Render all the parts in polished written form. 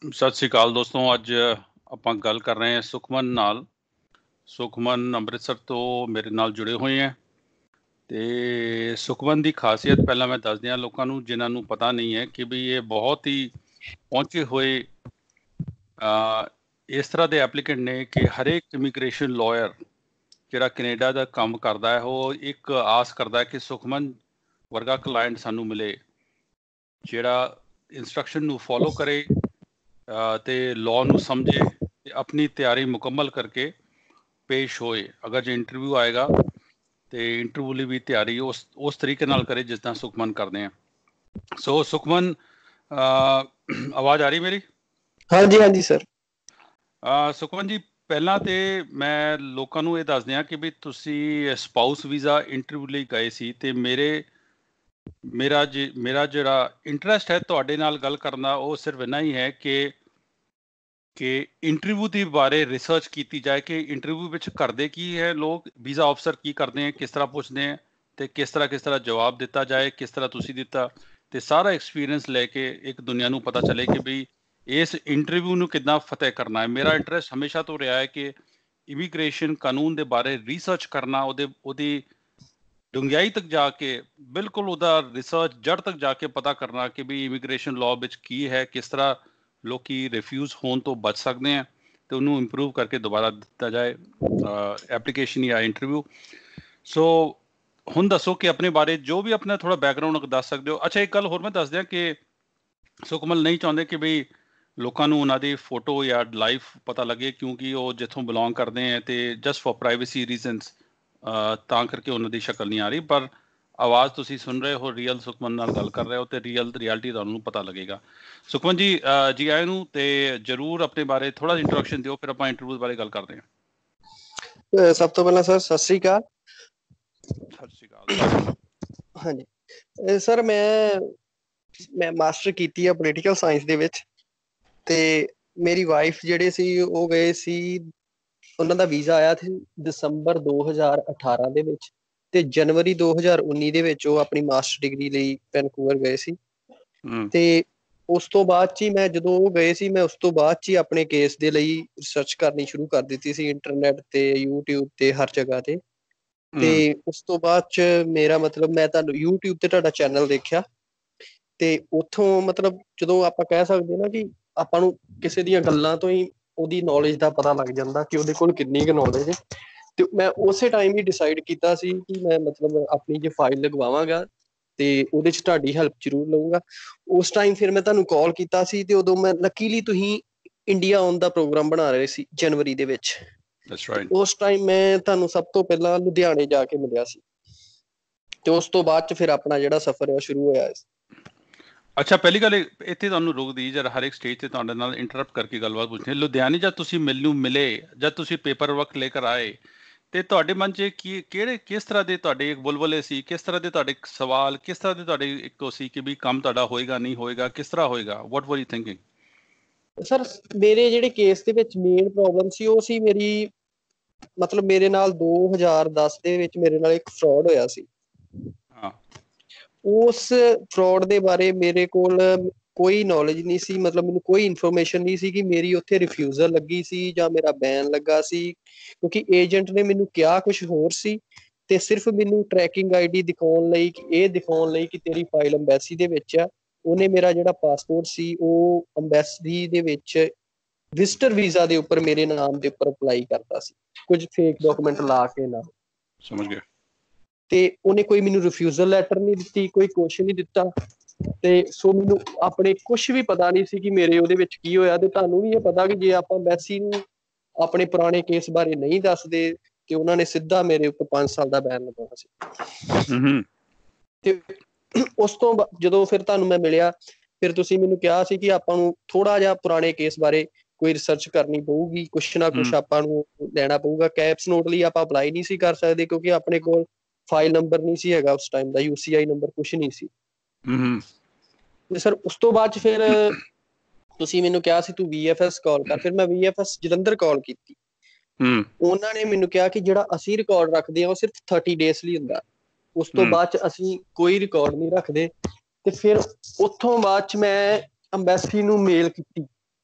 ਸਤਿ ਸ੍ਰੀ ਅਕਾਲ ਦੋਸਤੋ। ਅੱਜ ਆਪਾਂ ਗੱਲ ਕਰ ਰਹੇ ਹਾਂ ਸੁਖਮਨ ਨਾਲ। ਸੁਖਮਨ ਅੰਮ੍ਰਿਤਸਰ ਤੋਂ ਮੇਰੇ ਨਾਲ ਜੁੜੇ ਹੋਏ ਹੈ ਤੇ ਸੁਖਮਨ ਦੀ ਖਾਸੀਅਤ ਪਹਿਲਾਂ ਮੈਂ ਦੱਸ ਦਿਆਂ ਲੋਕਾਂ ਨੂੰ ਜਿਨ੍ਹਾਂ ਨੂੰ ਪਤਾ ਨਹੀਂ ਹੈ ਕਿ ਵੀ ਇਹ ਬਹੁਤ ਹੀ ਪਹੁੰਚੇ ਹੋਏ ਇਸ ਤਰ੍ਹਾਂ ਦੇ ਐਪਲੀਕੈਂਟ ਨੇ ਕਿ ਹਰੇਕ ਇਮੀਗ੍ਰੇਸ਼ਨ ਲਾਇਰ ਜਿਹੜਾ ਕੈਨੇਡਾ ਦਾ ਕੰਮ ਕਰਦਾ ਹੈ ਉਹ ਇੱਕ ਆਸ ਕਰਦਾ ਹੈ ਕਿ ਸੁਖਮਨ ਵਰਗਾ ਕਲਾਇੰਟ ਸਾਨੂੰ ਮਿਲੇ ਜਿਹੜਾ ਇੰਸਟਰਕਸ਼ਨ ਨੂੰ ਫੋਲੋ ਕਰੇ ਤੇ ਲਾਅ ਨੂੰ ਸਮਝੇ ਤੇ ਆਪਣੀ ਤਿਆਰੀ ਮੁਕੰਮਲ ਕਰਕੇ ਪੇਸ਼ ਹੋਏ। ਅਗਰ ਜੇ ਇੰਟਰਵਿਊ ਆਏਗਾ ਤੇ ਇੰਟਰਵਿਊ ਲਈ ਵੀ ਤਿਆਰੀ ਉਸ ਤਰੀਕੇ ਨਾਲ ਕਰੇ ਜਿਸ ਤਰ੍ਹਾਂ ਸੁਖਮਨ ਕਰਦੇ ਆ। ਸੋ ਸੁਖਮਨ, ਆਵਾਜ਼ ਆ ਰਹੀ ਮੇਰੀ? ਹਾਂਜੀ ਹਾਂਜੀ ਸਰ। ਸੁਖਮਨ ਜੀ, ਪਹਿਲਾਂ ਤੇ ਮੈਂ ਲੋਕਾਂ ਨੂੰ ਇਹ ਦੱਸ ਦਿਆਂ ਕਿ ਵੀ ਤੁਸੀਂ ਸਪਾਊਸ ਵੀਜ਼ਾ ਇੰਟਰਵਿਊ ਲਈ ਗਏ ਸੀ ਤੇ ਮੇਰਾ ਜਿਹੜਾ ਇੰਟਰਸਟ ਹੈ ਤੁਹਾਡੇ ਨਾਲ ਗੱਲ ਕਰਨ ਦਾ ਉਹ ਸਿਰਫ ਇੰਨਾ ਹੀ ਹੈ ਕਿ ਇੰਟਰਵਿਊ ਦੇ ਬਾਰੇ ਰਿਸਰਚ ਕੀਤੀ ਜਾਏ ਕਿ ਇੰਟਰਵਿਊ ਵਿੱਚ ਕਰਦੇ ਕੀ ਹੈ ਲੋਕ, ਵੀਜ਼ਾ ਆਫਸਰ ਕੀ ਕਰਦੇ ਹੈ, ਕਿਸ ਤਰ੍ਹਾਂ ਪੁੱਛਦੇ ਹੈ ਤੇ ਕਿਸ ਤਰ੍ਹਾਂ ਜਵਾਬ ਦਿੱਤਾ ਜਾਏ, ਕਿਸ ਤਰ੍ਹਾਂ ਤੁਸੀਂ ਦਿੱਤਾ ਤੇ ਸਾਰਾ ਐਕਸਪੀਰੀਅੰਸ ਲੈ ਕੇ ਇੱਕ ਦੁਨੀਆ ਨੂੰ ਪਤਾ ਚੱਲੇ ਕਿ ਵੀ ਇਸ ਇੰਟਰਵਿਊ ਨੂੰ ਕਿੱਦਾਂ ਫਤਿਹ ਕਰਨਾ ਹੈ। ਮੇਰਾ ਇੰਟਰਸਟ ਹਮੇਸ਼ਾ ਤੋਂ ਰਿਹਾ ਹੈ ਕਿ ਇਮੀਗ੍ਰੇਸ਼ਨ ਕਾਨੂੰਨ ਦੇ ਬਾਰੇ ਰਿਸਰਚ ਕਰਨਾ, ਉਹਦੀ ਡੂੰਘਾਈ ਤੱਕ ਜਾ ਕੇ ਬਿਲਕੁਲ ਉਹਦਾ ਰਿਸਰਚ ਜੜ ਤੱਕ ਜਾ ਕੇ ਪਤਾ ਕਰਨਾ ਕਿ ਵੀ ਇਮੀਗ੍ਰੇਸ਼ਨ ਲਾਅ ਵਿੱਚ ਕੀ ਹੈ, ਕਿਸ ਤਰ੍ਹਾਂ ਲੋਕੀ ਰਿਫਿਊਜ਼ ਹੋਣ ਤੋਂ ਬਚ ਸਕਦੇ ਆ ਤੇ ਉਹਨੂੰ ਇੰਪਰੂਵ ਕਰਕੇ ਦੁਬਾਰਾ ਦਿੱਤਾ ਜਾਏ ਐਪਲੀਕੇਸ਼ਨ ਜਾਂ ਇੰਟਰਵਿਊ। ਸੋ ਹੁਣ ਦੱਸੋ ਕਿ ਆਪਣੇ ਬਾਰੇ ਜੋ ਵੀ ਆਪਣਾ ਥੋੜਾ ਬੈਕਗਰਾਊਂਡ ਦੱਸ ਸਕਦੇ ਹੋ। ਅੱਛਾ, ਇੱਕ ਗੱਲ ਹੋਰ ਮੈਂ ਦੱਸ ਦਿਆਂ ਕਿ ਸੁਖਮਨ ਨਹੀਂ ਚਾਹੁੰਦੇ ਕਿ ਵੀ ਲੋਕਾਂ ਨੂੰ ਉਹਨਾਂ ਦੀ ਫੋਟੋ ਜਾਂ ਲਾਈਫ ਪਤਾ ਲੱਗੇ ਕਿਉਂਕਿ ਉਹ ਜਿੱਥੋਂ ਬਿਲੋਂਗ ਕਰਦੇ ਆ ਤੇ ਜਸਟ ਫॉर ਪ੍ਰਾਈਵੇਸੀ ਰੀਜ਼ਨਸ ਤਾਂ ਕਰਕੇ ਉਹਨਾਂ ਦੀ ਸ਼ਕਲ ਨਹੀਂ ਆ ਰਹੀ, ਪਰ ਆਵਾਜ਼ ਤੁਸੀਂ ਸੁਣ ਰਹੇ ਹੋ, ਰੀਅਲ ਸੁਖਮਨ ਨਾਲ ਗੱਲ ਕਰ ਰਹੇ ਹੋ ਤੇ ਰਿਐਲਿਟੀ ਤੁਹਾਨੂੰ ਪਤਾ ਲੱਗੇਗਾ। ਸੁਖਮਨ ਜੀ, ਜੀ ਆਇਆਂ ਨੂੰ ਤੇ ਜਰੂਰ ਆਪਣੇ ਬਾਰੇ ਥੋੜਾ ਜਿਹਾ ਇੰਟਰੋਡਕਸ਼ਨ ਦਿਓ, ਫਿਰ ਆਪਾਂ ਇੰਟਰਵਿਊ ਬਾਰੇ ਗੱਲ ਕਰਦੇ ਹਾਂ। ਸਭ ਤੋਂ ਪਹਿਲਾਂ ਸਰ ਸਤਿ ਸ੍ਰੀ ਅਕਾਲ। ਸਤਿ ਸ੍ਰੀ ਅਕਾਲ। ਹਾਂਜੀ ਸਰ, ਮੈਂ ਮਾਸਟਰ ਕੀਤੀ ਆ ਪੋਲੀਟੀਕਲ ਸਾਇੰਸ ਦੇ ਵਿੱਚ ਤੇ ਮੇਰੀ ਵਾਈਫ ਜਿਹੜੇ ਸੀ ਉਹ ਗਏ ਸੀ, ਉਹਨਾਂ ਦਾ ਵੀਜ਼ਾ ਆਇਆ ਸੀ ਦਸੰਬਰ 2018 ਦੇ ਵਿੱਚ ਤੇ ਜਨਵਰੀ 2019 ਦੇ ਵਿੱਚ ਉਹ ਆਪਣੀ ਮਾਸਟਰ ਡਿਗਰੀ ਲਈ ਵੈਨਕੂਵਰ ਗਏ ਸੀ। ਤੇ ਉਸ ਤੋਂ ਬਾਅਦ ਚ ਹੀ ਮੈਂ ਜਦੋਂ ਉਹ ਗਏ ਸੀ, ਮੈਂ ਉਸ ਤੋਂ ਬਾਅਦ ਚ ਹੀ ਆਪਣੇ ਕੇਸ ਦੇ ਲਈ ਰਿਸਰਚ ਕਰਨੀ ਸ਼ੁਰੂ ਕਰ ਦਿੱਤੀ ਸੀ ਇੰਟਰਨੈਟ ਤੇ YouTube ਤੇ ਹਰ ਜਗ੍ਹਾ ਤੇ। ਤੇ ਉਸ ਤੋਂ ਬਾਅਦ ਚ ਮੇਰਾ ਮਤਲਬ ਮੈਂ ਤੁਹਾਨੂੰ YouTube ਤੇ ਤੁਹਾਡਾ ਚੈਨਲ ਦੇਖਿਆ ਤੇ ਉੱਥੋਂ ਮਤਲਬ ਜਦੋਂ ਆਪਾਂ ਕਹਿ ਸਕਦੇ ਨਾ ਕਿ ਆਪਾਂ ਨੂੰ ਕਿਸੇ ਦੀਆਂ ਗੱਲਾਂ ਤੋਂ ਹੀ ਉਹਦੀ ਨੌਲੇਜ ਦਾ ਪਤਾ ਲੱਗ ਜਾਂਦਾ ਕਿ ਉਹਦੇ ਕੋਲ ਕਿੰਨੀ ਕੁ ਨੌਲੇਜ ਹੈ। ਤੇ ਮੈਂ ਉਸੇ ਟਾਈਮ ਹੀ ਡਿਸਾਈਡ ਕੀਤਾ ਸੀ ਕਿ ਮੈਂ ਮਤਲਬ ਆਪਣੀ ਜੇ ਫਾਈਲ ਲਗਵਾਵਾਂਗਾ ਤੇ ਉਹਦੇ ਚ ਤੁਹਾਡੀ ਹੈਲਪ ਜ਼ਰੂਰ ਲਊਂਗਾ। ਉਸ ਟਾਈਮ ਫਿਰ ਮੈਂ ਤੁਹਾਨੂੰ ਕਾਲ ਕੀਤਾ ਸੀ ਤੇ ਉਦੋਂ ਮੈਂ ਲੱਕੀਲੀ ਤੁਸੀਂ ਇੰਡੀਆ ਆਉਣ ਦਾ ਪ੍ਰੋਗਰਾਮ ਬਣਾ ਰਹੇ ਸੀ ਜਨਵਰੀ ਦੇ ਵਿੱਚ। ਉਸ ਟਾਈਮ ਮੈਂ ਤੁਹਾਨੂੰ ਸਭ ਤੋਂ ਪਹਿਲਾਂ ਲੁਧਿਆਣੇ ਜਾ ਕੇ ਮਿਲਿਆ ਸੀ ਤੇ ਉਸ ਤੋਂ ਬਾਅਦ ਚ ਫਿਰ ਆਪਣਾ ਜਿਹੜਾ ਸਫ਼ਰ ਹੈ ਉਹ ਸ਼ੁਰੂ ਹੋਇਆ। ਅੱਛਾ, ਪਹਿਲੀ ਗੱਲ ਇੱਥੇ ਤੁਹਾਨੂੰ ਰੋਕਦੀ ਜਦ ਹਰ ਇੱਕ ਸਟੇਜ ਤੇ ਤੁਹਾਡੇ ਨਾਲ ਇੰਟਰਪਟ ਕਰਕੇ ਗੱਲਬਾਤ ਪੁੱਛਣੀ। ਲੁਧਿਆਣੇ ਜਦ ਤੁਸੀਂ ਮੈਨੂੰ ਮਿਲੇ, ਜਦ ਤੁਸੀਂ ਪੇਪਰ ਵਰਕ ਲੈ ਕਰ ਆਏ ਤੇ ਤੁਹਾਡੇ ਮਨ 'ਚ ਕਿਸ ਤਰ੍ਹਾਂ ਦੇ ਤੁਹਾਡੇ ਬੁਲਬੁਲੇ ਸੀ, ਕਿਸ ਤਰ੍ਹਾਂ ਦੇ ਤੁਹਾਡੇ ਸਵਾਲ, ਕਿਸ ਤਰ੍ਹਾਂ ਦੇ ਤੁਹਾਡੇ ਇੱਕੋ ਸੀ ਕਿ ਵੀ ਕੰਮ ਤੁਹਾਡਾ ਹੋਏਗਾ ਨਹੀਂ ਹੋਏਗਾ, ਕਿਸ ਤਰ੍ਹਾਂ ਹੋਏਗਾ? ਵਾਟ ਵਰ ਯੂ ਥਿੰਕਿੰਗ? ਸਰ, ਮੇਰੇ ਜਿਹੜੇ ਕੇਸ ਦੇ ਵਿੱਚ ਮੇਨ ਪ੍ਰੋਬਲਮ ਸੀ ਉਹ ਸੀ ਮੇਰੀ ਮਤਲਬ ਮੇਰੇ ਨਾਲ 2010 ਦੇ ਵਿੱਚ ਮੇਰੇ ਨਾਲ ਇੱਕ ਫਰਾਡ ਹੋਇਆ ਸੀ। ਉਸ ਫਰਾਡ ਦੇ ਬਾਰੇ ਮੇਰੇ ਕੋਲ ਕੋਈ ਨੌਲੇਜ ਨਹੀਂ ਸੀ, ਮਤਲਬ ਮੈਨੂੰ ਕੋਈ ਇਨਫੋਰਮੇਸ਼ਨ ਨਹੀਂ ਸੀ ਕਿ ਮੇਰੀ ਉੱਥੇ ਰਿਫਿਊਜ਼ਲ ਲੱਗੀ ਸੀ ਜਾਂ ਮੇਰਾ ਬੈਨ ਲੱਗਾ ਸੀ, ਕਿਉਂਕਿ ਏਜੰਟ ਨੇ ਮੈਨੂੰ ਕਿਹਾ ਕੁਛ ਹੋਰ ਸੀ ਤੇ ਸਿਰਫ ਮੈਨੂੰ ਟਰੈਕਿੰਗ ਆਈਡੀ ਦਿਖਾਉਣ ਲਈ, ਇਹ ਦਿਖਾਉਣ ਲਈ ਕਿ ਤੇਰੀ ਫਾਈਲ ਅੰਬੈਸੀ ਦੇ ਵਿੱਚ ਆ, ਉਹਨੇ ਮੇਰਾ ਜਿਹੜਾ ਪਾਸਪੋਰਟ ਸੀ ਉਹ ਅੰਬੈਸੀ ਦੇ ਵਿੱਚ ਵਿਜ਼ਟਰ ਵੀਜ਼ਾ ਦੇ ਉੱਪਰ ਮੇਰੇ ਨਾਮ ਦੇ ਉੱਪਰ ਅਪਲਾਈ ਕਰਤਾ ਸੀ, ਕੁਝ ਫੇਕ ਡਾਕੂਮੈਂਟ ਲਾ ਕੇ ਨਾ। ਸਮਝ ਗਿਆ। ਤੇ ਉਹਨੇ ਕੋਈ ਮੈਨੂੰ ਰਿਫਿਊਜ਼ਲ ਲੈਟਰ ਨਹੀਂ ਦਿੱਤੀ, ਕੋਈ ਕੁਛ ਨਹੀਂ ਦਿੱਤਾ ਤੇ ਸੋ ਮੈਨੂੰ ਆਪਣੇ ਕੁਛ ਵੀ ਪਤਾ ਨਹੀਂ ਸੀ ਕਿ ਮੇਰੇ ਉਹਦੇ ਵਿੱਚ ਕੀ ਹੋਇਆ। ਤੇ ਤੁਹਾਨੂੰ ਵੀ ਇਹ ਪਤਾ ਕਿ ਜੇ ਆਪਾਂ ਅੰਬੈਸੀ ਨੂੰ ਆਪਣੇ ਪੁਰਾਣੇ ਕੇਸ ਬਾਰੇ ਨਹੀਂ ਦੱਸਦੇ ਤੇ ਉਹਨਾਂ ਨੇ ਸਿੱਧਾ ਮੇਰੇ ਉੱਪਰ 5 ਸਾਲ ਦਾ ਬੈਨ ਲਗਾਉਣਾ ਸੀ। ਤੇ ਉਸ ਤੋਂ ਜਦੋਂ ਫਿਰ ਤੁਹਾਨੂੰ ਮੈਂ ਮਿਲਿਆ, ਫਿਰ ਤੁਸੀਂ ਮੈਨੂੰ ਕਿਹਾ ਸੀ ਕਿ ਆਪਾਂ ਨੂੰ ਥੋੜਾ ਜਿਹਾ ਪੁਰਾਣੇ ਕੇਸ ਬਾਰੇ ਕੋਈ ਰਿਸਰਚ ਕਰਨੀ ਪਊਗੀ, ਕੁਛ ਨਾ ਕੁਛ ਆਪਾਂ ਨੂੰ ਲੈਣਾ ਪਊਗਾ। ਕੈਪਸ ਨੋਟ ਲਈ ਆਪਾਂ ਅਪਲਾਈ ਨਹੀਂ ਸੀ ਕਰ ਸਕਦੇ ਕਿਉਂਕਿ ਆਪਣੇ ਕੋਲ ਫਾਈਲ ਨੰਬਰ ਨਹੀਂ ਸੀ ਹੈਗਾ ਉਸ ਟਾਈਮ ਦਾ, UCI ਨੰਬਰ ਕੁਛ ਨਹੀਂ ਸੀ। ਤੇ ਸਰ ਉਸ ਤੋਂ ਬਾਅਦ ਚ ਫਿਰ ਤੁਸੀਂ ਮੈਨੂੰ ਕਿਹਾ ਸੀ ਤੂੰ VFS ਕਾਲ ਕਰ, ਫਿਰ ਮੈਂ VFS ਜਲੰਧਰ ਕਾਲ ਕੀਤੀ। ਉਹਨਾਂ ਨੇ ਮੈਨੂੰ ਕਿਹਾ ਕਿ ਜਿਹੜਾ ਅਸੀਂ ਰਿਕਾਰਡ ਰੱਖਦੇ ਹਾਂ ਉਹ ਸਿਰਫ 30 ਡੇਜ਼ ਲਈ ਹੁੰਦਾ, ਉਸ ਤੋਂ ਬਾਅਦ ਚ ਅਸੀਂ ਕੋਈ ਰਿਕਾਰਡ ਨਹੀਂ ਰੱਖਦੇ। ਤੇ ਫਿਰ ਉੱਥੋਂ ਬਾਅਦ ਚ ਮੈਂ ਅੰਬੈਸੀ ਨੂੰ ਮੇਲ ਕੀਤੀ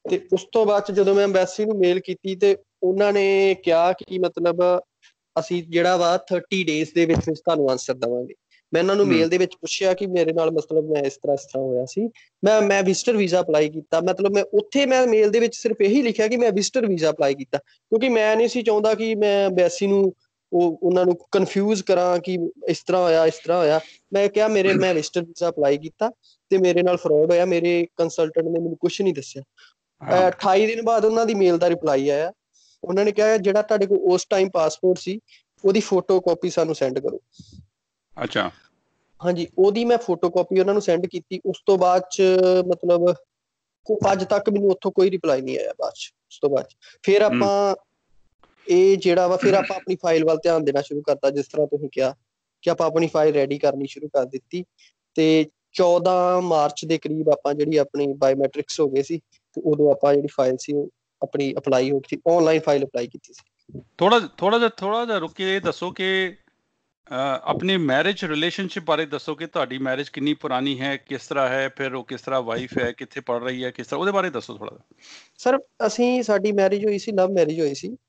ਤੇ ਉਸ ਤੋਂ ਬਾਅਦ ਚ ਜਦੋਂ ਮੈਂ ਐਮਬੈਸੀ ਨੂੰ ਮੇਲ ਕੀਤੀ ਤੇ ਉਹਨਾਂ ਨੇ ਕਿਹਾ ਕਿ ਮਤਲਬ ਅਸੀਂ ਜਿਹੜਾ ਵਾ 30 ਡੇਜ਼ ਦੇ ਵਿੱਚ ਤੁਹਾਨੂੰ ਆਨਸਰ ਦੇਵਾਂਗੇ। ਮੈਂ ਇਹਨਾਂ ਨੂੰ ਮੇਲ ਦੇ ਵਿੱਚ ਪੁੱਛਿਆ ਕਿ ਮੇਰੇ ਨਾਲ ਮਤਲਬ ਮੈਂ ਇਸ ਤਰ੍ਹਾਂ ਹੋਇਆ ਸੀ, ਮੈਂ ਵਿਜ਼ਟਰ ਵੀਜ਼ਾ ਅਪਲਾਈ ਕੀਤਾ। ਮਤਲਬ ਮੈਂ ਉੱਥੇ ਮੈਂ ਮੇਲ ਦੇ ਵਿੱਚ ਸਿਰਫ ਇਹੀ ਲਿਖਿਆ ਕਿ ਮੈਂ ਵਿਜ਼ਟਰ ਵੀਜ਼ਾ ਅਪਲਾਈ ਕੀਤਾ, ਕਿਉਂਕਿ ਮੈਂ ਨਹੀਂ ਸੀ ਚਾਹੁੰਦਾ ਕਿ ਮੈਂ ਐਮਬੈਸੀ ਨੂੰ ਉਹਨਾਂ ਨੂੰ ਕਨਫਿਊਜ਼ ਕਰਾਂ ਕਿ ਇਸ ਤਰ੍ਹਾਂ ਹੋਇਆ ਇਸ ਤਰ੍ਹਾਂ ਹੋਇਆ। ਮੈਂ ਕਿਹਾ ਮੈਂ ਵਿਜ਼ਟਰ ਵੀਜ਼ਾ ਅਪਲਾਈ ਕੀਤਾ ਤੇ ਮੇਰੇ ਨਾਲ ਫਰਾਡ ਹੋਇਆ, ਮੇਰੇ ਕੰਸਲਟੈਂਟ ਨੇ ਮੈਨੂੰ ਕੁਛ ਨਹੀਂ ਦੱਸਿਆ। 28 ਦਿਨ ਬਾਅਦ ਉਹਨਾਂ ਦੀ ਮੇਲ ਦਾ ਰਿਪਲਾਈ ਆਇਆ। ਉਹਨਾਂ ਨੇ ਕਿਹਾ ਜਿਹੜਾ ਤੁਹਾਡੇ ਕੋਲ ਉਸ ਟਾਈਮ ਪਾਸਪੋਰਟ ਸੀ ਉਹਦੀ ਫੋਟੋ ਕਾਪੀ ਸਾਨੂੰ ਸੈਂਡ ਕਰੋ। ਅੱਛਾ। ਹਾਂਜੀ, ਉਹਦੀ ਮੈਂ ਫੋਟੋ ਕਾਪੀ ਉਹਨਾਂ ਨੂੰ ਸੈਂਡ ਕੀਤੀ। ਉਸ ਤੋਂ ਬਾਅਦ ਚ ਮਤਲਬ ਅੱਜ ਤੱਕ ਮੈਨੂੰ ਉੱਥੋਂ ਕੋਈ ਰਿਪਲਾਈ ਨਹੀਂ ਆਇਆ ਬਾਅਦ ਚ। ਉਸ ਤੋਂ ਬਾਅਦ ਫਿਰ ਆਪਾਂ ਇਹ ਜਿਹੜਾ ਵਾ ਫਿਰ ਆਪਾਂ ਆਪਣੀ ਫਾਈਲ ਵੱਲ ਧਿਆਨ ਦੇਣਾ ਸ਼ੁਰੂ ਕਰਤਾ। ਜਿਸ ਤਰ੍ਹਾਂ ਤੁਸੀਂ ਕਿਹਾ ਕਿ ਆਪਾਂ ਆਪਣੀ ਫਾਈਲ ਰੈਡੀ ਕਰਨੀ ਸ਼ੁਰੂ ਕਰ ਦਿੱਤੀ ਤੇ 14 ਮਾਰਚ ਦੇ ਕਰੀਬ ਆਪਾਂ ਜਿਹੜੀ ਆਪਣੀ ਬਾਇਓਮੈਟ੍ਰਿਕਸ ਹੋ ਗਏ ਸੀ ਤੇ ਉਦੋਂ ਆਪਾਂ ਜਿਹੜੀ ਫਾਈਲ ਸੀ ਉਹ ਆਪਣੀ ਅਪਲਾਈ ਹੋ ਗਈ, ਆਨਲਾਈਨ ਫਾਈਲ ਅਪਲਾਈ ਕੀਤੀ ਸੀ। ਥੋੜਾ ਜਿਹਾ ਰੁਕ ਕੇ ਇਹ ਦੱਸੋ ਕਿ ਆਪਣੀ ਮੈਰਿਜ ਰਿਲੇਸ਼ਨਸ਼ਿਪ ਬਾਰੇ ਦੱਸੋ ਕਿ ਤੁਹਾਡੀ ਮੈਰਿਜ ਕਿੰਨੀ ਪੁਰਾਣੀ ਹੈ, ਕਿਸ ਤਰ੍ਹਾਂ ਹੈ, ਫਿਰ ਉਹ ਕਿਸ ਤਰ੍ਹਾਂ ਵਾਈਫ ਹੈ, ਕਿੱਥੇ ਪੜ੍ਹ ਰਹੀ ਹੈ, ਕਿਸ ਤਰ੍ਹਾਂ, ਉਹਦੇ ਬਾਰੇ ਦੱਸੋ ਥੋੜਾ ਜਿਹਾ। ਸਰ ਸਾਡੀ ਮੈਰਿਜ ਹੋਈ ਸੀ, ਲਵ ਮੈਰਿਜ ਹੋਈ ਸੀ।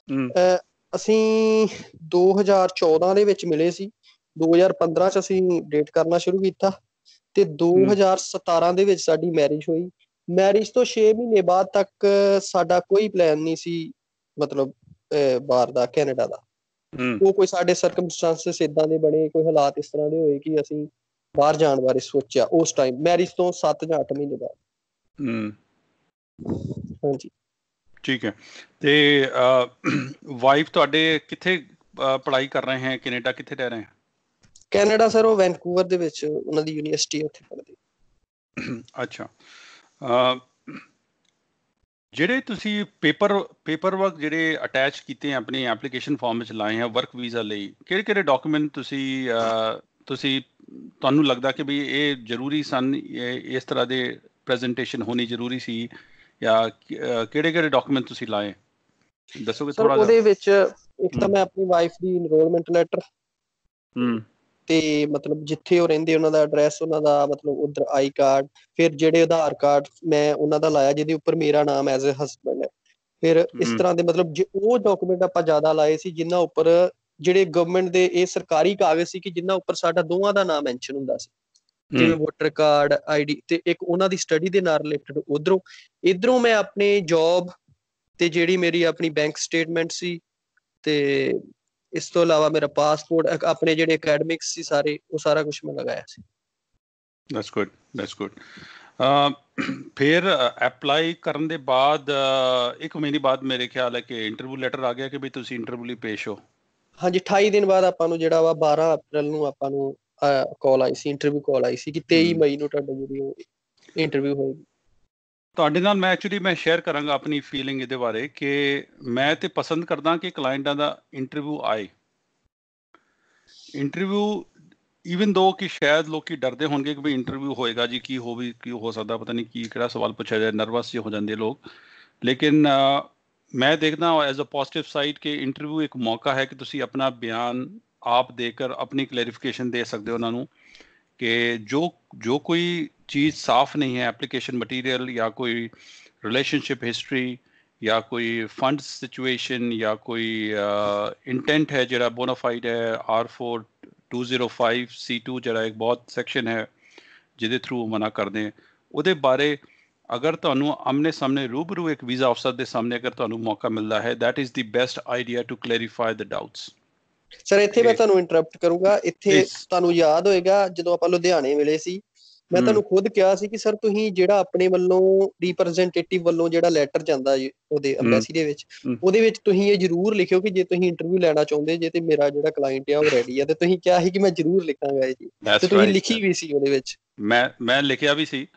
ਅਸੀਂ 2014 ਦੇ ਵਿੱਚ ਮਿਲੇ ਸੀ। 2015 ਚ ਅਸੀਂ ਡੇਟ ਕਰਨਾ ਸ਼ੁਰੂ ਕੀਤਾ ਤੇ 2017 ਦੇ ਵਿੱਚ ਸਾਡੀ ਮੈਰਿਜ ਹੋਈ। ਮੈਰਿਜ ਤੋਂ 6 ਮਹੀਨੇ ਬਾਅਦ ਤੱਕ ਸਾਡਾ ਕੋਈ ਪਲਾਨ ਨਹੀਂ ਸੀ ਮਤਲਬ ਬਾਹਰ ਦਾ, ਕੈਨੇਡਾ ਦਾ। ਉਹ ਕੋਈ ਸਾਡੇ ਸਰਕਮਸਟੈਂਸਸ ਏਦਾਂ ਦੇ ਬਣੇ, ਕੋਈ ਹਾਲਾਤ ਇਸ ਤਰ੍ਹਾਂ ਦੇ ਹੋਏ ਕਿ ਅਸੀਂ ਬਾਹਰ ਜਾਣ ਬਾਰੇ ਸੋਚਿਆ ਉਸ ਟਾਈਮ, ਮੈਰਿਜ ਤੋਂ 7 ਜਾਂ 8 ਮਹੀਨੇ ਬਾਅਦ। ਹਾਂਜੀ, ਠੀਕ ਹੈ। ਤੇ ਵਾਈਫ ਤੁਹਾਡੇ ਕਿੱਥੇ ਪੜ੍ਹਾਈ ਕਰ ਰਹੇ ਹੈ, ਕੈਨੇਡਾ ਕਿੱਥੇ ਰਹਿ ਰਹੇ ਹੈ? ਕੈਨੇਡਾ ਸਰ ਉਹ ਵੈਨਕੂਵਰ ਦੇ ਵਿੱਚ ਉਹਨਾਂ ਦੀ ਯੂਨੀਵਰਸਿਟੀ ਉੱਥੇ ਪੜ੍ਹਦੇ। ਅੱਛਾ। ਜਿਹੜੇ ਤੁਸੀਂ ਪੇਪਰ ਵਰਕ ਜਿਹੜੇ ਅਟੈਚ ਕੀਤੇ ਆਪਣੀ ਐਪਲੀਕੇਸ਼ਨ ਫਾਰਮ ਵਿੱਚ ਲਾਏ ਹੈ ਵਰਕ ਵੀਜ਼ਾ ਲਈ, ਕਿਹੜੇ ਡਾਕੂਮੈਂਟ ਤੁਹਾਨੂੰ ਲੱਗਦਾ ਕਿ ਵੀ ਇਹ ਜ਼ਰੂਰੀ ਸਨ, ਇਸ ਤਰ੍ਹਾਂ ਦੇ ਪ੍ਰੈਜੈਂਟੇਸ਼ਨ ਹੋਣੀ ਜ਼ਰੂਰੀ ਸੀ, ਜਾਂ ਕਿਹੜੇ ਡਾਕੂਮੈਂਟ ਤੁਸੀਂ ਲਾਏ ਦੱਸੋਗੇ ਸਰ? ਥੋੜਾ ਜਿਹਾ। ਉਹਦੇ ਵਿੱਚ ਇੱਕ ਤਾਂ ਮੈਂ ਆਪਣੀ ਵਾਈਫ ਦੀ ਇਨਰੋਲਮੈਂਟ ਲੈਟਰ ਤੇ ਮਤਲਬ ਜਿੱਥੇ ਉਹ ਰਹਿੰਦੇ ਉਹਨਾਂ ਦਾ ਐਡਰੈਸ, ਉਹਨਾਂ ਦਾ ਮਤਲਬ ਉਧਰ ਆਈ ਕਾਰਡ, ਫਿਰ ਜਿਹੜੇ ਆਧਾਰ ਕਾਰਡ ਮੈਂ ਉਹਨਾਂ ਦਾ ਲਾਇਆ ਜਿਹਦੇ ਉੱਪਰ ਮੇਰਾ ਨਾਮ ਐਜ਼ ਅ ਹਸਬੈਂਡ ਹੈ। ਫਿਰ ਇਸ ਤਰ੍ਹਾਂ ਦੇ ਮਤਲਬ ਉਹ ਡਾਕੂਮੈਂਟ ਆਪਾਂ ਜ਼ਿਆਦਾ ਲਾਏ ਸੀ ਜਿਨ੍ਹਾਂ ਉੱਪਰ ਜਿਹੜੇ ਗਵਰਨਮੈਂਟ ਦੇ ਇਹ ਸਰਕਾਰੀ ਕਾਗਜ਼ ਸੀ ਕਿ ਜਿਨ੍ਹਾਂ ਉੱਪਰ ਸਾਡਾ ਦੋਵਾਂ ਦਾ ਨਾਮ ਮੈਂਸ਼ਨ ਹੁੰਦਾ ਸੀ, ਜਿਵੇਂ ਵੋਟਰ ਕਾਰਡ, ਆਈਡੀ, ਤੇ ਇੱਕ ਉਹਨਾਂ ਦੀ ਸਟੱਡੀ ਦੇ ਨਾਲ ਰਿਲੇਟਡ। ਇਧਰੋਂ ਮੈਂ ਆਪਣੇ ਜੌਬ ਤੇ ਜਿਹੜੀ ਮੇਰੀ ਆਪਣੀ ਬੈਂਕ ਸਟੇਟਮੈਂਟ ਸੀ ਤੇ ਇਸ ਤੋਂ ਇਲਾਵਾ ਮੇਰਾ ਪਾਸਪੋਰਟ, ਆਪਣੇ ਜਿਹੜੇ ਅਕੈਡਮਿਕਸ ਸੀ ਸਾਰੇ, ਉਹ ਸਾਰਾ ਕੁਝ ਮੈਂ ਲਗਾਇਆ ਸੀ। That's good. ਫਿਰ ਅਪਲਾਈ ਕਰਨ ਦੇ ਬਾਅਦ 1 ਮਹੀਨੇ ਬਾਅਦ ਮੇਰੇ ਖਿਆਲ ਹੈ ਕਿ ਇੰਟਰਵਿਊ ਲੈਟਰ ਆ ਗਿਆ ਕਿ ਵੀ ਤੁਸੀਂ ਇੰਟਰਵਿਊ ਲਈ ਪੇਸ਼ ਹੋ। ਹਾਂਜੀ, 28 ਦਿਨ ਬਾਅਦ ਆਪਾਂ ਨੂੰ ਜਿਹੜਾ ਵਾ 12 ਅਪ੍ਰੈਲ ਨੂੰ ਆਪਾਂ ਨੂੰ ਕਾਲ ਆਈ ਸੀ, ਇੰਟਰਵਿਊ ਕਾਲ ਆਈ ਸੀ ਕਿ 23 ਮਈ ਨੂੰ ਤੁਹਾਡਾ ਜਿਹੜੀ ਇੰਟਰਵਿਊ ਹੋਏਗੀ। ਤੁਹਾਡੇ ਨਾਲ ਮੈਂ ਸ਼ੇਅਰ ਕਰਾਂਗਾ ਆਪਣੀ ਫੀਲਿੰਗ ਇਹਦੇ ਬਾਰੇ ਕਿ ਮੈਂ ਤੇ ਪਸੰਦ ਕਰਦਾ ਕਿ ਕਲਾਇੰਟਾਂ ਦਾ ਇੰਟਰਵਿਊ ਆਏ। ਇੰਟਰਵਿਊ ਈਵਨ ਦੋ ਕਿ ਸ਼ਾਇਦ ਲੋਕੀ ਡਰਦੇ ਹੋਣਗੇ ਕਿ ਵੀ ਇੰਟਰਵਿਊ ਹੋਏਗਾ ਜੀ, ਕੀ ਹੋ ਸਕਦਾ, ਪਤਾ ਨਹੀਂ ਕਿਹੜਾ ਸਵਾਲ ਪੁੱਛਿਆ ਜਾਏ, ਨਰਵਸ ਜਿਹੇ ਹੋ ਜਾਂਦੇ ਲੋਕ। ਲੇਕਿਨ ਮੈਂ ਦੇਖਦਾ ਐਜ਼ ਅ ਪੋਜ਼ਿਟਿਵ ਸਾਈਡ ਕਿ ਇੰਟਰਵਿਊ ਇੱਕ ਮੌਕਾ ਹੈ ਕਿ ਤੁਸੀਂ ਆਪਣਾ ਬਿਆਨ ਆਪ ਦੇ ਕਰ ਆਪਣੀ ਕਲੈਰੀਫਿਕੇਸ਼ਨ ਦੇ ਸਕਦੇ ਹੋ ਉਹਨਾਂ ਨੂੰ ਕਿ ਜੋ ਕੋਈ ਚੀਜ਼ ਸਾਫ਼ ਨਹੀਂ ਹੈ, ਐਪਲੀਕੇਸ਼ਨ ਮਟੀਰੀਅਲ ਜਾਂ ਕੋਈ ਰਿਲੇਸ਼ਨਸ਼ਿਪ ਹਿਸਟਰੀ ਜਾਂ ਕੋਈ ਫੰਡ ਸਿਚੁਏਸ਼ਨ ਜਾਂ ਕੋਈ ਇੰਟੈਂਟ ਹੈ ਜਿਹੜਾ ਬੋਨਾਫਾਈਡ ਹੈ, R4205C2 ਜਿਹੜਾ ਇੱਕ ਬਹੁਤ ਸੈਕਸ਼ਨ ਹੈ ਜਿਹਦੇ ਥਰੂ ਮਨਾ ਕਰਦੇ ਹੈ, ਉਹਦੇ ਬਾਰੇ ਅਗਰ ਤੁਹਾਨੂੰ ਆਮਨੇ ਸਾਹਮਣੇ ਰੂਬਰੂ ਇੱਕ ਵੀਜ਼ਾ ਅਫਸਰ ਦੇ ਸਾਹਮਣੇ ਅਗਰ ਤੁਹਾਨੂੰ ਮੌਕਾ ਮਿਲਦਾ ਹੈ, that is the best idea to clarify the doubts। Sir ਇੱਥੇ ਮੈਂ ਤੁਹਾਨੂੰ ਇੰਟਰਰਪਟ ਕਰੂੰਗਾ। ਇੱਥੇ ਤੁਹਾਨੂੰ ਯਾਦ ਹੋਏਗਾ ਜਦੋਂ ਆਪਾਂ ਲੁਧਿਆਣੇ ਮਿਲੇ ਸੀ, ਮੈਂ ਤੁਹਾਨੂੰ ਖੁਦ ਕਿਹਾ ਸੀ ਕਿ ਸਰ ਤੁਸੀਂ ਜਿਹੜਾ ਆਪਣੇ ਵੱਲੋਂ ਰਿਪਰੈਜ਼ੈਂਟੇਟਿਵ ਵੱਲੋਂ ਜਿਹੜਾ ਲੈਟਰ ਜਾਂਦਾ ਉਹਦੇ ਅੰਬੈਸੀ ਦੇ ਵਿੱਚ, ਉਹਦੇ ਵਿੱਚ ਤੁਸੀਂ ਇਹ ਜ਼ਰੂਰ ਲਿਖਿਓ ਕਿ ਜੇ ਤੁਸੀਂ ਇੰਟਰਵਿਊ ਲੈਣਾ ਚਾਹੁੰਦੇ ਜੇ ਤੇ ਮੇਰਾ ਜਿਹੜਾ ਕਲਾਇੰਟ ਆ ਉਹ ਰੈਡੀ ਆ। ਤੇ ਤੁਸੀਂ ਕਿਹਾ ਸੀ ਕਿ ਮੈਂ ਜ਼ਰੂਰ ਲਿਖਾਂਗਾ ਇਹ ਜੀ, ਤੇ ਤੁਸੀਂ ਲਿਖੀ ਵੀ ਸੀ ਉਹਦੇ ਵਿੱਚ। ਮੈਂ ਲਿਖਿਆ ਵੀ ਸੀ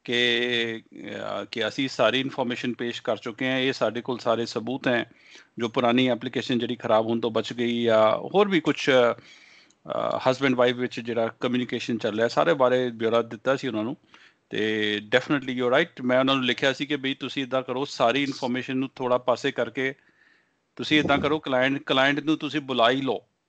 ਕਿ ਅਸੀਂ ਸਾਰੀ ਇਨਫੋਰਮੇਸ਼ਨ ਪੇਸ਼ ਕਰ ਚੁੱਕੇ ਹਾਂ, ਇਹ ਸਾਡੇ ਕੋਲ ਸਾਰੇ ਸਬੂਤ ਹੈ, ਜੋ ਪੁਰਾਣੀ ਐਪਲੀਕੇਸ਼ਨ ਜਿਹੜੀ ਖਰਾਬ ਹੋਣ ਤੋਂ ਬਚ ਗਈ ਜਾਂ ਹੋਰ ਵੀ ਕੁਛ ਹਸਬੈਂਡ ਵਾਈਫ ਵਿੱਚ ਜਿਹੜਾ ਕਮਿਊਨੀਕੇਸ਼ਨ ਚੱਲ ਰਿਹਾ, ਸਾਰੇ ਬਾਰੇ ਬਿਊਰਾ ਦਿੱਤਾ ਸੀ ਉਹਨਾਂ ਨੂੰ। ਤੇ ਡੈਫੀਨਿਟਲੀ ਯੂ ਰਾਈਟ, ਮੈਂ ਉਹਨਾਂ ਨੂੰ ਲਿਖਿਆ ਸੀ ਕਿ ਬਈ ਤੁਸੀਂ ਇੱਦਾਂ ਕਰੋ, ਸਾਰੀ ਇਨਫੋਰਮੇਸ਼ਨ ਨੂੰ ਥੋੜਾ ਪਾਸੇ ਕਰਕੇ ਤੁਸੀਂ ਇੱਦਾਂ ਕਰੋ, ਕਲਾਇੰਟ ਨੂੰ ਤੁਸੀਂ ਬੁਲਾ ਹੀ ਲਓ,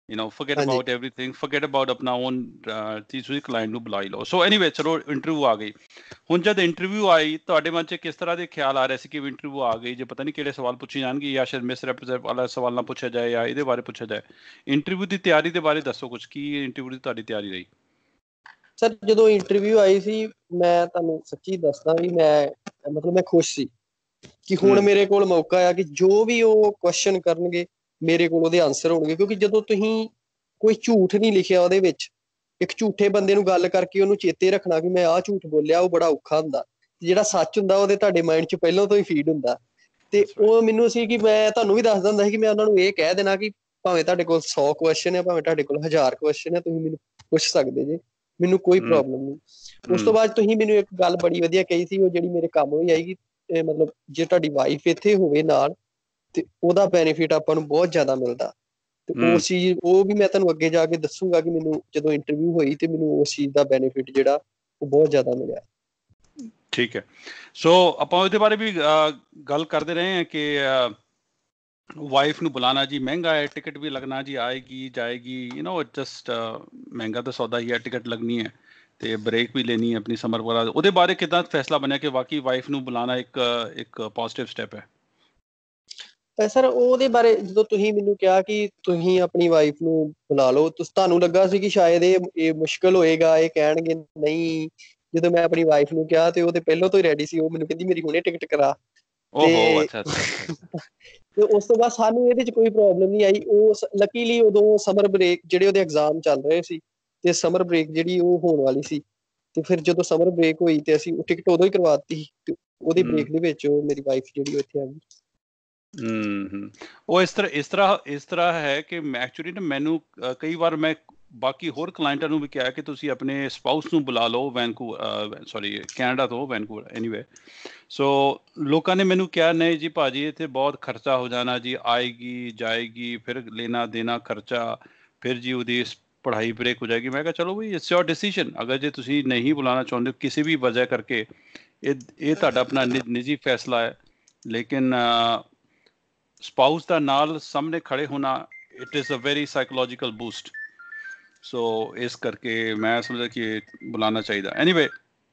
forget ਹਾਂਜੀ about everything, forget about ਆਪਣਾ own ਚੀਜ਼, ਤੁਸੀਂ ਕਲਾਇੰਟ ਨੂੰ ਬੁਲਾ ਹੀ ਲਓ। ਸੋ ਐਨੀਵੇ ਚਲੋ ਇੰਟਰਵਿਊ ਆ ਗਈ। ਹੁਣ ਜਦ ਇੰਟਰਵਿਊ ਆਈ ਤੁਹਾਡੇ ਮਨ 'ਚ ਕਿਸ ਤਰ੍ਹਾਂ ਦੇ ਖਿਆਲ ਆ ਰਹੇ ਸੀ ਕਿ ਇੰਟਰਵਿਊ ਆ ਗਈ, ਜੇ ਪਤਾ ਨਹੀਂ ਕਿਹੜੇ ਸਵਾਲ ਪੁੱਛੇ ਜਾਣਗੇ ਜਾਂ ਸ਼ਾਇਦ ਮਿਸਰੈਪ੍ਰੈਜ਼ੈਂਟ ਵਾਲਾ ਸਵਾਲ ਨਾ ਪੁੱਛਿਆ ਜਾਏ ਜਾਂ ਇਹਦੇ ਬਾਰੇ ਪੁੱਛਿਆ ਜਾਏ। ਇੰਟਰਵਿਊ ਦੀ ਤਿਆਰੀ ਦੇ ਬਾਰੇ ਦੱਸੋ ਕੁਝ, ਕੀ ਇੰਟਰਵਿਊ ਦੀ ਤੁਹਾਡੀ ਤਿਆਰੀ ਰਹੀ? ਸਰ, ਜਦੋਂ ਇੰਟਰਵਿਊ ਆਈ ਸੀ, ਮੈਂ ਤੁਹਾਨੂੰ ਸੱਚੀ ਦੱਸਦਾ ਵੀ ਮੈਂ ਖੁਸ਼ ਸੀ ਕਿ ਹੁਣ ਹੂੰ ਮੇਰੇ ਕੋਲ ਮੌਕਾ ਆ ਕਿ ਜੋ ਵੀ ਉਹ ਕੁਐਸਚਨ ਕਰਨਗੇ ਮੇਰੇ ਕੋਲ ਉਹਦੇ ਆਨਸਰ ਹੋਣਗੇ। ਕਿਉਂਕਿ ਜਦੋਂ ਤੁਸੀਂ ਕੋਈ ਝੂਠ ਨਹੀਂ ਲਿਖਿਆ ਉਹਦੇ ਵਿੱਚ, ਇੱਕ ਝੂਠੇ ਬੰਦੇ ਨੂੰ ਗੱਲ ਕਰਕੇ ਉਹਨੂੰ ਚੇਤੇ ਰੱਖਣਾ ਕਿ ਮੈਂ ਆਹ ਝੂਠ ਬੋਲਿਆ, ਉਹ ਬੜਾ ਔਖਾ ਹੁੰਦਾ। ਜਿਹੜਾ ਸੱਚ ਹੁੰਦਾ ਉਹਦੇ ਤੁਹਾਡੇ ਮਾਈਂਡ 'ਚ ਪਹਿਲਾਂ ਤੋਂ ਹੀ ਫੀਡ ਹੁੰਦਾ। ਤੇ ਦੈਟਸ ਰਾਈਟ। ਉਹ ਮੈਨੂੰ ਸੀ ਕਿ ਮੈਂ ਤੁਹਾਨੂੰ ਵੀ ਦੱਸਦਾ ਹੁੰਦਾ ਸੀ ਕਿ ਮੈਂ ਉਹਨਾਂ ਨੂੰ ਇਹ ਕਹਿ ਦੇਣਾ ਕਿ ਭਾਵੇਂ ਤੁਹਾਡੇ ਕੋਲ 100 ਕੁਐਸਚਨ ਹੈ, ਭਾਵੇਂ ਤੁਹਾਡੇ ਕੋਲ 1000 ਕੁਐਸਚਨ ਹੈ, ਤੁਸੀਂ ਮੈਨੂੰ ਪੁੱਛ ਸਕਦੇ ਜੇ, ਮੈਨੂੰ ਕੋਈ ਹੂੰ ਪ੍ਰੋਬਲਮ ਨਹੀਂ। ਉਸ ਤੋਂ ਹੂੰ ਬਾਅਦ ਤੁਸੀਂ ਮੈਨੂੰ ਇੱਕ ਗੱਲ ਬੜੀ ਵਧੀਆ ਕਹੀ ਸੀ, ਉਹ ਜਿਹੜੀ ਮੇਰੇ ਕੰਮ ਵੀ ਆਏਗੀ। ਮਤਲਬ ਜੇ ਤੁਹਾਡੀ ਵਾਈਫ ਇੱਥੇ ਹੋਵੇ ਨਾਲ ਤੇ ਉਹਦਾ ਬੈਨੀਫਿਟ ਆਪਾਂ ਨੂੰ ਬਹੁਤ ਜ਼ਿਆਦਾ ਮਿਲਦਾ। ਤੇ ਹੂੰ ਉਸ ਚੀਜ਼ ਉਹ ਵੀ ਮੈਂ ਤੁਹਾਨੂੰ ਅੱਗੇ ਜਾ ਕੇ ਦੱਸੂਗਾ ਕਿ ਮੈਨੂੰ ਜਦੋਂ ਇੰਟਰਵਿਊ ਹੋਈ ਤੇ ਮੈਨੂੰ ਉਸ ਚੀਜ਼ ਦਾ ਬੈਨੀਫਿਟ ਜਿਹੜਾ ਉਹ ਬਹੁਤ ਜ਼ਿਆਦਾ ਮਿਲਿਆ। ਠੀਕ ਹੈ। ਸੋ ਆਪਾਂ ਉਹਦੇ ਬਾਰੇ ਵੀ ਗੱਲ ਕਰਦੇ ਰਹੇ ਹਾਂ ਕਿ ਵਾਈਫ ਨੂੰ ਬੁਲਾਣਾ ਜੀ ਮਹਿੰਗਾ ਹੈ, ਟਿਕਟ ਵੀ ਲੱਗਣਾ ਜੀ, ਆਏਗੀ ਜਾਏਗੀ, ਜਸਟ ਮਹਿੰਗਾ ਤਾਂ ਸੌਦਾ ਹੀ ਹੈ, ਟਿਕਟ ਲੱਗਣੀ ਹੈ ਤੇ ਬ੍ਰੇਕ ਵੀ ਲੈਣੀ ਹੈ ਆਪਣੀ ਸਮਰ ਵਗੈਰਾ। ਉਹਦੇ ਬਾਰੇ ਕਿੱਦਾਂ ਫੈਸਲਾ ਬਣਿਆ ਕਿ ਵਾਕਈ ਵਾਈਫ ਨੂੰ ਬੁਲਾਣਾ ਇੱਕ ਪੋਜ਼ਿਟਿਵ ਸਟੈਪ ਹੈ? ਸਰ, ਉਹਦੇ ਬਾਰੇ ਜਦੋਂ ਤੁਸੀਂ ਮੈਨੂੰ ਕਿਹਾ ਕਿ ਤੁਸੀਂ ਆਪਣੀ ਵਾਈਫ ਨੂੰ ਬੁਲਾ ਲਓ, ਤੁਹਾਨੂੰ ਲੱਗਾ ਸੀ ਕਿ ਸ਼ਾਇਦ ਇਹ ਮੁਸ਼ਕਲ ਹੋਏਗਾ, ਇਹ ਕਹਿਣਗੇ ਨਹੀਂ। ਜਦੋਂ ਮੈਂ ਆਪਣੀ ਵਾਈਫ ਨੂੰ ਕਿਹਾ ਤੇ ਉਹ ਤੇ ਪਹਿਲਾਂ ਤੋਂ ਹੀ ਰੈਡੀ ਸੀ, ਉਹ ਮੈਨੂੰ ਕਹਿੰਦੀ ਮੇਰੀ ਹੁਣੇ ਟਿਕਟ ਕਰਾ। ਤੇ ਓਹੋ, ਅੱਛਾ ਅੱਛਾ ਅੱਛਾ। ਤੇ ਉਸ ਤੋਂ ਬਾਅਦ ਸਾਨੂੰ ਇਹਦੇ 'ਚ ਕੋਈ ਪ੍ਰੋਬਲਮ ਨਹੀਂ ਆਈ। ਉਹ ਲੱਕੀਲੀ ਉਦੋਂ ਸਮਰ ਬ੍ਰੇਕ ਜਿਹੜੇ ਉਹਦੇ ਐਗਜ਼ਾਮ ਚੱਲ ਰਹੇ ਸੀ ਤੇ ਸਮਰ ਬ੍ਰੇਕ ਜਿਹੜੀ ਉਹ ਹੋਣ ਵਾਲੀ ਸੀ। ਤੇ ਫਿਰ ਜਦੋਂ ਸਮਰ ਬ੍ਰੇਕ ਹੋਈ ਤੇ ਅਸੀਂ ਉਹ ਟਿਕਟ ਉਦੋਂ ਹੀ ਕਰਵਾ ਦਿੱਤੀ ਸੀ ਤੇ ਉਹਦੀ ਹੂੰ ਬ੍ਰੇਕ ਦੇ ਵਿੱਚ ਉਹ ਮੇਰੀ ਵਾਈਫ ਜਿਹੜੀ ਉਹ ਇੱਥੇ ਆ ਗਈ। ਉਹ ਇਸ ਤਰ੍ਹਾਂ ਹੈ ਕਿ ਐਕਚੁਅਲੀ ਨਾ ਮੈਨੂੰ ਕਈ ਵਾਰ ਮੈਂ ਬਾਕੀ ਹੋਰ ਕਲਾਇੰਟਾਂ ਨੂੰ ਵੀ ਕਿਹਾ ਕਿ ਤੁਸੀਂ ਆਪਣੇ ਸਪਾਊਸ ਨੂੰ ਬੁਲਾ ਲਓ ਕੈਨੇਡਾ ਤੋਂ ਵੈਨਕੂਵਰ ਐਨੀਵੇ। ਸੋ ਲੋਕਾਂ ਨੇ ਮੈਨੂੰ ਕਿਹਾ ਨਹੀਂ ਜੀ ਭਾਜੀ ਇੱਥੇ ਬਹੁਤ ਖਰਚਾ ਹੋ ਜਾਣਾ ਜੀ, ਆਏਗੀ ਜਾਏਗੀ ਫਿਰ ਲੈਣਾ ਦੇਣਾ ਖਰਚਾ, ਫਿਰ ਜੀ ਉਹਦੀ ਪੜ੍ਹਾਈ ਬ੍ਰੇਕ ਹੋ ਜਾਏਗੀ। ਮੈਂ ਕਿਹਾ ਚਲੋ ਬਈ ਇਟਸ ਯੋਰ ਡਿਸੀਜਨ, ਅਗਰ ਜੇ ਤੁਸੀਂ ਨਹੀਂ ਬੁਲਾਉਣਾ ਚਾਹੁੰਦੇ ਹੋ ਕਿਸੇ ਵੀ ਵਜ੍ਹਾ ਕਰਕੇ, ਇਹ ਤੁਹਾਡਾ ਆਪਣਾ ਨਿੱਜੀ ਫੈਸਲਾ ਹੈ। ਲੇਕਿਨ ਸਪਾਊਸ ਦਾ ਨਾਲ ਸਾਹਮਣੇ ਖੜੇ ਹੋਣਾ it is a very psychological boost. So ਇਸ ਕਰਕੇ ਮੈਂ ਸਮਝਦਾ ਕਿ ਬੁਲਾਉਣਾ ਚਾਹੀਦਾ। ਐਨੀਵੇ,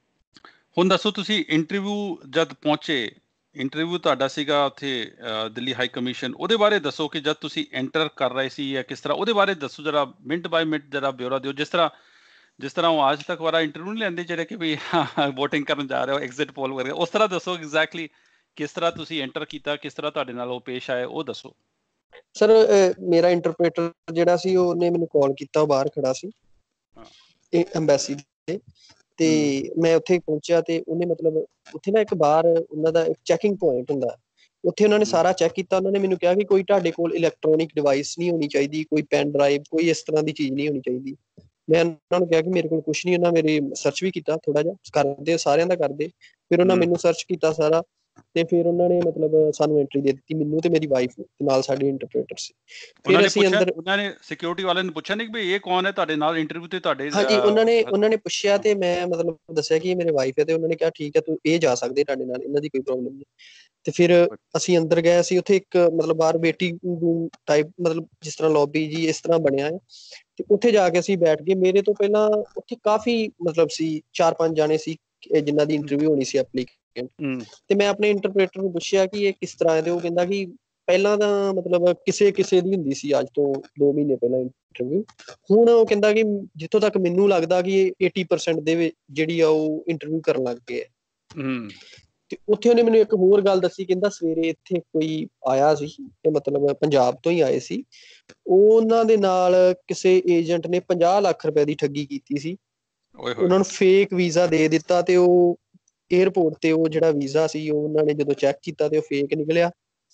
ਹੁਣ ਦੱਸੋ ਤੁਸੀਂ ਇੰਟਰਵਿਊ ਜਦ ਪਹੁੰਚੇ, ਇੰਟਰਵਿਊ ਤੁਹਾਡਾ ਸੀਗਾ ਉੱਥੇ ਦਿੱਲੀ ਹਾਈ ਕਮਿਸ਼ਨ, ਉਹਦੇ ਬਾਰੇ ਦੱਸੋ ਕਿ ਜਦ ਤੁਸੀਂ ਐਂਟਰ ਕਰ ਰਹੇ ਸੀ ਜਾਂ ਕਿਸ ਤਰ੍ਹਾਂ, ਉਹਦੇ ਬਾਰੇ ਦੱਸੋ ਜਰਾ, ਮਿੰਟ ਬਾਏ ਮਿੰਟ ਜਰਾ ਬਿਊਰਾ ਦਿਓ। ਜਿਸ ਤਰ੍ਹਾਂ ਉਹ ਅੱਜ ਤੱਕ ਵਾਲਾ ਇੰਟਰਵਿਊ ਨਹੀਂ ਲੈਂਦੇ ਜਿਹੜੇ ਕਿ ਵੀ ਵੋਟਿੰਗ ਕਰਨ ਜਾ ਰਹੇ ਹੋ, ਐਗਜ਼ਿਟ ਪੋਲ ਵਗੈਰਾ, ਉਸ ਤਰ੍ਹਾਂ ਦੱਸੋ ਐਗਜ਼ੈਕਟਲੀ ਕਿਸ ਤਰ੍ਹਾਂ ਤੁਸੀਂ ਐਂਟਰ ਕੀਤਾ, ਕਿਸ ਤਰ੍ਹਾਂ ਤੁਹਾਡੇ ਨਾਲ ਉਹ ਪੇਸ਼ ਆਏ, ਉਹ ਦੱਸੋ। ਸਰ, ਮੇਰਾ ਇੰਟਰਪ੍ਰੇਟਰ ਜਿਹੜਾ ਸੀ ਉਹਨੇ ਮੈਨੂੰ ਕਾਲ ਕੀਤਾ, ਉਹ ਬਾਹਰ ਖੜਾ ਸੀ ਹਾਂ। ਐਮਬੈਸੀ ਦੇ। ਤੇ ਹੂੰ ਮੈਂ ਉੱਥੇ ਪਹੁੰਚਿਆ ਤੇ ਉਹਨੇ ਮਤਲਬ ਉੱਥੇ ਨਾ ਇੱਕ ਬਾਹਰ ਉਹਨਾਂ ਦਾ ਇੱਕ ਚੈਕਿੰਗ ਪੁਆਇੰਟ ਹੁੰਦਾ, ਉੱਥੇ ਉਹਨਾਂ ਨੇ ਹੂੰ ਸਾਰਾ ਚੈੱਕ ਕੀਤਾ। ਉਹਨਾਂ ਨੇ ਮੈਨੂੰ ਕਿਹਾ ਕਿ ਕੋਈ ਤੁਹਾਡੇ ਕੋਲ ਇਲੈਕਟ੍ਰੋਨਿਕ ਡਿਵਾਈਸ ਨਹੀਂ ਹੋਣੀ ਚਾਹੀਦੀ, ਕੋਈ ਪੈਨ ਡਰਾਈਵ, ਕੋਈ ਇਸ ਤਰ੍ਹਾਂ ਦੀ ਚੀਜ਼ ਨਹੀਂ ਹੋਣੀ ਚਾਹੀਦੀ। ਮੈਂ ਉਹਨਾਂ ਨੂੰ ਕਿਹਾ ਕਿ ਮੇਰੇ ਕੋਲ ਕੁਛ ਨਹੀਂ। ਉਹਨਾਂ ਮੇਰੇ ਸਰਚ ਵੀ ਕੀਤਾ ਥੋੜਾ ਜਿਹਾ, ਕਰਦੇ ਸਾਰਿਆਂ ਦਾ ਕਰਦੇ। ਫਿਰ ਉਹਨਾਂ ਹੂੰ ਮੈਨੂੰ ਸਰਚ ਕੀਤਾ ਸਾਰਾ ਤੇ ਫਿਰ ਉਹਨਾਂ ਨੇ ਮਤਲਬ ਸਾਨੂੰ ਐਂਟਰੀ ਦੇ ਦਿੱਤੀ, ਮੈਨੂੰ ਤੇ ਮੇਰੀ ਵਾਈਫ ਨੂੰ, ਨਾਲ ਸਾਡੇ ਇੰਟਰਪ੍ਰੇਟਰ ਸੀ। ਉਹਨਾਂ ਫਿਰ ਨੇ ਅਸੀਂ ਪੁੱਛਿਆ, ਅੰਦਰ, ਉਹਨਾਂ ਨੇ ਸਿਕਿਉਰਿਟੀ ਵਾਲਿਆਂ ਨੇ ਪੁੱਛਿਆ ਨਹੀਂ ਕਿ ਵੀ ਇਹ ਕੌਣ ਹੈ ਤੁਹਾਡੇ ਨਾਲ ਇੰਟਰਵਿਊ ਤੇ ਤੁਹਾਡੇ ਹਾਂਜੀ, ਉਹਨਾਂ ਨੇ ਪੁੱਛਿਆ ਤੇ ਮੈਂ ਮਤਲਬ ਦੱਸਿਆ ਕਿ ਇਹ ਮੇਰੇ ਵਾਈਫ ਹੈ। ਤੇ ਉਹਨਾਂ ਨੇ ਕਿਹਾ ਠੀਕ ਹੈ, ਤੂੰ ਇਹ ਜਾ ਸਕਦੇ ਤੁਹਾਡੇ ਨਾਲ, ਇਹਨਾਂ ਦੀ ਕੋਈ ਪ੍ਰੋਬਲਮ ਨਹੀਂ। ਤੇ ਫਿਰ ਅਸੀਂ ਅੰਦਰ ਗਏ। ਅਸੀਂ ਉੱਥੇ ਇੱਕ ਮਤਲਬ ਬਾਹਰ ਵੇਟਿੰਗ ਰੂਮ ਟਾਈਪ, ਮਤਲਬ ਜਿਸ ਤਰ੍ਹਾਂ ਲੌਬੀ ਜੀ ਇਸ ਤਰ੍ਹਾਂ ਬਣਿਆ ਹੈ। ਤੇ ਉੱਥੇ ਜਾ ਕੇ ਅਸੀਂ ਬੈਠ ਗਏ। ਮੇਰੇ ਤੋਂ ਪਹਿਲਾਂ ਉੱਥੇ ਕਾਫੀ ਮਤਲਬ ਸੀ 4-5 ਜਾਣੇ ਸੀ ਜਿਨ੍ਹਾਂ ਦੀ ਇੰਟਰਵਿਊ ਹੋਣੀ ਸੀ ਐਪਲੀਕੈਂਟ। ਹੂੰ ਤੇ ਮੈਂ ਆਪਣੇ ਇੰਟਰਪ੍ਰੇਟਰ ਨੂੰ ਪੁੱਛਿਆ ਕਿ ਇਹ ਕਿਸ ਤਰ੍ਹਾਂ ਹੈ, ਤੇ ਉਹ ਕਹਿੰਦਾ ਕਿ ਪਹਿਲਾਂ ਤਾਂ ਮਤਲਬ ਕਿਸੇ ਦੀ ਹੁੰਦੀ ਸੀ ਅੱਜ ਤੋਂ 2 ਮਹੀਨੇ ਪਹਿਲਾਂ ਇੰਟਰਵਿਊ। ਹੁਣ ਉਹ ਕਹਿੰਦਾ ਕਿ ਜਿੱਥੋਂ ਤੱਕ ਮੈਨੂੰ ਲੱਗਦਾ ਕਿ 80% ਦੇ ਜਿਹੜੀ ਆ ਉਹ ਇੰਟਰਵਿਊ ਕਰਨ ਲੱਗ ਗਏ ਹੈ। ਹੂੰ ਤੇ ਉੱਥੇ ਉਹਨੇ ਮੈਨੂੰ ਇੱਕ ਹੋਰ ਗੱਲ ਦੱਸੀ, ਕਹਿੰਦਾ ਸਵੇਰੇ ਇੱਥੇ ਕੋਈ ਆਇਆ ਸੀ, ਤੇ ਮਤਲਬ ਪੰਜਾਬ ਤੋਂ ਹੀ ਆਏ ਸੀ। ਉਹਨਾਂ ਦੇ ਨਾਲ ਕਿਸੇ ਏਜੰਟ ਨੇ 50 ਲੱਖ ਰੁਪਏ ਦੀ ਠੱਗੀ ਕੀਤੀ ਸੀ। ਓਏ ਹੋਏ। ਉਹਨਾਂ ਨੂੰ ਫੇਕ ਵੀਜ਼ਾ ਦੇ ਦਿੱਤਾ ਤੇ ਉਹ ਏਅਰਪੋਰਟ ਤੇ ਉਹ ਜਿਹੜਾ ਵੀਜ਼ਾ ਸੀ ਉਹ ਉਹਨਾਂ ਨੇ ਜਦੋਂ ਚੈੱਕ ਕੀਤਾ ਤੇ ਉਹ ਫੇਕ ਨਿਕਲਿਆ।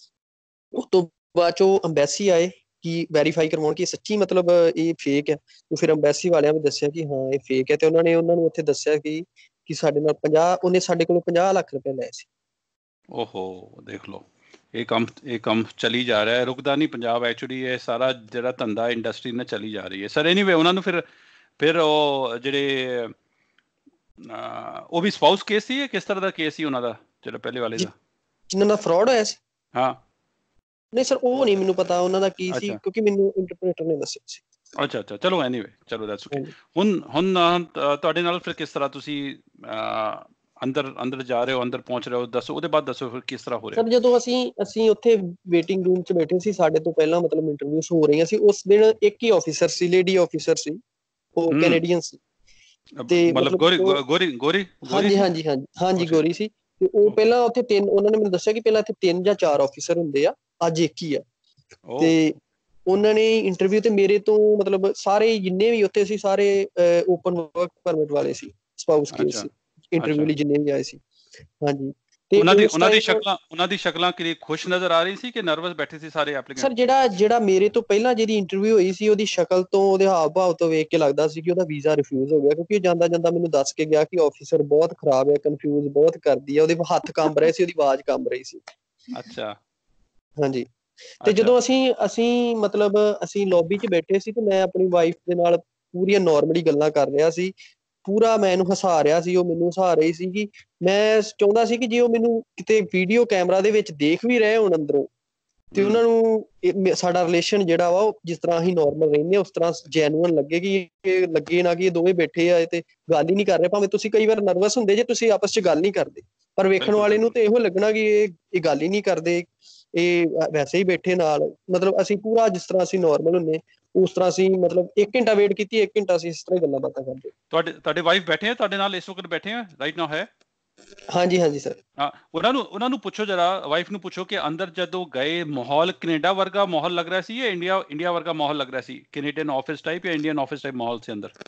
ਉਸ ਤੋਂ ਬਾਅਦ ਚ ਉਹ ਅੰਬੈਸੀ ਆਏ ਕਿ ਵੈਰੀਫਾਈ ਕਰਵਾਉਣ ਕਿ ਸੱਚੀ ਮਤਲਬ ਇਹ ਫੇਕ ਹੈ। ਤੇ ਫਿਰ ਅੰਬੈਸੀ ਵਾਲਿਆਂ ਨੇ ਦੱਸਿਆ ਕਿ ਹਾਂ ਇਹ ਫੇਕ ਹੈ। ਤੇ ਉਹਨਾਂ ਨੂੰ ਉੱਥੇ ਦੱਸਿਆ ਕਿ ਸਾਡੇ ਨਾਲ ਉਹਨੇ ਸਾਡੇ ਕੋਲੋਂ 50 ਲੱਖ ਰੁਪਏ ਲਏ ਸੀ। ਓਹੋ, ਦੇਖ ਲਓ, ਇਹ ਕੰਮ ਚੱਲੀ ਜਾ ਰਿਹਾ ਹੈ, ਰੁਕਦਾ ਨਹੀਂ ਪੰਜਾਬ। ਐਕਚੁਅਲੀ ਇਹ ਸਾਰਾ ਜਿਹੜਾ ਧੰਦਾ ਇੰਡਸਟਰੀ ਨਾਲ ਚੱਲੀ ਜਾ ਰਹੀ ਹੈ। ਸਰ ਐਨੀਵੇ, ਉਹਨਾਂ ਨੂੰ ਫਿਰ ਉਹ ਜਿਹੜੇ ਉਹ ਵੀ ਸਪਾਊਸ ਕੇਸ ਸੀ, ਕਿਸ ਤਰ੍ਹਾਂ ਦਾ ਕੇਸ ਸੀ ਉਹਨਾਂ ਦਾ ਜਿਹੜਾ ਪਹਿਲੇ ਵਾਲੇ ਦਾ? ਜਿਨ੍ਹਾਂ ਦਾ ਫਰਾਡ ਹੋਇਆ ਸੀ। ਹਾਂ। ਨਹੀਂ ਸਰ, ਉਹ ਨਹੀਂ ਮੈਨੂੰ ਪਤਾ ਉਹਨਾਂ ਦਾ ਕੀ ਸੀ, ਅੱਛਾ ਕਿਉਂਕਿ ਮੈਨੂੰ ਇੰਟਰਪ੍ਰੀਟਰ ਨੇ ਦੱਸਿਆ ਸੀ। ਅੱਛਾ ਅੱਛਾ, ਚਲੋ ਐਨੀਵੇ, ਚਲੋ ਦੈਟਸ ਓਕੇ। ਹਾਂਜੀ ਹੁਣ ਤੁਹਾਡੇ ਨਾਲ ਫਿਰ ਕਿਸ ਤਰ੍ਹਾਂ ਤੁਸੀਂ ਅੰਦਰ ਜਾ ਰਹੇ ਹੋ, ਅੰਦਰ ਪਹੁੰਚ ਰਹੇ ਹੋ, ਦੱਸੋ ਉਹਦੇ ਬਾਅਦ ਦੱਸੋ ਫਿਰ ਕਿਸ ਤਰ੍ਹਾਂ ਹੋ ਰਿਹਾ। ਸਰ, ਜਦੋਂ ਅਸੀਂ ਉੱਥੇ ਵੇਟਿੰਗ ਰੂਮ 'ਚ ਬੈਠੇ ਸੀ, ਸਾਡੇ ਤੋਂ ਪਹਿਲਾਂ ਮਤਲਬ ਇੰਟਰਵਿਊਸ ਹੋ ਰਹੀਆਂ ਸੀ। ਉਸ ਦਿਨ ਇੱਕ ਹੀ ਆਫਿਸਰ ਸੀ, ਲੇਡੀ ਆਫਿਸਰ ਸੀ, ਉਹ ਕੈਨੇਡੀਅਨ ਸੀ। ਤੇ ਮਤਲਬ ਮਤਲਬ ਗੋਰੀ ਉਹ, ਗੋਰੀ ਗੋਰੀ ਗੋਰੀ ਹਾਂਜੀ ਸੀ। ਹਾਂਜੀ ਹਾਂਜੀ ਹਾਂਜੀ, ਅੱਛਾ ਗੋਰੀ ਸੀ। ਤੇ ਉਹ ਓਕੇ ਪਹਿਲਾਂ ਉੱਥੇ ਉਹਨਾਂ ਨੇ ਮੈਨੂੰ ਦੱਸਿਆ ਕਿ ਪਹਿਲਾਂ ਇੱਥੇ 3 ਜਾਂ 4 ਆਫਿਸਰ ਹੁੰਦੇ ਆ, ਅੱਜ ਇੱਕ ਹੀ ਆ। ਓ ਤੇ ਉਹਨਾਂ ਨੇ ਇੰਟਰਵਿਊ ਤੇ ਮੇਰੇ ਤੋਂ ਮਤਲਬ ਸਾਰੇ ਜਿੰਨੇ ਵੀ ਉੱਥੇ ਸੀ, ਸਾਰੇ ਓਪਨ ਵਰਕ ਪਰਮਿਟ ਵਾਲੇ ਸੀ, ਸਪਾਊਸ ਕੇਸ ਅੱਛਾ ਸੀ, ਇੰਟਰਵਿਊ ਅੱਛਾ, ਲਈ ਜਿੰਨੇ ਵੀ ਆਏ ਸੀ। ਹਾਂਜੀ, ਤੇ ਉਸ ਟਾਈਮ ਉਹਨਾਂ ਦੀ ਸ਼ਕਲਾਂ ਕਿ ਖੁਸ਼ ਨਜ਼ਰ ਆ ਰਹੀ ਸੀ ਕਿ ਨਰਵਸ ਬੈਠੇ ਸੀ ਸਾਰੇ ਐਪਲੀਕੈਂਟ। ਸਰ, ਜਿਹੜਾ ਮੇਰੇ ਤੋਂ ਪਹਿਲਾਂ ਜਿਹਦੀ ਇੰਟਰਵਿਊ ਹੋਈ ਸੀ, ਉਹਦੀ ਸ਼ਕਲ ਤੋਂ, ਉਹਦੇ ਹਾਵ ਭਾਵ ਤੋਂ ਵੇਖ ਕੇ ਲੱਗਦਾ ਸੀ ਕਿ ਉਹਦਾ ਵੀਜ਼ਾ ਰਿਫਿਊਜ਼ ਹੋ ਗਿਆ, ਕਿਉਂਕਿ ਉਹ ਜਾਂਦਾ ਜਾਂਦਾ ਮੈਨੂੰ ਦੱਸ ਕੇ ਗਿਆ ਕਿ ਆਫਿਸਰ ਬਹੁਤ ਖਰਾਬ ਹੈ, ਕਨਫਿਊਜ਼ ਬਹੁਤ ਕਰਦੀ ਹੈ, ਉਹਦੇ ਹੱਥ ਕੰਬ ਰਹੇ ਸੀ, ਉਹਦੀ ਆਵਾਜ਼ ਕੰਬ ਰਹੀ ਸੀ। ਅੱਛਾ ਹਾਂਜੀ, ਤੇ ਅੱਛਾ ਜਦੋਂ ਅਸੀਂ ਲੌਬੀ 'ਚ ਬੈਠੇ ਸੀ, ਤੇ ਮੈਂ ਆਪਣੀ ਵਾਈਫ ਦੇ ਨਾਲ ਪੂਰੀਆਂ ਨੋਰਮਲੀ ਗੱਲਾਂ ਕਰ ਰਿਹਾ ਸੀ, ਪੂਰਾ ਮੈਂ ਇਹਨੂੰ ਹਸਾ ਰਿਹਾ ਸੀ, ਉਹ ਮੈਨੂੰ ਹਸਾ ਰਹੀ ਸੀ। ਕਿ ਮੈਂ ਚਾਹੁੰਦਾ ਸੀ ਕਿ ਜੇ ਉਹ ਮੈਨੂੰ ਕਿਤੇ ਵੀਡੀਓ ਕੈਮਰਾ ਦੇ ਵਿੱਚ ਦੇਖ ਵੀ ਰਹੇ ਹੋਣ ਅੰਦਰੋਂ, ਤੇ ਉਹਨਾਂ ਨੂੰ ਸਾਡਾ ਰਿਲੇਸ਼ਨ ਜਿਹੜਾ ਵਾ, ਉਹ ਜਿਸ ਤਰ੍ਹਾਂ ਅਸੀਂ ਨੋਰਮਲ ਰਹਿੰਦੇ ਹਾਂ ਉਸ ਤਰ੍ਹਾਂ ਜੈਨੂਅਨ ਲੱਗੇ, ਕਿ ਲੱਗੇ ਨਾ ਕਿ ਇਹ ਦੋਵੇਂ ਬੈਠੇ ਆ ਤੇ ਗੱਲ ਹੀ ਨਹੀਂ ਕਰ ਰਹੇ। ਭਾਵੇਂ ਤੁਸੀਂ ਕਈ ਵਾਰ ਨਰਵਸ ਹੁੰਦੇ ਜੇ, ਤੁਸੀਂ ਆਪਸ 'ਚ ਗੱਲ ਨਹੀਂ ਕਰਦੇ, ਪਰ ਵੇਖਣ ਬਿਲਕੁਲ ਵਾਲੇ ਨੂੰ ਬਿਲਕੁਲ ਤੇ ਇਹੋ ਲੱਗਣਾ ਕਿ ਇਹ ਗੱਲ ਹੀ ਨਹੀਂ ਕਰਦੇ, ਇਹ ਵੈਸੇ ਹੀ ਬੈਠੇ ਨਾਲ। ਮਤਲਬ ਅਸੀਂ ਪੂਰਾ ਜਿਸ ਤਰ੍ਹਾਂ ਅਸੀਂ ਨੋਰਮਲ ਹੁੰਦੇ, ਉਸ ਤਰ੍ਹਾਂ ਅਸੀਂ ਮਤਲਬ 1 ਘੰਟਾ ਵੇਟ ਕੀਤੀ, 1 ਘੰਟਾ ਅਸੀਂ ਇਸ ਤਰ੍ਹਾਂ ਹੀ ਗੱਲਾਂ ਬਾਤਾਂ ਕਰਦੇ। ਤੁਹਾਡੇ ਵਾਈਫ ਬੈਠੇ ਆ ਤੁਹਾਡੇ ਨਾਲ ਇਸ ਵਕਤ, ਬੈਠੇ ਆ ਰਾਈਟ ਨਾਓ ਹੈ। ਹਾਂਜੀ ਹਾਂਜੀ ਸਰ। ਹਾਂ, ਉਹਨਾਂ ਨੂੰ ਪੁੱਛੋ ਜਰਾ, ਵਾਈਫ ਨੂੰ ਪੁੱਛੋ ਕਿ ਅੰਦਰ ਜਦੋਂ ਗਏ ਮਾਹੌਲ ਕੈਨੇਡਾ ਵਰਗਾ ਮਾਹੌਲ ਲੱਗ ਰਿਹਾ ਸੀ ਜਾਂ ਇੰਡੀਆ ਵਰਗਾ ਮਾਹੌਲ ਲੱਗ ਰਿਹਾ ਸੀ, ਕੈਨੇਡੀਅਨ ਆਫਿਸ ਟਾਈਪ ਜਾਂ ਇੰਡੀਅਨ ਆਫਿਸ ਟਾਈਪ ਮਾਹੌਲ ਸੀ ਅੰਦਰ।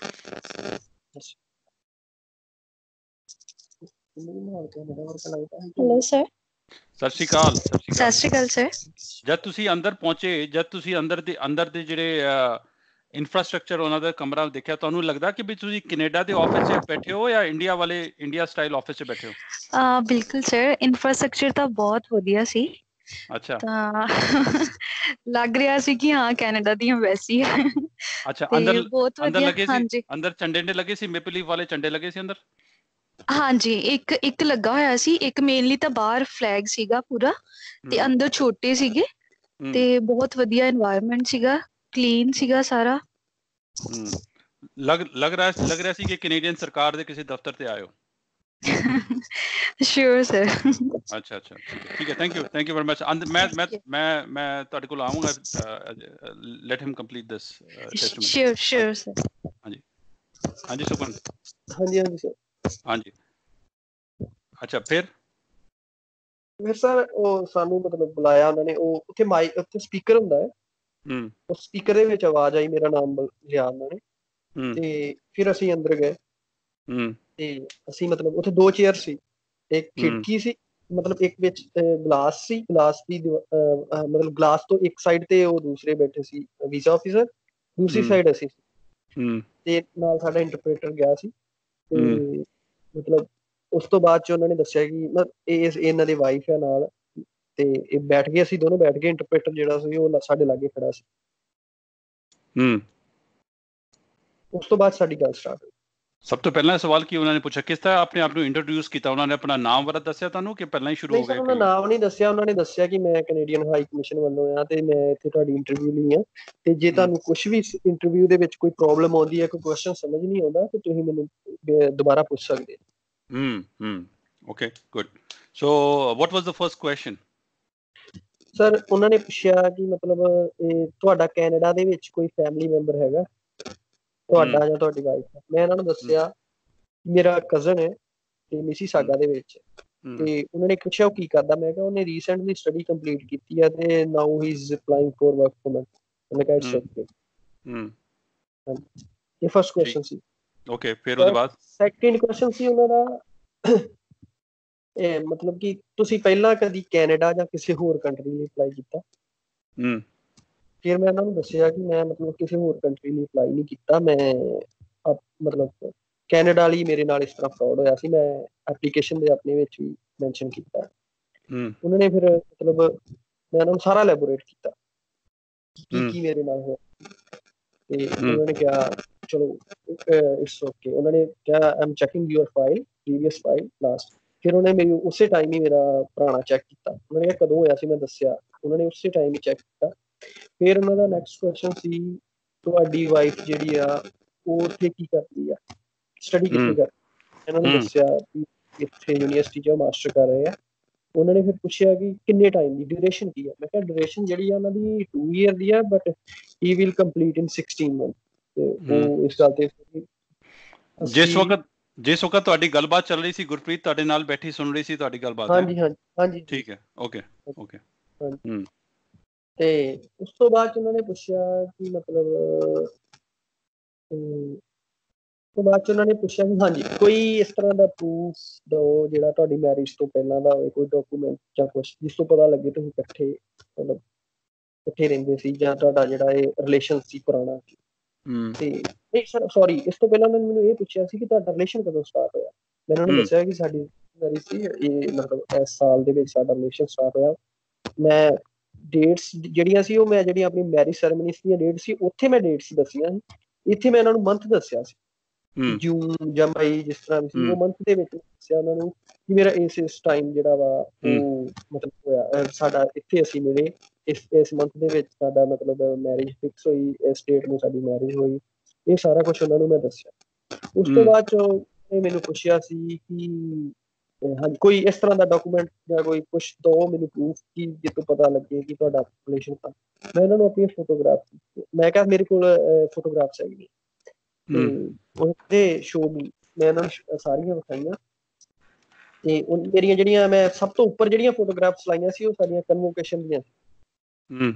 Hello sir. ਸਤਿ ਸ਼੍ਰੀ ਅਕਾਲ, ਸਤਿ ਸ਼੍ਰੀ ਸਤਿ ਅਕਾਲ। ਸ਼੍ਰੀ ਅਕਾਲ ਸਰ। ਜਦ ਤੁਸੀਂ ਅੰਦਰ ਪਹੁੰਚੇ, ਜਦ ਤੁਸੀਂ ਅੰਦਰ ਦੇ ਜਿਹੜੇ ਇਨਫਰਾਸਟ੍ਰਕਚਰ ਉਹਨਾਂ ਦਾ ਕਮਰਾ ਦੇਖਿਆ, ਤੁਹਾਨੂੰ ਲੱਗਦਾ ਕਿ ਵੀ ਤੁਸੀਂ ਕੈਨੇਡਾ ਦੇ ਆਫਿਸ 'ਚ ਬੈਠੇ ਹੋ ਜਾਂ ਇੰਡੀਆ ਸਟਾਈਲ ਆਫਿਸ 'ਚ ਬੈਠੇ ਹੋ। ਬਿਲਕੁਲ ਸਰ, ਇਨਫਰਾਸਟ੍ਰਕਚਰ ਤਾਂ ਬਹੁਤ ਵਧੀਆ ਸੀ, ਅੱਛਾ ਤਾਂ ਲੱਗ ਰਿਹਾ ਸੀ ਕਿ ਹਾਂ ਕੈਨੇਡਾ ਦੀ ਐਮਬੈਸੀ ਹੈ। ਅੱਛਾ, ਤੇ ਅੰਦਰ ਬਹੁਤ ਅੰਦਰ ਵਧੀਆ, ਲੱਗੇ ਸੀ, ਹਾਂਜੀ ਅੰਦਰ ਝੰਡੇ ਲੱਗੇ ਸੀ, ਮੇਪਲ ਲੀਫ ਵਾਲੇ ਝੰਡੇ ਲੱਗੇ ਸੀ ਅੰਦਰ। ਹਾਂਜੀ, ਇੱਕ ਲੱਗਾ ਹੋਇਆ ਸੀ, ਇੱਕ ਮੇਨਲੀ ਤਾਂ ਬਾਹਰ ਫਲੈਗ ਸੀਗਾ ਪੂਰਾ, ਤੇ ਹੂੰ ਅੰਦਰ ਛੋਟੇ ਸੀਗੇ, ਹੂੰ ਤੇ ਬਹੁਤ ਵਧੀਆ ਇਨਵਾਇਰਨਮੈਂਟ ਸੀਗਾ, ਕਲੀਨ ਸੀਗਾ ਸਾਰਾ। ਹੂੰ, ਲੱਗ ਰਿਹਾ ਸੀ ਕਿ ਕੈਨੇਡੀਅਨ ਸਰਕਾਰ ਦੇ ਕਿਸੇ ਦਫ਼ਤਰ ਤੇ ਆਏ ਹੋ। Sure sir. ਅੱਛਾ ਅੱਛਾ, ਠੀਕ ਹੈ, ਥੈਂਕ ਯੂ ਵੈਰੀ ਮਚ। ਮੈਂ ਤੁਹਾਡੇ ਕੋਲ ਆਊਂਗਾ, let him complete this testimony. Sure sir. ਹਾਂਜੀ ਹਾਂਜੀ ਸੁਖਨ। ਹਾਂਜੀ ਹਾਂਜੀ ਸਰ। ਹਾਂਜੀ, ਅੱਛਾ ਫਿਰ ਸਰ, ਉਹ ਸਾਨੂੰ ਮਤਲਬ ਬੁਲਾਇਆ ਉਹਨਾਂ ਨੇ, ਉਹ ਉੱਥੇ ਸਪੀਕਰ ਹੁੰਦਾ ਹੈ, ਹੂੰ ਉਸ ਸਪੀਕਰ ਦੇ ਵਿੱਚ ਆਵਾਜ਼ ਆਈ, ਮੇਰਾ ਨਾਮ ਲਿਆ ਉਹਨਾਂ ਨੇ, ਹੂੰ ਤੇ ਫਿਰ ਅਸੀਂ ਅੰਦਰ ਗਏ। ਹੂੰ ਤੇ ਅਸੀਂ ਮਤਲਬ ਉੱਥੇ 2 ਚੇਅਰ ਸੀ, ਇੱਕ ਹੂੰ ਖਿੜਕੀ ਸੀ, ਮਤਲਬ ਇੱਕ ਵਿੱਚ ਗਲਾਸ ਸੀ, ਗਲਾਸ ਦੀ ਮਤਲਬ ਗਲਾਸ ਤੋਂ ਇੱਕ ਸਾਈਡ ਤੇ ਉਹ ਦੂਸਰੇ ਬੈਠੇ ਸੀ ਵੀਜ਼ਾ ਆਫਿਸਰ, ਦੂਸਰੀ ਹੂੰ ਸਾਈਡ ਅਸੀਂ, ਹੂੰ ਤੇ ਨਾਲ ਸਾਡਾ ਇੰਟਰਪ੍ਰੀਟਰ ਗਿਆ ਸੀ। ਹੂੰ ਤੇ ਮਤਲਬ ਉਸ ਤੋਂ ਬਾਅਦ ਚ ਉਹਨਾਂ ਨੇ ਦੱਸਿਆ ਕਿ ਇਹਨਾਂ ਦੀ ਵਾਈਫ ਹੈ ਨਾਲ, ਤੇ ਇਹ ਬੈਠ ਗਏ, ਅਸੀਂ ਦੋਨੋਂ ਬੈਠ ਗਏ, ਇੰਟਰਪ੍ਰੀਟਰ ਜਿਹੜਾ ਸੀ ਉਹ ਸਾਡੇ ਲਾਗੇ ਖੜਾ ਸੀ। ਹੂੰ ਉਸ ਤੋਂ ਬਾਅਦ ਸਾਡੀ ਗੱਲ ਸਟਾਰਟ ਹੋਈ। ਸਭ ਤੋਂ ਪਹਿਲਾਂ ਸਵਾਲ ਕੀ ਉਹਨਾਂ ਨੇ ਪੁੱਛਿਆ, ਕਿਸ ਤਰ੍ਹਾਂ ਆਪਣੇ ਆਪ ਨੂੰ ਇੰਟਰੋਡਿਊਸ ਕੀਤਾ, ਉਹਨਾਂ ਨੇ ਆਪਣਾ ਨਾਮ ਵਗੈਰਾ ਦੱਸਿਆ ਤੁਹਾਨੂੰ ਕਿ ਪਹਿਲਾਂ ਹੀ ਸ਼ੁਰੂ ਨਹੀਂ ਹੋ ਸਰ, ਗਿਆ ਉਹਨਾਂ ਕਲੀਅਰ। ਨਾਮ ਨਹੀਂ ਦੱਸਿਆ, ਉਹਨਾਂ ਨੇ ਦੱਸਿਆ ਕਿ ਮੈਂ ਕੈਨੇਡੀਅਨ ਹਾਈ ਕਮਿਸ਼ਨ ਵੱਲੋਂ ਆ, ਤੇ ਮੈਂ ਇੱਥੇ ਤੁਹਾਡੀ ਇੰਟਰਵਿਊ ਲਈ ਆ, ਤੇ ਜੇ ਹੂੰ ਤੁਹਾਨੂੰ ਕੁਝ ਵੀ ਇੰਟਰਵਿਊ ਦੇ ਵਿੱਚ ਕੋਈ ਪ੍ਰੋਬਲਮ ਆਉਂਦੀ ਹੈ, ਕੋਈ ਕੁਐਸਚਨ ਸਮਝ ਨਹੀਂ ਆਉਂਦਾ, ਤੇ ਤੁਸੀਂ ਮੈਨੂੰ ਦੁਬਾਰਾ ਪੁੱਛ ਸਕਦੇ ਹੋ। Okay good. So what was the first question. Sir, ਉਹਨਾਂ ਨੇ ਪੁੱਛਿਆ ਕਿ ਮਤਲਬ ਤੁਹਾਡਾ ਕੈਨੇਡਾ ਦੇ ਵਿੱਚ ਕੋਈ ਫੈਮਿਲੀ ਮੈਂਬਰ ਹੈਗਾ, ਤੁਹਾਡਾ ਜਾਂ ਤੁਹਾਡੀ ਵਾਈਫ ਦਾ। ਮੈਂ ਇਹਨਾਂ ਨੂੰ ਦੱਸਿਆ ਮੇਰਾ ਕਜ਼ਨ ਹੈ, ਤੇ ਮਿਸੀਸਾਗਾ ਦੇ ਵਿੱਚ। ਤੇ ਉਹਨਾਂ ਨੇ ਪੁੱਛਿਆ ਉਹ ਕੀ ਕਰਦਾ, ਮੈਂ ਕਿਹਾ ਉਹਨੇ ਰੀਸੈਂਟਲੀ ਸਟੱਡੀ ਕੰਪਲੀਟ ਕੀਤੀ ਹੈ, ਤੇ now he is applying for work permit. ਉਹਨੇ ਕਿਹਾ ਇਟਸ ਓਕੇ। ਇਹ ਫਰਸਟ ਕੁਐਸਚਨ ਸੀ। ਓਕੇ, ਫਿਰ ਉਹਦੇ ਬਾਅਦ ਸੈਕੰਡ ਕੁਐਸਚਨ ਸੀ ਉਹਨਾਂ ਦਾ, ਮਤਲਬ ਕਿ ਤੁਸੀਂ ਪਹਿਲਾਂ ਕਦੀ ਕੈਨੇਡਾ ਜਾਂ ਕਿਸੇ ਹੋਰ ਕੰਟਰੀ ਲਈ ਅਪਲਾਈ ਕੀਤਾ। ਫਿਰ ਮੈਂ ਇਹਨਾਂ ਨੂੰ ਦੱਸਿਆ ਕਿ ਮੈਂ ਮਤਲਬ ਕਿਸੇ ਹੋਰ ਕੰਟਰੀ ਲਈ ਅਪਲਾਈ ਨਹੀਂ ਕੀਤਾ, ਮੈਂ ਮਤਲਬ ਕੈਨੇਡਾ ਲਈ ਮੇਰੇ ਨਾਲ ਇਸ ਤਰ੍ਹਾਂ ਫਰਾਡ ਹੋਇਆ ਸੀ, ਮੈਂ ਐਪਲੀਕੇਸ਼ਨ ਦੇ ਆਪਣੇ ਵਿੱਚ ਵੀ ਮੈਂਸ਼ਨ ਕੀਤਾ। ਉਹਨਾਂ ਨੇ ਫਿਰ ਮਤਲਬ ਮੈਂ ਇਹਨਾਂ ਨੂੰ ਸਾਰਾ ਐਲੈਬੋਰੇਟ ਕੀਤਾ ਕੀ ਮੇਰੇ ਨਾਲ ਹੋਇਆ, ਤੇ ਉਹਨਾਂ ਨੇ ਕਿਹਾ ਚਲੋ ਇਟਸ ਓਕੇ। ਉਹਨਾਂ ਨੇ ਕਿਹਾ I am checking your file, previous file last. ਫਿਰ ਉਹਨੇ ਮੈਨੂੰ ਉਸੇ ਟਾਈਮ ਹੀ ਮੇਰਾ ਪੁਰਾਣਾ ਚੈੱਕ ਕੀਤਾ। ਉਹਨਾਂ ਨੇ ਕਿਹਾ ਕਦੋਂ ਹੋਇਆ ਸੀ, ਮੈਂ ਦੱਸਿਆ। ਉਹਨਾਂ ਨੇ ਉਸੇ ਟਾਈਮ ਹੀ ਚੈੱਕ ਕੀਤਾ। ਫਿਰ ਉਹਨਾਂ ਦਾ ਨੈਕਸਟ ਕੁਐਸਚਨ ਸੀ ਤੁਹਾਡੀ ਵਾਈਫ ਜਿਹੜੀ ਆ ਉਹ ਉੱਥੇ ਕੀ ਕਰਦੀ ਆ, ਸਟੱਡੀ ਕਿੱਥੇ ਕਰ। ਇਹਨਾਂ ਨੂੰ ਦੱਸਿਆ ਵੀ ਇੱਥੇ ਯੂਨੀਵਰਸਿਟੀ 'ਚ ਮਾਸਟਰ ਕਰ ਰਹੇ ਆ। ਉਹਨਾਂ ਨੇ ਫਿਰ ਪੁੱਛਿਆ ਕਿ ਕਿੰਨੇ ਟਾਈਮ ਦੀ ਡਿਊਰੇਸ਼ਨ ਕੀ ਆ। ਮੈਂ ਕਿਹਾ ਡਿਊਰੇਸ਼ਨ ਜਿਹੜੀ ਆ ਉਹਨਾਂ ਦੀ 2 year ਦੀ ਆ, but he will complete in 16 months। ਤੇ ਉਹ ਇਸ ਗੱਲ ਤੇ ਜਿਸ ਵਕਤ ਤੁਹਾਡੀ ਗੱਲਬਾਤ ਚੱਲ ਰਹੀ ਸੀ, ਗੁਰਪ੍ਰੀਤ ਤੁਹਾਡੇ ਨਾਲ ਬੈਠੀ ਸੁਣ ਰਹੀ ਸੀ ਤੁਹਾਡੀ ਗੱਲਬਾਤ? ਹਾਂਜੀ ਠੀਕ ਹੈ, ਓਕੇ। ਤੇ ਉਸ ਤੋਂ ਬਾਅਦ ਉਹਨਾਂ ਨੇ ਪੁੱਛਿਆ ਕਿ ਮਤਲਬ ਉਹਨਾਂ ਨੇ ਪੁੱਛਿਆ ਕਿ ਹਾਂਜੀ ਕੋਈ ਇਸ ਤਰ੍ਹਾਂ ਦਾ ਪ੍ਰੂਫ ਦਿਓ ਜਿਹੜਾ ਤੁਹਾਡੀ ਮੈਰਿਜ ਤੋਂ ਪਹਿਲਾਂ ਦਾ ਹੋਵੇ, ਕੋਈ ਡਾਕੂਮੈਂਟ ਜਾਂ ਕੁਛ ਜਿਸ ਤੋਂ ਪਤਾ ਲੱਗੇ ਤੁਸੀਂ ਇਕੱਠੇ ਰਹਿੰਦੇ ਸੀ ਜਾਂ ਤੁਹਾਡਾ ਜਿਹੜਾ ਇਹ ਰਿਲੇਸ਼ਨ ਸੀ ਪੁਰਾਣਾ। ਤੇ ਨਹੀਂ ਸਰ ਸੌਰੀ, ਇਸ ਤੋਂ ਪਹਿਲਾਂ ਉਹਨਾਂ ਨੇ ਮੈਨੂੰ ਇਹ ਪੁੱਛਿਆ ਸੀ ਕਿ ਤੁਹਾਡਾ ਰਿਲੇਸ਼ਨ ਕਦੋਂ ਸਟਾਰਟ ਹੋਇਆ। ਮੈਂ ਉਹਨਾਂ ਨੂੰ ਦੱਸਿਆ ਕਿ ਸਾਡੀ ਮੈਰਿਜ ਸੀ ਇਹ ਮਤਲਬ ਇਸ ਸਾਲ ਦੇ ਵਿੱਚ ਸਾਡਾ ਰਿਲੇਸ਼ਨ ਸਟਾਰਟ ਹੋਇਆ। ਮੈਂ ਡੇਟਸ ਜਿਹੜੀਆਂ ਸੀ ਉਹ ਮੈਂ ਜਿਹੜੀਆਂ ਆਪਣੀ ਮੈਰਿਜ ਸੈਰੇਮਨੀ ਦੀਆਂ ਡੇਟ ਸੀ ਉੱਥੇ ਮੈਂ ਡੇਟਸ ਦੱਸੀਆਂ ਸੀ, ਇੱਥੇ ਮੈਂ ਇਹਨਾਂ ਨੂੰ ਮੰਥ ਦੱਸਿਆ ਸੀ ਜੂਨ ਜਾਂ ਮਈ ਜਿਸ ਤਰ੍ਹਾਂ ਵੀ ਸੀ। ਉਹ ਮੰਥ ਦੇ ਵਿੱਚ ਦੱਸਿਆ ਉਹਨਾਂ ਨੂੰ ਕਿ ਮੇਰਾ ਇਸ ਟਾਈਮ ਜਿਹੜਾ ਵਾ ਉਹ ਮਤਲਬ ਹੋਇਆ ਸਾਡਾ ਇੱਥੇ ਅਸੀਂ ਮਿਲੇ, ਇਸ ਮੰਥ ਦੇ ਵਿੱਚ ਸਾਡਾ ਮਤਲਬ ਮੈਰਿਜ ਫਿਕਸ ਹੋਈ, ਇਸ ਡੇਟ ਨੂੰ ਸਾਡੀ ਮੈਰਿਜ ਹੋਈ। ਇਹ ਸਾਰਾ ਕੁਛ ਉਹਨਾਂ ਨੂੰ ਮੈਂ ਦੱਸਿਆ। ਉਸ ਤੋਂ ਬਾਅਦ ਚੋਂ ਮੈਨੂੰ ਪੁੱਛਿਆ ਸੀ ਕਿ ਹਾਂਜੀ ਕੋਈ ਇਸ ਤਰ੍ਹਾਂ ਦਾ ਡਾਕੂਮੈਂਟ ਜਾਂ ਕੋਈ ਕੁਛ ਦਿਓ ਮੈਨੂੰ ਪ੍ਰੂਫ ਕਿ ਜਿੱਥੋਂ ਪਤਾ ਲੱਗੇ ਕਿ ਤੁਹਾਡਾ ਰਿਲੇਸ਼ਨ ਤਾਂ। ਮੈਂ ਇਹਨਾਂ ਨੂੰ ਆਪਣੀਆਂ ਫੋਟੋਗ੍ਰਾਫ, ਮੈਂ ਕਿਹਾ ਮੇਰੇ ਕੋਲ ਫੋਟੋਗ੍ਰਾਫਸ ਹੈਗੀਆਂ ਤੇ ਉਹਦੇ ਸ਼ੋ ਵੀ ਮੈਂ ਇਹਨਾਂ ਨੂੰ ਸਾਰੀਆਂ ਵਿਖਾਈਆਂ। ਤੇ ਮੇਰੀਆਂ ਜਿਹੜੀਆਂ ਮੈਂ ਸਭ ਤੋਂ ਉੱਪਰ ਜਿਹੜੀਆਂ ਫੋਟੋਗ੍ਰਾਫਸ ਲਾਈਆਂ ਸੀ ਉਹ ਸਾਡੀਆਂ ਕਨਵੋਕੇਸ਼ਨ ਦੀਆਂ ਸੀ।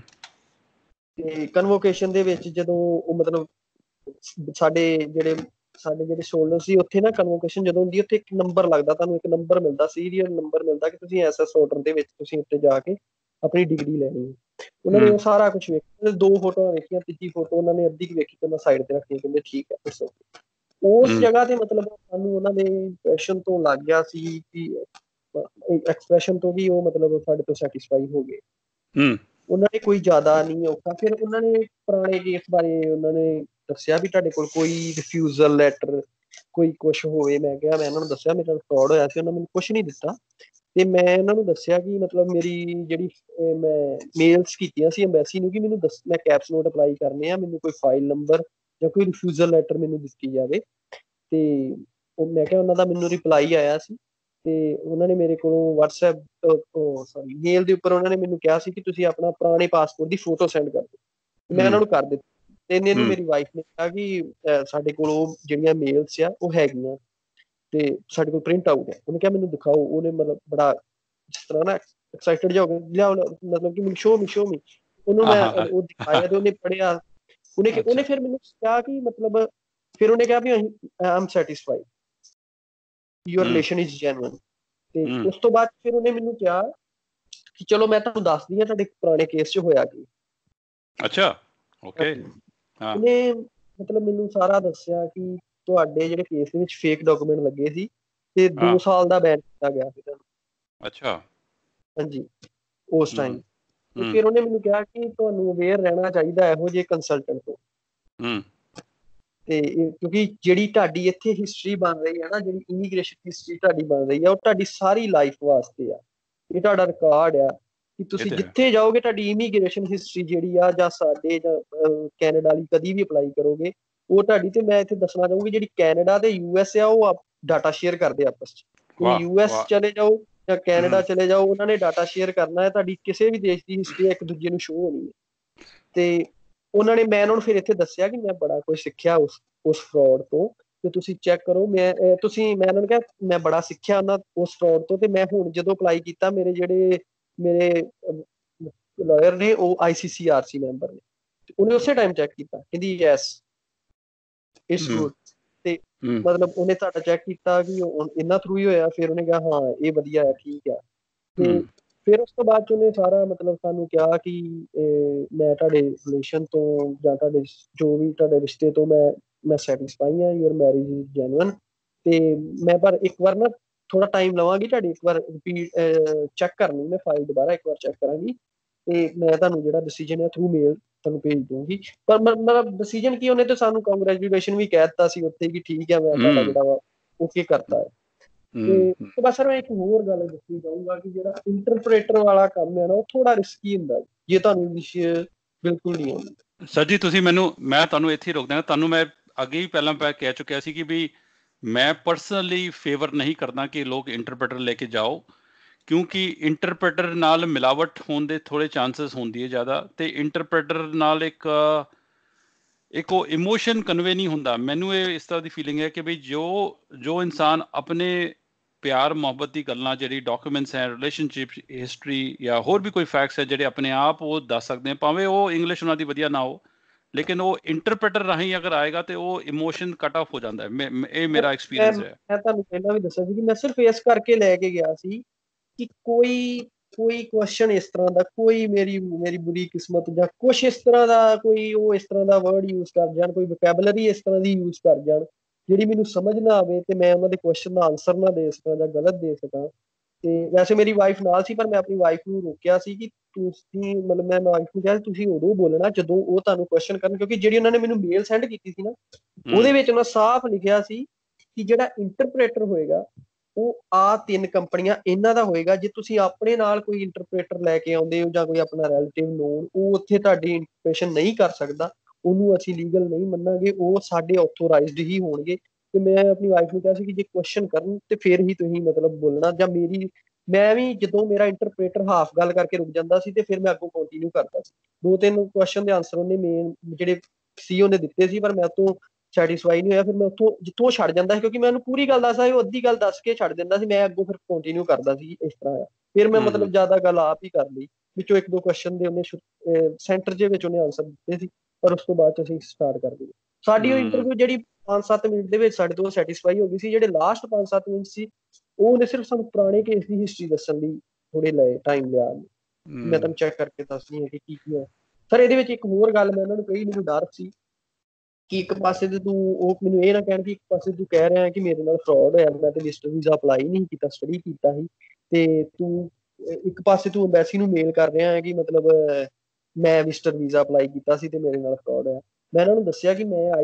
ਤੇ ਕਨਵੋਕੇਸ਼ਨ ਦੇ ਵਿੱਚ ਜਦੋਂ ਉਹ ਮਤਲਬ ਸਾਡੇ ਜਿਹੜੇ ਸ਼ੋਲਡਰ ਸੀ ਉੱਥੇ ਨਾ ਕਨਵੋਕੇਸ਼ਨ ਜਦੋਂ ਹੁੰਦੀ ਉੱਥੇ ਇੱਕ ਨੰਬਰ ਲੱਗਦਾ, ਤੁਹਾਨੂੰ ਇੱਕ ਨੰਬਰ ਮਿਲਦਾ, ਸੀਰੀਅਲ ਨੰਬਰ ਮਿਲਦਾ ਕਿ ਤੁਸੀਂ ਐਸਐਸ ਆਰਡਰ ਦੇ ਵਿੱਚ ਤੁਸੀਂ ਉੱਤੇ ਜਾ ਕੇ ਆਪਣੀ ਡਿਗਰੀ ਲੈਣੀ ਹੈ। ਉਹਨਾਂ ਨੇ ਉਹ ਸਾਰਾ ਕੁਛ ਵੇਖਿਆ, 2 ਫੋਟੋਆਂ ਵੇਖੀਆਂ, ਤੀਜੀ ਫੋਟੋ ਉਹਨਾਂ ਨੇ ਅੱਧੀ ਵੇਖੀ ਤੇ ਮੈਂ ਸਾਈਡ ਤੇ ਰੱਖੀ, ਕਹਿੰਦੇ ਠੀਕ ਹੈ ਦੱਸੋ। ਉਸ ਜਗ੍ਹਾ ਤੇ ਮਤਲਬ ਸਾਨੂੰ ਉਹਨਾਂ ਦੇ ਇੰਪ੍ਰੈਸ਼ਨ ਤੋਂ ਲੱਗ ਗਿਆ ਸੀ ਕਿ ਐਕਸਪ੍ਰੈਸ਼ਨ ਤੋਂ ਵੀ ਉਹ ਮਤਲਬ ਸਾਡੇ ਤੋਂ ਸੈਟੀਸਫਾਈ ਹੋ ਗਏ। ਉਹਨਾਂ ਨੇ ਕੋਈ ਜ਼ਿਆਦਾ ਨਹੀਂ ਔਖਾ। ਫਿਰ ਉਹਨਾਂ ਨੇ ਪੁਰਾਣੇ ਕੇਸ ਬਾਰੇ ਉਹਨਾਂ ਨੇ ਦੱਸਿਆ ਵੀ ਤੁਹਾਡੇ ਕੋਲ ਕੋਈ ਰਿਫਿਊਜ਼ਲ ਲੈਟਰ ਕੋਈ ਕੁਛ ਹੋਵੇ। ਮੈਂ ਕਿਹਾ ਮੈਂ ਇਹਨਾਂ ਨੂੰ ਦੱਸਿਆ ਮੇਰੇ ਨਾਲ ਫਰਾਡ ਹੋਇਆ ਸੀ, ਉਹਨਾਂ ਮੈਨੂੰ ਕੁਛ ਨਹੀਂ ਦਿੱਤਾ। ਤੇ ਮੈਂ ਇਹਨਾਂ ਨੂੰ ਦੱਸਿਆ ਕਿ ਮਤਲਬ ਮੇਰੀ ਜਿਹੜੀ ਮੈਂ ਮੇਲਸ ਕੀਤੀਆਂ ਸੀ ਐਮਬੈਸੀ ਨੂੰ ਕਿ ਮੈਨੂੰ ਮੈਂ ਕੈਪਸ ਨੋਟ ਅਪਲਾਈ ਕਰਨੇ ਆ, ਮੈਨੂੰ ਕੋਈ ਫਾਈਲ ਨੰਬਰ ਜਾਂ ਕੋਈ ਰਿਫਿਊਜ਼ਲ ਲੈਟਰ ਮੈਨੂੰ ਦਿੱਤੀ ਜਾਵੇ। ਤੇ ਉਹ ਮੈਂ ਕਿਹਾ ਉਹਨਾਂ ਦਾ ਮੈਨੂੰ ਰਿਪਲਾਈ ਆਇਆ ਸੀ ਤੇ ਉਹਨਾਂ ਨੇ ਮੇਰੇ ਕੋਲੋਂ ਵਟਸਐਪ ਸੌਰੀ ਮੇਲ ਦੇ ਉੱਪਰ ਉਹਨਾਂ ਨੇ ਮੈਨੂੰ ਕਿਹਾ ਸੀ ਕਿ ਤੁਸੀਂ ਆਪਣਾ ਪੁਰਾਣੇ ਪਾਸਪੋਰਟ ਦੀ ਫੋਟੋ ਸੈਂਡ ਕਰ ਦਿਓ। ਮੈਂ ਉਹਨਾਂ ਨੂੰ ਕਰ ਦਿੱਤੀ। ਤੇ ਇਹਨੂੰ ਮੇਰੀ ਵਾਈਫ ਨੇ ਕਿਹਾ ਕਿ ਸਾਡੇ ਕੋਲ ਉਹ ਜਿਹੜੀਆਂ ਮੇਲਸ ਆ ਉਹ ਹੈਗੀਆਂ ਤੇ ਸਾਡੇ ਕੋਲ ਪ੍ਰਿੰਟ ਆਊਟ ਹੈ। ਉਹਨੇ ਕਿਹਾ ਮੈਨੂੰ ਦਿਖਾਓ। ਉਹਨੇ ਮਤਲਬ ਬੜਾ ਜਿਸ ਤਰ੍ਹਾਂ ਨਾ ਐਕਸਾਈਟਡ ਜਿਹਾ ਹੋ ਗਿਆ, ਮਤਲਬ ਕਿ ਮੈਨੂੰ ਸ਼ੋ ਮੀ ਉਹਨੂੰ ਮੈਂ ਉਹ ਦਿਖਾਇਆ ਤੇ ਉਹਨੇ ਪੜ੍ਹਿਆ। ਉਹਨੇ ਫਿਰ ਮੈਨੂੰ ਕਿਹਾ ਕਿ ਮਤਲਬ ਫਿਰ ਉਹਨੇ ਕਿਹਾ ਵੀ I am satisfied, your relation is genuine. ਤੇ ਉਸ ਤੋਂ ਬਾਅਦ ਫਿਰ ਉਹਨੇ ਮੈਨੂੰ ਕਿਹਾ ਕਿ ਚਲੋ ਮੈਂ ਤੁਹਾਨੂੰ ਦੱਸਦੀ ਹਾਂ ਤੁਹਾਡੇ ਪੁਰਾਣੇ ਕੇਸ 'ਚ ਹੋਇਆ ਕੀ। ਅੱਛਾ, ਓਕੇ। ਉਹਨੇ ਮਤਲਬ ਮੈਨੂੰ ਸਾਰਾ ਦੱਸਿਆ ਕਿ ਤੁਹਾਡੇ ਜਿਹੜੇ ਕੇਸ ਦੇ ਵਿੱਚ ਫੇਕ ਡਾਕੂਮੈਂਟ ਲੱਗੇ ਸੀ ਤੇ 2 ਸਾਲ ਦਾ ਬੈਨ ਕੀਤਾ ਗਿਆ ਸੀ ਤੁਹਾਨੂੰ। ਅੱਛਾ, ਹਾਂਜੀ ਉਸ ਟਾਈਮ। ਤੇ ਫਿਰ ਉਹਨੇ ਮੈਨੂੰ ਕਿਹਾ ਕਿ ਤੁਹਾਨੂੰ ਅਵੇਅਰ ਰਹਿਣਾ ਚਾਹੀਦਾ ਇਹੋ ਜਿਹੇ ਕੰਸਲਟੈਂਟ ਤੋਂ। ਤੇ ਕਿਉਂਕਿ ਜਿਹੜੀ ਤੁਹਾਡੀ ਇੱਥੇ ਹਿਸਟਰੀ ਬਣ ਰਹੀ ਹੈ ਨਾ, ਜਿਹੜੀ ਇਮੀਗ੍ਰੇਸ਼ਨ ਹਿਸਟਰੀ ਤੁਹਾਡੀ ਬਣ ਰਹੀ ਆ ਉਹ ਤੁਹਾਡੀ ਸਾਰੀ ਲਾਈਫ ਵਾਸਤੇ ਆ। ਇਹ ਤੁਹਾਡਾ ਰਿਕਾਰਡ ਆ ਕਿ ਤੁਸੀਂ ਜਿੱਥੇ ਜਾਓਗੇ ਤੁਹਾਡੀ ਇਮੀਗ੍ਰੇਸ਼ਨ ਹਿਸਟਰੀ ਜਿਹੜੀ ਆ ਜਾਂ ਸਾਡੇ ਜਾਂ ਕੈਨੇਡਾ ਲਈ ਕਦੀ ਵੀ ਅਪਲਾਈ ਕਰੋਗੇ ਉਹ ਤੁਹਾਡੀ। ਤੇ ਮੈਂ ਇੱਥੇ ਦੱਸਣਾ ਚਾਹੂੰਗੀ ਜਿਹੜੀ ਕੈਨੇਡਾ ਤੇ US ਆ ਉਹ ਡਾਟਾ ਸ਼ੇਅਰ ਕਰਦੇ ਆਪਸ 'ਚ। ਤੁਸੀਂ US ਚਲੇ ਜਾਓ ਜਾਂ ਕੈਨੇਡਾ ਚਲੇ ਜਾਓ, ਉਹਨਾਂ ਨੇ ਡਾਟਾ ਸ਼ੇਅਰ ਕਰਨਾ ਹੈ। ਤੁਹਾਡੀ ਕਿਸੇ ਵੀ ਦੇਸ਼ ਦੀ ਹਿਸਟਰੀ ਇੱਕ ਦੂਜੇ ਨੂੰ ਸ਼ੋ ਹੋਣੀ ਹੈ। ਤੇ ਮੈਂ ਉਹਨਾਂ ਨੂੰ ਫਿਰ ਇੱਥੇ ਦੱਸਿਆ ਕਿ ਮੈਂ ਬੜਾ ਕੁਝ ਸਿੱਖਿਆ ਉਸ ਫਰਾਡ ਤੋਂ ਤੇ ਤੁਸੀਂ ਚੈੱਕ ਕਰੋ। ਮੈਂ ਉਹਨਾਂ ਨੂੰ ਕਿਹਾ ਮੈਂ ਬੜਾ ਸਿੱਖਿਆ ਉਸ ਫਰਾਡ ਤੋਂ। ਤੇ ਮੈਂ ਹੁਣ ਜਦੋਂ ਅਪਲਾਈ ਕੀਤਾ ਮੇਰੇ ਲਾਇਰ ਨੇ ਉਹ ICCRC ਮੈਂਬਰ ਨੇ। ਉਹਨੇ ਉਸੇ ਟਾਈਮ ਚੈੱਕ ਕੀਤਾ, ਕਹਿੰਦੀ ਯੈਸ ਇਟਸ ਗੁੱਡ। ਤੇ ਮਤਲਬ ਉਹਨੇ ਤੁਹਾਡਾ ਚੈੱਕ ਕੀਤਾ ਕਿ ਇਹਨਾਂ ਥਰੂ ਹੀ ਹੋਇਆ। ਫਿਰ ਉਹਨੇ ਕਿਹਾ ਹਾਂ ਇਹ ਵਧੀਆ ਹੈ, ਠੀਕ ਹੈ। ਤੇ ਫਿਰ ਉਸ ਤੋਂ ਬਾਅਦ 'ਚ ਉਹਨੇ ਸਾਰਾ ਮਤਲਬ ਸਾਨੂੰ ਕਿਹਾ ਕਿ ਮੈਂ ਤੁਹਾਡੇ ਰਿਲੇਸ਼ਨ ਤੋਂ ਜਾਂ ਤੁਹਾਡੇ ਜੋ ਵੀ ਤੁਹਾਡੇ ਰਿਸ਼ਤੇ ਤੋਂ ਮੈਂ ਸੈਟਿਸਫਾਈ ਹਾਂ, ਯੂਅਰ ਮੈਰਿਜ ਇਜ਼ ਜੈਨੂਇਨ। ਤੇ ਮੈਂ ਪਰ ਇੱਕ ਵਾਰ ਨਾ ਥੋੜਾ ਟਾਈਮ ਲਵਾਂਗੀ ਤੁਹਾਡੀ ਇੱਕ ਵਾਰ ਰਿਪੀਟ ਚੈੱਕ ਕਰਨੀ, ਮੈਂ ਫਾਈਲ ਦੁਬਾਰਾ ਇੱਕ ਵਾਰ ਚੈੱਕ ਕਰਾਂਗੀ ਤੇ ਮੈਂ ਤੁਹਾਨੂੰ ਜਿਹੜਾ ਡਿਸੀਜਨ ਹੈ ਥਰੂ ਮੇਲ ਤੁਹਾਨੂੰ ਭੇਜ ਦੂੰਗੀ। ਪਰ ਮਤਲਬ ਡਿਸੀਜਨ ਕੀ, ਉਹਨੇ ਤਾਂ ਸਾਨੂੰ ਕੰਗ੍ਰੈਚੁਲੇਸ਼ਨ ਵੀ ਕਹਿ ਦਿੱਤਾ ਸੀ ਉੱਥੇ ਕਿ ਠੀਕ ਹੈ ਮੈਂ ਤੁਹਾਡਾ ਜਿਹੜਾ ਵਾ ਓਕੇ ਕਰਤਾ ਹੈ। ਤੇ ਬਸ ਸਰ ਮੈਂ ਇੱਕ ਹੋਰ ਗੱਲ ਦੱਸਣੀ ਚਾਹੂੰਗਾ ਕਿ ਜਿਹੜਾ ਇੰਟਰਪ੍ਰੇਟਰ ਵਾਲਾ ਕੰਮ ਹੈ ਨਾ ਉਹ ਥੋੜਾ ਰਿਸਕੀ ਹੁੰਦਾ ਜੇ ਤੁਹਾਨੂੰ ਇੰਗਲਿਸ਼ ਬਿਲਕੁਲ ਨਹੀਂ ਆਉਂਦੀ। ਸਰ ਜੀ ਤੁਸੀਂ ਮੈਂ ਤੁਹਾਨੂੰ ਇੱਥੇ ਹੀ ਰੋਕ ਦਾਂਗਾ। ਤੁਹਾਨੂੰ ਮੈਂ ਅੱਗੇ ਹੀ ਪਹਿਲਾਂ ਕਹਿ ਚੁੱਕਿਆ ਸੀ ਕਿ ਵੀ ਮੈਂ ਪਰਸਨਲੀ ਫੇਵਰ ਨਹੀਂ ਕਰਦਾ ਕਿ ਲੋਕ ਇੰਟਰਪ੍ਰੇਟਰ ਲੈ ਕੇ ਜਾਓ, ਕਿਉਂਕਿ ਇੰਟਰਪ੍ਰੇਟਰ ਨਾਲ ਮਿਲਾਵਟ ਹੋਣ ਦੇ ਥੋੜ੍ਹੇ ਚਾਂਸਸ ਹੁੰਦੀ ਹੈ ਜ਼ਿਆਦਾ, ਅਤੇ ਇੰਟਰਪ੍ਰੇਟਰ ਨਾਲ ਇੱਕ ਉਹ ਇਮੋਸ਼ਨ ਕਨਵੇ ਨਹੀਂ ਹੁੰਦਾ। ਮੈਨੂੰ ਇਹ ਇਸ ਤਰ੍ਹਾਂ ਦੀ ਫੀਲਿੰਗ ਹੈ ਕਿ ਬਈ ਜੋ ਇਨਸਾਨ ਆਪਣੇ ਪਿਆਰ ਮੁਹੱਬਤ ਦੀ ਗੱਲਾਂ, ਜਿਹੜੀ ਡਾਕੂਮੈਂਟਸ ਹੈ, ਰਿਲੇਸ਼ਨਸ਼ਿਪ ਹਿਸਟਰੀ ਜਾਂ ਹੋਰ ਵੀ ਕੋਈ ਫੈਕਟਸ ਹੈ ਜਿਹੜੇ ਆਪਣੇ ਆਪ ਉਹ ਦੱਸ ਸਕਦੇ ਆ, ਭਾਵੇਂ ਉਹ ਇੰਗਲਿਸ਼ ਉਹਨਾਂ ਦੀ ਵਧੀਆ ਨਾ ਹੋ, ਲੇਕਿਨ ਉਹ ਇੰਟਰਪ੍ਰੇਟਰ ਰਾਹੀਂ ਅਗਰ ਆਏਗਾ ਤੇ ਉਹ ਇਮੋਸ਼ਨ ਕੱਟ ਆਫ ਹੋ ਜਾਂਦਾ ਹੈ। ਇਹ ਮੇਰਾ ਐਕਸਪੀਰੀਅੰਸ ਹੈ। ਮੈਂ ਤੁਹਾਨੂੰ ਪਹਿਲਾਂ ਵੀ ਦੱਸਿਆ ਸੀ ਕਿ ਮੈਂ ਸਿਰਫ ਇਸ ਕਰਕੇ ਲੈ ਕੇ ਗਿਆ ਸੀ ਕਿ ਕੋਈ ਕੁਐਸਚਨ ਇਸ ਤਰ੍ਹਾਂ ਦਾ, ਕੋਈ ਮੇਰੀ ਬੁਰੀ ਕਿਸਮਤ ਜਾਂ ਕੁਛ ਇਸ ਤਰ੍ਹਾਂ ਦਾ, ਕੋਈ ਉਹ ਇਸ ਤਰ੍ਹਾਂ ਦਾ ਵਰਡ ਯੂਜ਼ ਕਰ ਜਾਣ, ਕੋਈ ਵੋਕੈਬਲਰੀ ਇਸ ਤਰ੍ਹਾਂ ਦੀ ਯੂਜ਼ ਕਰ ਜਾਣ ਜਿਹੜੀ ਮੈਨੂੰ ਸਮਝ ਨਾ ਆਵੇ ਤੇ ਮੈਂ ਉਹਨਾਂ ਦੇ ਕੁਐਸਚਨ ਦਾ ਆਨਸਰ ਨਾ ਦੇ ਸਕਾਂ ਜਾਂ ਗਲਤ ਦੇ ਸਕਾਂ। ਤੇ ਵੈਸੇ ਮੇਰੀ ਵਾਈਫ ਨਾਲ ਸੀ, ਪਰ ਮੈਂ ਆਪਣੀ ਵਾਈਫ ਨੂੰ ਰੋਕਿਆ ਸੀ ਕਿ ਤੁਸੀਂ ਮਤਲਬ ਮੈਂ ਵਾਈਫ ਨੂੰ ਕਿਹਾ ਤੁਸੀਂ ਉਦੋਂ ਬੋਲਣਾ ਜਦੋਂ ਉਹ ਤੁਹਾਨੂੰ ਕੁਐਸਚਨ ਕਰਨ, ਕਿਉਂਕਿ ਜਿਹੜੀ ਉਹਨਾਂ ਨੇ ਮੈਨੂੰ ਮੇਲ ਸੈਂਡ ਕੀਤੀ ਸੀ ਨਾ ਉਹਦੇ ਵਿੱਚ ਉਹਨਾਂ ਸਾਫ਼ ਲਿਖਿਆ ਸੀ ਕਿ ਜਿਹੜਾ ਇੰਟਰਪ੍ਰੇਟਰ ਹੋਏਗਾ ਉਹ ਆ 3 ਕੰਪਨੀਆਂ ਇਹਨਾਂ ਦਾ ਹੋਏਗਾ। ਜੇ ਤੁਸੀਂ ਆਪਣੇ ਨਾਲ ਕੋਈ ਇੰਟਰਪ੍ਰੇਟਰ ਲੈ ਕੇ ਆਉਂਦੇ ਹੋ ਜਾਂ ਕੋਈ ਆਪਣਾ ਰਿਲੇਟਿਵ ਨੋਨ, ਉਹ ਉੱਥੇ ਤੁਹਾਡੀ ਇੰਟਰਪ੍ਰੇਸ਼ਨ ਨਹੀਂ ਕਰ ਸਕਦਾ, ਉਹਨੂੰ ਅਸੀਂ ਲੀਗਲ ਨਹੀਂ ਮੰਨਾਂਗੇ, ਉਹ ਸਾਡੇ ਆਥੋਰਾਈਜ਼ਡ ਹੀ ਹੋਣਗੇ। ਤੇ ਮੈਂ ਆਪਣੀ ਵਾਈਫ ਨੂੰ ਕਿਹਾ ਸੀ ਕਿ ਜੇ ਕੁਐਸਚਨ ਕਰਨ ਤੇ ਫਿਰ ਹੀ ਤੁਸੀਂ ਮਤਲਬ ਬੋਲਣਾ। ਜਾਂ ਮੈਂ ਵੀ ਜਦੋਂ ਮੇਰਾ ਇੰਟਰਪ੍ਰੇਟਰ ਹਾਫ ਗੱਲ ਕਰਕੇ ਰੁਕ ਜਾਂਦਾ ਸੀ ਤੇ ਫਿਰ ਮੈਂ ਅੱਗੋਂ ਕੰਟੀਨਿਊ ਕਰਦਾ ਸੀ। 2-3 ਕੁਐਸਚਨ ਦੇ ਆਨਸਰ ਉਹਨੇ ਮੇਨ ਜਿਹੜੇ ਸੀ ਉਹਨੇ ਦਿੱਤੇ ਸੀ, ਪਰ ਮੈਂ ਤੋਂ ਸੈਟੀਸਫਾਈ ਨਹੀਂ ਹੋਇਆ। ਫਿਰ ਮੈਂ ਜਿੱਥੋਂ ਛੱਡ ਜਾਂਦਾ ਸੀ, ਕਿਉਂਕਿ ਮੈਂ ਉਹਨੂੰ ਪੂਰੀ ਗੱਲ ਦੱਸਦਾ ਸੀ, ਉਹ ਅੱਧੀ ਗੱਲ ਦੱਸ ਕੇ ਛੱਡ ਦਿੰਦਾ ਸੀ, ਮੈਂ ਅੱਗੋਂ ਫਿਰ ਕੰਟੀਨਿਊ ਕਰਦਾ ਸੀ ਇਸ ਤਰ੍ਹਾਂ ਆ। ਫਿਰ ਮੈਂ ਮਤਲਬ ਜ਼ਿਆਦਾ ਗੱਲ ਆਪ ਹੀ ਕਰ ਲਈ। ਵਿੱਚੋਂ 1-2 ਕੁਐਸਚਨ ਦੇ ਉਹਨੇ ਸੈਂਟਰ ਦੇ ਵਿੱਚ ਉਹਨੇ ਆਨਸਰ ਦਿੱਤੇ ਸੀ, ਪਰ ਉਸ ਤੋਂ ਬਾਅਦ ਅਸੀਂ ਸਟਾਰਟ ਕਰ ਦਿੱਤੀ। ਸਾਡੀ ਉਹ ਇੰਟਰਵਿਊ ਜਿਹੜੀ 5-7 ਮਿੰਟ ਦੇ ਵਿੱਚ ਸਾਡੇ ਤੋਂ ਸੈਟੀਸਫਾਈ ਹੋ ਗਈ ਸੀ। ਜਿਹੜੇ ਲਾਸਟ 5-7 ਮਿੰਟ ਸੀ ਉਹਨੇ ਸਿਰਫ ਸਾਨੂੰ ਪੁਰਾਣੇ ਕੇਸ ਦੀ ਹਿਸਟਰੀ ਦੱਸਣ ਲਈ ਥੋੜੇ ਟਾਈਮ ਲਿਆ। ਮੈਂ ਤੁਹਾਨੂੰ ਚੈੱਕ ਕਰਕੇ ਦੱਸਦੀ ਹਾਂ ਕਿ ਕੀ ਹੋਇਆ ਸਰ। ਇਹਦੇ ਵਿੱਚ ਇੱਕ ਹੋਰ ਗੱਲ ਮੈਂ ਉਹਨਾਂ ਨੂੰ ਕਹੀ, ਮੈਨੂੰ ਡਰ ਸੀ ਕਿ ਇੱਕ ਪਾਸੇ ਤੇ ਉਹ ਮੈਨੂੰ ਇਹ ਨਾ ਕਹਿਣ ਕਿ ਇੱਕ ਪਾਸੇ ਤੂੰ ਕਹਿ ਰਿਹਾ ਕਿ ਮੇਰੇ ਨਾਲ ਫਰਾਡ ਹੋਇਆ, ਮੈਂ ਤੇ ਵਿਜ਼ਟਰ ਵੀਜ਼ਾ ਅਪਲਾਈ ਨਹੀਂ ਕੀਤਾ, ਸਟੱਡੀ ਕੀਤਾ ਸੀ, ਤੇ ਤੂੰ ਇੱਕ ਪਾਸੇ ਤੂੰ ਐਮਬੈਸੀ ਨੂੰ ਮੇਲ ਕਰ ਰਿਹਾ ਹੈ ਕਿ ਮਤਲਬ ਮੈਂ ਵਿਜ਼ਟਰ ਵੀਜ਼ਾ ਅਪਲਾਈ ਕੀਤਾ ਸੀ ਤੇ ਮੇਰੇ ਨਾਲ ਫਰਾਡ ਹੋਇਆ। ਮੈਂ ਇਹਨਾਂ ਨੂੰ ਦੱਸਿਆ ਕਿ ਮੈਂ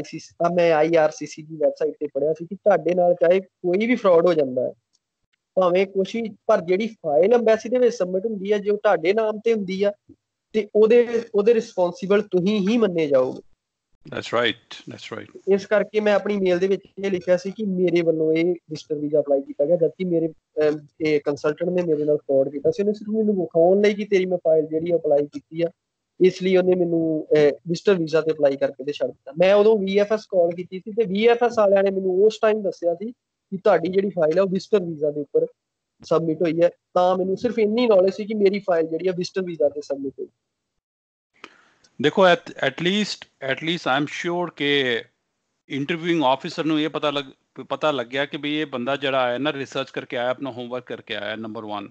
IRCC ਦੀ ਵੈਬਸਾਈਟ ਤੇ ਪੜ੍ਹਿਆ ਸੀ ਕਿ ਤੁਹਾਡੇ ਨਾਲ ਚਾਹੇ ਕੋਈ ਵੀ ਫਰਾਡ ਹੋ ਜਾਂਦਾ ਹੈ, ਭਾਵੇਂ ਕੁਛ ਵੀ, ਪਰ ਜਿਹੜੀ ਫਾਈਲ ਐਮਬੈਸੀ ਦੇ ਵਿੱਚ ਸਬਮਿਟ ਹੁੰਦੀ ਹੈ ਜੇ ਉਹ ਤੁਹਾਡੇ ਨਾਮ ਤੇ ਹੁੰਦੀ ਆ ਤੇ ਉਹਦੇ ਰਿਸਪੌਂਸੀਬਲ ਤੁਸੀਂ ਹੀ ਮੰਨੇ ਜਾਓਗੇ। That's right. ਇਸ ਕਰਕੇ ਮੈਂ ਆਪਣੀ ਮੇਲ ਦੇ ਵਿੱਚ ਇਹ ਲਿਖਿਆ ਸੀ ਕਿ ਮੇਰੇ ਵੱਲੋਂ ਇਹ ਵਿਜ਼ਟਰ ਵੀਜ਼ਾ ਅਪਲਾਈ ਕੀਤਾ ਗਿਆ, ਜਦਕਿ ਮੇਰੇ ਕੰਸਲਟੈਂਟ ਨੇ ਮੇਰੇ ਨਾਲ ਫਰਾਡ ਕੀਤਾ ਸੀ। ਉਹਨੇ ਸਿਰਫ ਮੈਨੂੰ ਵਿਖਾਉਣ ਲਈ ਕਿ ਤੇਰੀ ਮੈਂ ਫਾਈਲ ਜਿਹੜੀ ਅਪਲਾਈ ਕੀਤੀ ਆ, ਇਸ ਲਈ ਉਹਨੇ ਮੈਨੂੰ ਵਿਜ਼ਟਰ ਵੀਜ਼ਾ ਤੇ ਅਪਲਾਈ ਕਰਕੇ ਤੇ ਛੱਡ ਦਿੱਤਾ। ਮੈਂ ਉਦੋਂ VFS ਕਾਲ ਕੀਤੀ ਸੀ ਤੇ VFS ਵਾਲਿਆਂ ਨੇ ਮੈਨੂੰ ਉਸ ਟਾਈਮ ਦੱਸਿਆ ਸੀ ਕਿ ਤੁਹਾਡੀ ਜਿਹੜੀ ਫਾਈਲ ਹੈ ਉਹ ਵਿਜ਼ਟਰ ਵੀਜ਼ਾ ਦੇ ਉੱਪਰ ਸਬਮਿਟ ਹੋਈ ਹੈ। ਤਾਂ ਮੈਨੂੰ ਸਿਰਫ ਇੰਨੀ ਨੌਲੇਜ ਸੀ ਕਿ ਮੇਰੀ ਫਾਈਲ ਜਿਹੜੀ ਹੈ ਵਿਜ਼ਟਰ ਵੀਜ਼ਾ ਤੇ ਸਬਮਿਟ ਹੋਈ। ਦੇਖੋ ਐਟਲੀਸਟ ਆਈ ਐਮ ਸ਼ੋਰ ਕਿ ਇੰਟਰਵਿਊਇੰਗ ਆਫਿਸਰ ਨੂੰ ਇਹ ਪਤਾ ਲੱਗਿਆ ਕਿ ਵੀ ਇਹ ਬੰਦਾ ਜਿਹੜਾ ਆਇਆ ਨਾ ਰਿਸਰਚ ਕਰਕੇ ਆਇਆ, ਆਪਣਾ ਹੋਮਵਰਕ ਕਰਕੇ ਆਇਆ। ਨੰਬਰ 1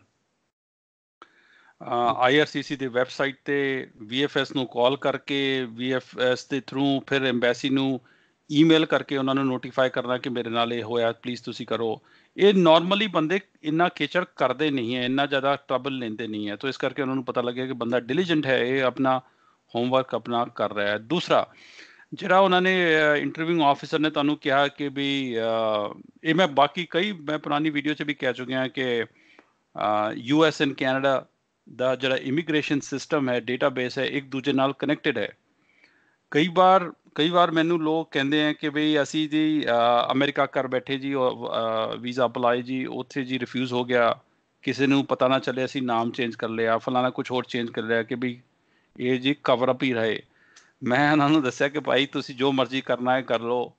IRCC ਦੀ ਵੈਬਸਾਈਟ ਤੇ VFS ਨੂੰ ਕਾਲ ਕਰਕੇ, VFS ਦੇ ਥਰੂ ਫਿਰ ਐਮਬੈਸੀ ਨੂੰ ਈਮੇਲ ਕਰਕੇ ਉਹਨਾਂ ਨੂੰ ਨੋਟੀਫਾਈ ਕਰਨਾ ਕਿ ਮੇਰੇ ਨਾਲ ਇਹ ਹੋਇਆ, ਪਲੀਜ਼ ਤੁਸੀਂ ਕਰੋ। ਇਹ ਨਾਰਮਲੀ ਬੰਦੇ ਇੰਨਾ ਖੇਚੜ ਕਰਦੇ ਨਹੀਂ ਹੈ, ਇੰਨਾ ਜ਼ਿਆਦਾ ਟਰਬਲ ਲੈਂਦੇ ਨਹੀਂ ਹੈ। ਤਾਂ ਇਸ ਕਰਕੇ ਉਹਨਾਂ ਨੂੰ ਪਤਾ ਲੱਗਿਆ ਕਿ ਬੰਦਾ ਡਿਲੀਜੈਂਟ ਹੈ, ਇਹ ਆਪਣਾ ਹੋਮਵਰਕ ਆਪਣਾ ਕਰ ਰਿਹਾ ਹੈ। ਦੂਸਰਾ ਜਿਹੜਾ ਉਹਨਾਂ ਨੇ ਇੰਟਰਵਿਊਇੰਗ ਆਫਿਸਰ ਨੇ ਤੁਹਾਨੂੰ ਕਿਹਾ ਕਿ ਵੀ ਇਹ ਮੈਂ ਪੁਰਾਣੀ ਵੀਡੀਓ 'ਚ ਵੀ ਕਹਿ ਚੁੱਕਿਆ ਕਿ US ਐਂਡ ਕੈਨੇਡਾ ਦਾ ਜਿਹੜਾ ਇਮੀਗ੍ਰੇਸ਼ਨ ਸਿਸਟਮ ਹੈ, ਡੇਟਾਬੇਸ ਹੈ, ਇੱਕ ਦੂਜੇ ਨਾਲ ਕਨੈਕਟਡ ਹੈ। ਕਈ ਵਾਰ ਮੈਨੂੰ ਲੋਕ ਕਹਿੰਦੇ ਆ ਕਿ ਬਈ ਅਸੀਂ ਜੀ ਅਮਰੀਕਾ ਕਰ ਬੈਠੇ ਜੀ, ਵੀਜ਼ਾ ਅਪਲਾਈ ਜੀ, ਉੱਥੇ ਜੀ ਰਿਫਿਊਜ਼ ਹੋ ਗਿਆ, ਕਿਸੇ ਨੂੰ ਪਤਾ ਨਾ ਚੱਲੇ, ਅਸੀਂ ਨਾਮ ਚੇਂਜ ਕਰ ਲਿਆ, ਫਲਾਣਾ ਕੁਛ ਹੋਰ ਚੇਂਜ ਕਰ ਲਿਆ ਕਿ ਬਈ ਇਹ ਜੀ ਕਵਰ ਅਪ ਹੀ ਰਹੇ। ਮੈਂ ਉਹਨਾਂ ਨੂੰ ਦੱਸਿਆ ਕਿ ਭਾਈ ਤੁਸੀਂ ਜੋ ਮਰਜ਼ੀ ਕਰਨਾ ਹੈ ਕਰ ਲਓ,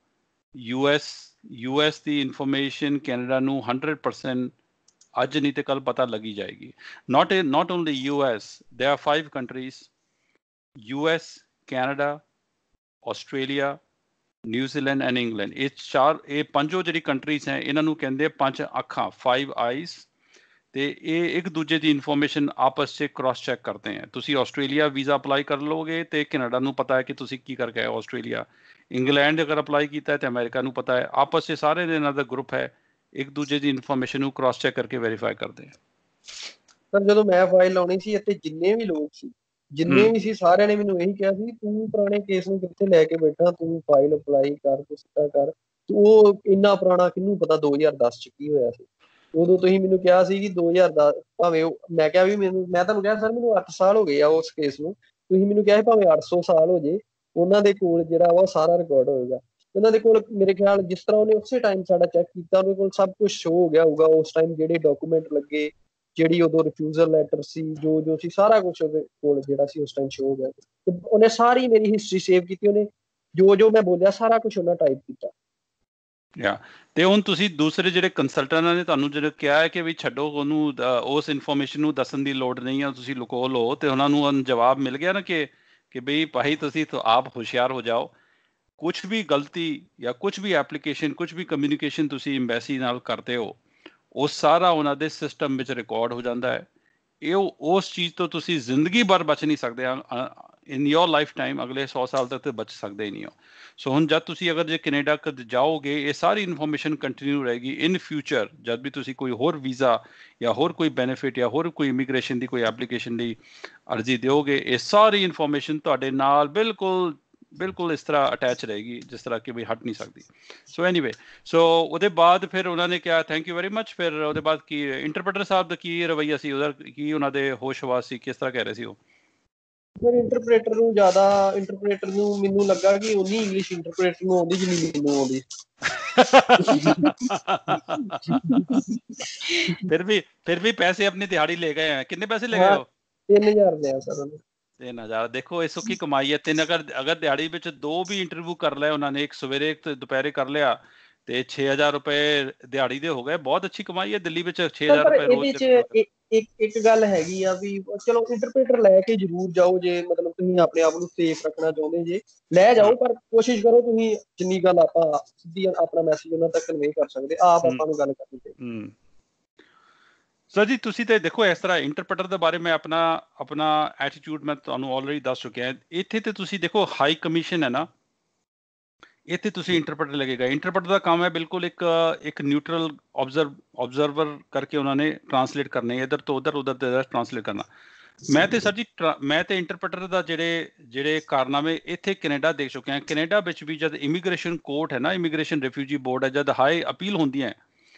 US ਦੀ ਇਨਫੋਰਮੇਸ਼ਨ ਕੈਨੇਡਾ ਨੂੰ 100% ਅੱਜ ਨਹੀਂ ਤੇ ਕੱਲ ਪਤਾ ਲੱਗੀ ਜਾਏਗੀ। not only US, there are 5 countries, US, Canada, Australia, New Zealand and England. ਇਹ ਪੰਜੋ ਜਿਹੜੀ ਕੰਟਰੀਜ਼ ਹੈ ਇਹਨਾਂ ਨੂੰ ਕਹਿੰਦੇ 5 ਅੱਖਾਂ, 5 ਆਈਜ਼, ਤੇ ਇਹ ਇੱਕ ਦੂਜੇ ਦੀ ਇਨਫੋਰਮੇਸ਼ਨ ਆਪਸ 'ਚ ਕ੍ਰਾਸ ਚੈੱਕ ਕਰਦੇ ਹੈ। ਤੁਸੀਂ ਆਸਟ੍ਰੇਲੀਆ ਵੀਜ਼ਾ ਅਪਲਾਈ ਕਰ ਲਓਗੇ ਤੇ ਕੈਨੇਡਾ ਨੂੰ ਪਤਾ ਹੈ ਕਿ ਤੁਸੀਂ ਕੀ ਕਰਕੇ ਆਏ ਆਸਟ੍ਰੇਲੀਆ। ਇੰਗਲੈਂਡ ਅਗਰ ਅਪਲਾਈ ਕੀਤਾ ਹੈ ਤੇ ਅਮਰੀਕਾ ਨੂੰ ਪਤਾ ਹੈ। ਆਪਸ 'ਚ ਸਾਰੇ ਦੇ ਇਹਨਾਂ ਦਾ ਗਰੁੱਪ ਹੈ, ਇੱਕ ਦੂਜੇ ਦੀ ਇਨਫੋਰਮੇਸ਼ਨ ਨੂੰ ਕ੍ਰਾਸ ਚੈੱਕ ਕਰਕੇ ਵੈਰੀਫਾਈ ਕਰਦੇ ਹੈ। ਸਰ ਜਦੋਂ ਮੈਂ ਫਾਈਲ ਲਾਉਣੀ ਸੀ ਇੱਥੇ ਜਿੰਨੇ ਵੀ ਲੋਕ ਸੀ, ਜਿੰਨੇ ਵੀ ਸੀ, ਸਾਰਿਆਂ ਨੇ ਮੈਨੂੰ ਇਹੀ ਕਿਹਾ ਸੀ ਤੂੰ ਪੁਰਾਣੇ ਕੇਸ ਨੂੰ ਕਿੱਥੇ ਲੈ ਕੇ ਬੈਠਾ, ਤੂੰ ਫਾਈਲ ਅਪਲਾਈ ਕਰ, ਤੂੰ ਸਿੱਧਾ ਕਰ। ਉਹ ਇੰਨਾ ਪੁਰਾਣਾ ਕਿਹਨੂੰ ਪਤਾ 2010 'ਚ ਕੀ ਹੋਇਆ ਸੀ। ਉਦੋਂ ਤੁਸੀਂ ਮੈਨੂੰ ਕਿਹਾ ਸੀ ਕਿ 2010 ਭਾਵੇਂ ਮੈਂ ਕਿਹਾ ਵੀ ਮੈਂ ਤੁਹਾਨੂੰ ਕਿਹਾ ਸਰ ਮੈਨੂੰ 8 ਸਾਲ ਹੋ ਗਏ ਆ ਉਸ ਕੇਸ ਨੂੰ, ਤੁਸੀਂ ਮੈਨੂੰ ਕਿਹਾ ਭਾਵੇਂ 800 ਸਾਲ ਹੋ ਜੇ ਉਹਨਾਂ ਦੇ ਕੋਲ ਜਿਹੜਾ ਵਾ ਸਾਰਾ ਰਿਕਾਰਡ ਹੋਏਗਾ। ਉਹਨਾਂ ਦੇ ਕੋਲ ਮੇਰੇ ਖਿਆਲ ਜਿਸ ਤਰ੍ਹਾਂ ਉਹਨੇ ਉਸੇ ਟਾਈਮ ਸਾਡਾ ਚੈੱਕ ਕੀਤਾ, ਉਹਦੇ ਕੋਲ ਸਭ ਕੁਝ ਸ਼ੋ ਹੋ ਗਿਆ ਹੋਊਗਾ ਉਸ ਟਾਈਮ, ਜਿਹੜੇ ਡਾਕੂਮੈਂਟ ਲੱਗੇ, ਜਿਹੜੀ ਉਦੋਂ ਰਿਫਿਊਜ਼ਲ ਲੈਟਰ ਸੀ, ਜੋ ਸੀ ਸਾਰਾ ਕੁਝ ਉਹਦੇ ਕੋਲ ਜਿਹੜਾ ਸੀ ਉਸ ਟਾਈਮ ਸ਼ੋ ਹੋ ਗਿਆ। ਤੇ ਉਹਨੇ ਸਾਰੀ ਮੇਰੀ ਹਿਸਟਰੀ ਸੇਵ ਕੀਤੀ, ਉਹਨੇ ਜੋ ਮੈਂ ਬੋਲਿਆ ਸਾਰਾ ਕੁਝ ਉਹਨਾਂ ਟਾਈਪ ਕੀਤਾ। ਤੇ ਹੁਣ ਤੁਸੀਂ ਦੂਸਰੇ ਜਿਹੜੇ ਕੰਸਲਟੈਂਟਾਂ ਨੇ ਤੁਹਾਨੂੰ ਜਿਹੜਾ ਕਿਹਾ ਹੈ ਕਿ ਵੀ ਛੱਡੋ ਉਹਨੂੰ, ਉਸ ਇਨਫੋਰਮੇਸ਼ਨ ਨੂੰ ਦੱਸਣ ਦੀ ਲੋੜ ਨਹੀਂ ਆ, ਤੁਸੀਂ ਲੁਕੋ ਲਓ, ਤੇ ਉਹਨਾਂ ਨੂੰ ਜਵਾਬ ਮਿਲ ਗਿਆ ਨਾ ਕਿ ਬਈ ਭਾਈ ਤੁਸੀਂ ਆਪ ਹੁਸ਼ਿਆਰ ਹੋ ਜਾਓ, ਕੁਛ ਵੀ ਗਲਤੀ ਜਾਂ ਕੁਛ ਵੀ ਐਪਲੀਕੇਸ਼ਨ, ਕੁਛ ਵੀ ਕਮਿਊਨੀਕੇਸ਼ਨ ਤੁਸੀਂ ਐਮਬੈਸੀ ਨਾਲ ਕਰਦੇ ਹੋ, ਉਹ ਸਾਰਾ ਉਹਨਾਂ ਦੇ ਸਿਸਟਮ ਵਿੱਚ ਰਿਕਾਰਡ ਹੋ ਜਾਂਦਾ ਹੈ। ਇਹ ਉਸ ਚੀਜ਼ ਤੋਂ ਤੁਸੀਂ ਜ਼ਿੰਦਗੀ ਭਰ ਬਚ ਨਹੀਂ ਸਕਦੇ, ਇਨ ਯੋਰ ਲਾਈਫ ਟਾਈਮ ਅਗਲੇ 100 ਸਾਲ ਤੱਕ ਤੇ ਬਚ ਸਕਦੇ ਹੀ ਨਹੀਂ ਹੋ। ਸੋ ਹੁਣ ਜਦ ਤੁਸੀਂ ਅਗਰ ਜੇ ਕੈਨੇਡਾ ਜਾਓਗੇ, ਇਹ ਸਾਰੀ ਇਨਫੋਰਮੇਸ਼ਨ ਕੰਟੀਨਿਊ ਰਹੇਗੀ ਇਨ ਫਿਊਚਰ, ਜਦ ਵੀ ਤੁਸੀਂ ਕੋਈ ਹੋਰ ਵੀਜ਼ਾ ਜਾਂ ਹੋਰ ਕੋਈ ਬੈਨੀਫਿਟ ਜਾਂ ਹੋਰ ਕੋਈ ਇਮੀਗ੍ਰੇਸ਼ਨ ਦੀ ਕੋਈ ਐਪਲੀਕੇਸ਼ਨ ਦੀ ਅਰਜ਼ੀ ਦਿਓਗੇ, ਇਹ ਸਾਰੀ ਇਨਫੋਰਮੇਸ਼ਨ ਤੁਹਾਡੇ ਨਾਲ ਬਿਲਕੁਲ ਇਸ ਤਰ੍ਹਾਂ ਅਟੈਚ ਰਹੇਗੀ ਜਿਸ ਤਰ੍ਹਾਂ ਕਿ ਵੀ ਹਟ ਨਹੀਂ ਸਕਦੀ। ਸੋ ਐਨੀਵੇ, ਸੋ ਉਹਦੇ ਬਾਅਦ ਫਿਰ ਉਹਨਾਂ ਨੇ ਕਿਹਾ ਥੈਂਕ ਯੂ ਵੈਰੀ ਮਚ। ਫਿਰ ਉਹਦੇ ਬਾਅਦ ਕੀ ਇੰਟਰਪ੍ਰੀਟਰ ਸਾਹਿਬ ਦਾ ਕੀ ਰਵੱਈਆ ਸੀ ਉਹਦਾ, ਕੀ ਉਹਨਾਂ ਦੇ ਹੋਸ਼ ਹਵਾਸ ਸੀ, ਕਿਸ ਤਰ੍ਹਾਂ ਕਹਿ ਰਹੇ ਸੀ ਉਹ? ਫਿਰ ਇੰਟਰਪ੍ਰੀਟਰ ਨੂੰ ਮੈਨੂੰ ਲੱਗਾ ਕਿ ਉਨੀ ਇੰਗਲਿਸ਼ ਇੰਟਰਪ੍ਰੀਟਰ ਨੂੰ ਆਉਂਦੀ ਜਿੰਨੀ ਮੈਨੂੰ ਆਉਂਦੀ। ਫਿਰ ਵੀ ਪੈਸੇ ਆਪਣੀ ਦਿਹਾੜੀ ਲੈ ਗਏ ਹੈ। ਕਿੰਨੇ ਪੈਸੇ ਲੈ ਗਏ ਹੋ? 3000 ਲਿਆ ਸਰ ਉਹਨੇ। 3000। ਦੇਖੋ ਇਹ ਸੁੱਕੀ ਕਮਾਈ ਹੈ। ਅਗਰ ਦਿਹਾੜੀ ਵਿੱਚ 2 ਵੀ ਇੰਟਰਵਿਊ ਕਰ ਲਿਆ ਉਹਨਾਂ ਨੇ, ਇੱਕ ਸਵੇਰੇ ਇੱਕ ਦੁਪਹਿਰੇ ਕਰ ਲਿਆ, ਤੇ 6000 ਰੁਪਏ ਦਿਹਾੜੀ ਦੇ ਹੋ ਗਏ। ਬਹੁਤ ਅੱਛੀ ਕਮਾਈ ਹੈ ਦਿੱਲੀ ਵਿੱਚ 6000 ਰੁਪਏ ਰੋਜ਼। ਇੱਕ ਗੱਲ ਹੈਗੀ ਆ ਵੀ ਚਲੋ ਇੰਟਰਪ੍ਰੀਟਰ ਲੈ ਕੇ ਜ਼ਰੂਰ ਜਾਓ, ਜੇ ਮਤਲਬ ਤੁਸੀਂ ਆਪਣੇ ਆਪ ਨੂੰ ਸੇਫ ਰੱਖਣਾ ਚਾਹੁੰਦੇ ਜੇ ਲੈ ਜਾਓ, ਪਰ ਕੋਸ਼ਿਸ਼ ਕਰੋ ਤੁਸੀਂ ਜਿੰਨੀ ਗੱਲ ਆਪਾਂ ਸਿੱਧੀ ਆਪਣਾ ਮੈਸੇਜ ਉਹਨਾਂ ਤੱਕ ਕਨਵੇ ਕਰ ਸਕਦੇ, ਆਪ ਆਪਾਂ ਨੂੰ ਗੱਲ ਕਰਨੀ ਚਾਹੀਦੀ। ਸਰ ਜੀ ਤੁਸੀਂ ਤੇ ਦੇਖੋ ਇਸ ਤਰ੍ਹਾਂ ਇੰਟਰਪ੍ਰੀਟਰ ਦੇ ਬਾਰੇ ਮੈਂ ਆਪਣਾ ਐਟੀਟਿਊਡ ਮੈਂ ਤੁਹਾਨੂੰ ਆਲਰੇਡੀ ਦੱਸ ਚੁੱਕਿਆ। ਇੱਥੇ ਤੇ ਤੁਸੀਂ ਦੇਖੋ ਹਾਈ ਕਮਿਸ਼ਨ ਹੈ ਨਾ, ਇੱਥੇ ਤੁਸੀਂ ਇੰਟਰਪ੍ਰੀਟਰ ਲੱਗੇਗਾ। ਇੰਟਰਪ੍ਰੀਟਰ ਦਾ ਕੰਮ ਹੈ ਬਿਲਕੁਲ ਇੱਕ ਨਿਊਟਰਲ ਆਬਜ਼ਰਵਰ ਕਰਕੇ ਉਹਨਾਂ ਨੇ ਟਰਾਂਸਲੇਟ ਕਰਨੇ, ਇੱਧਰ ਤੋਂ ਉੱਧਰ ਟਰਾਂਸਲੇਟ ਕਰਨਾ। ਮੈਂ ਤੇ ਸਰ ਜੀ ਮੈਂ ਤੇ ਇੰਟਰਪ੍ਰੀਟਰ ਦਾ ਜਿਹੜੇ ਕਾਰਨਾਮੇ ਇੱਥੇ ਕੈਨੇਡਾ ਦੇਖ ਚੁੱਕੇ ਹਾਂ। ਕੈਨੇਡਾ ਵਿੱਚ ਵੀ ਜਦ ਇਮੀਗ੍ਰੇਸ਼ਨ ਕੋਰਟ ਹੈ ਨਾ, ਇਮੀਗ੍ਰੇਸ਼ਨ ਰਿਫਿਊਜੀ ਬੋਰਡ ਹੈ, ਜਦ ਹਾਈ ਅਪੀਲ ਹੁੰਦੀਆਂ,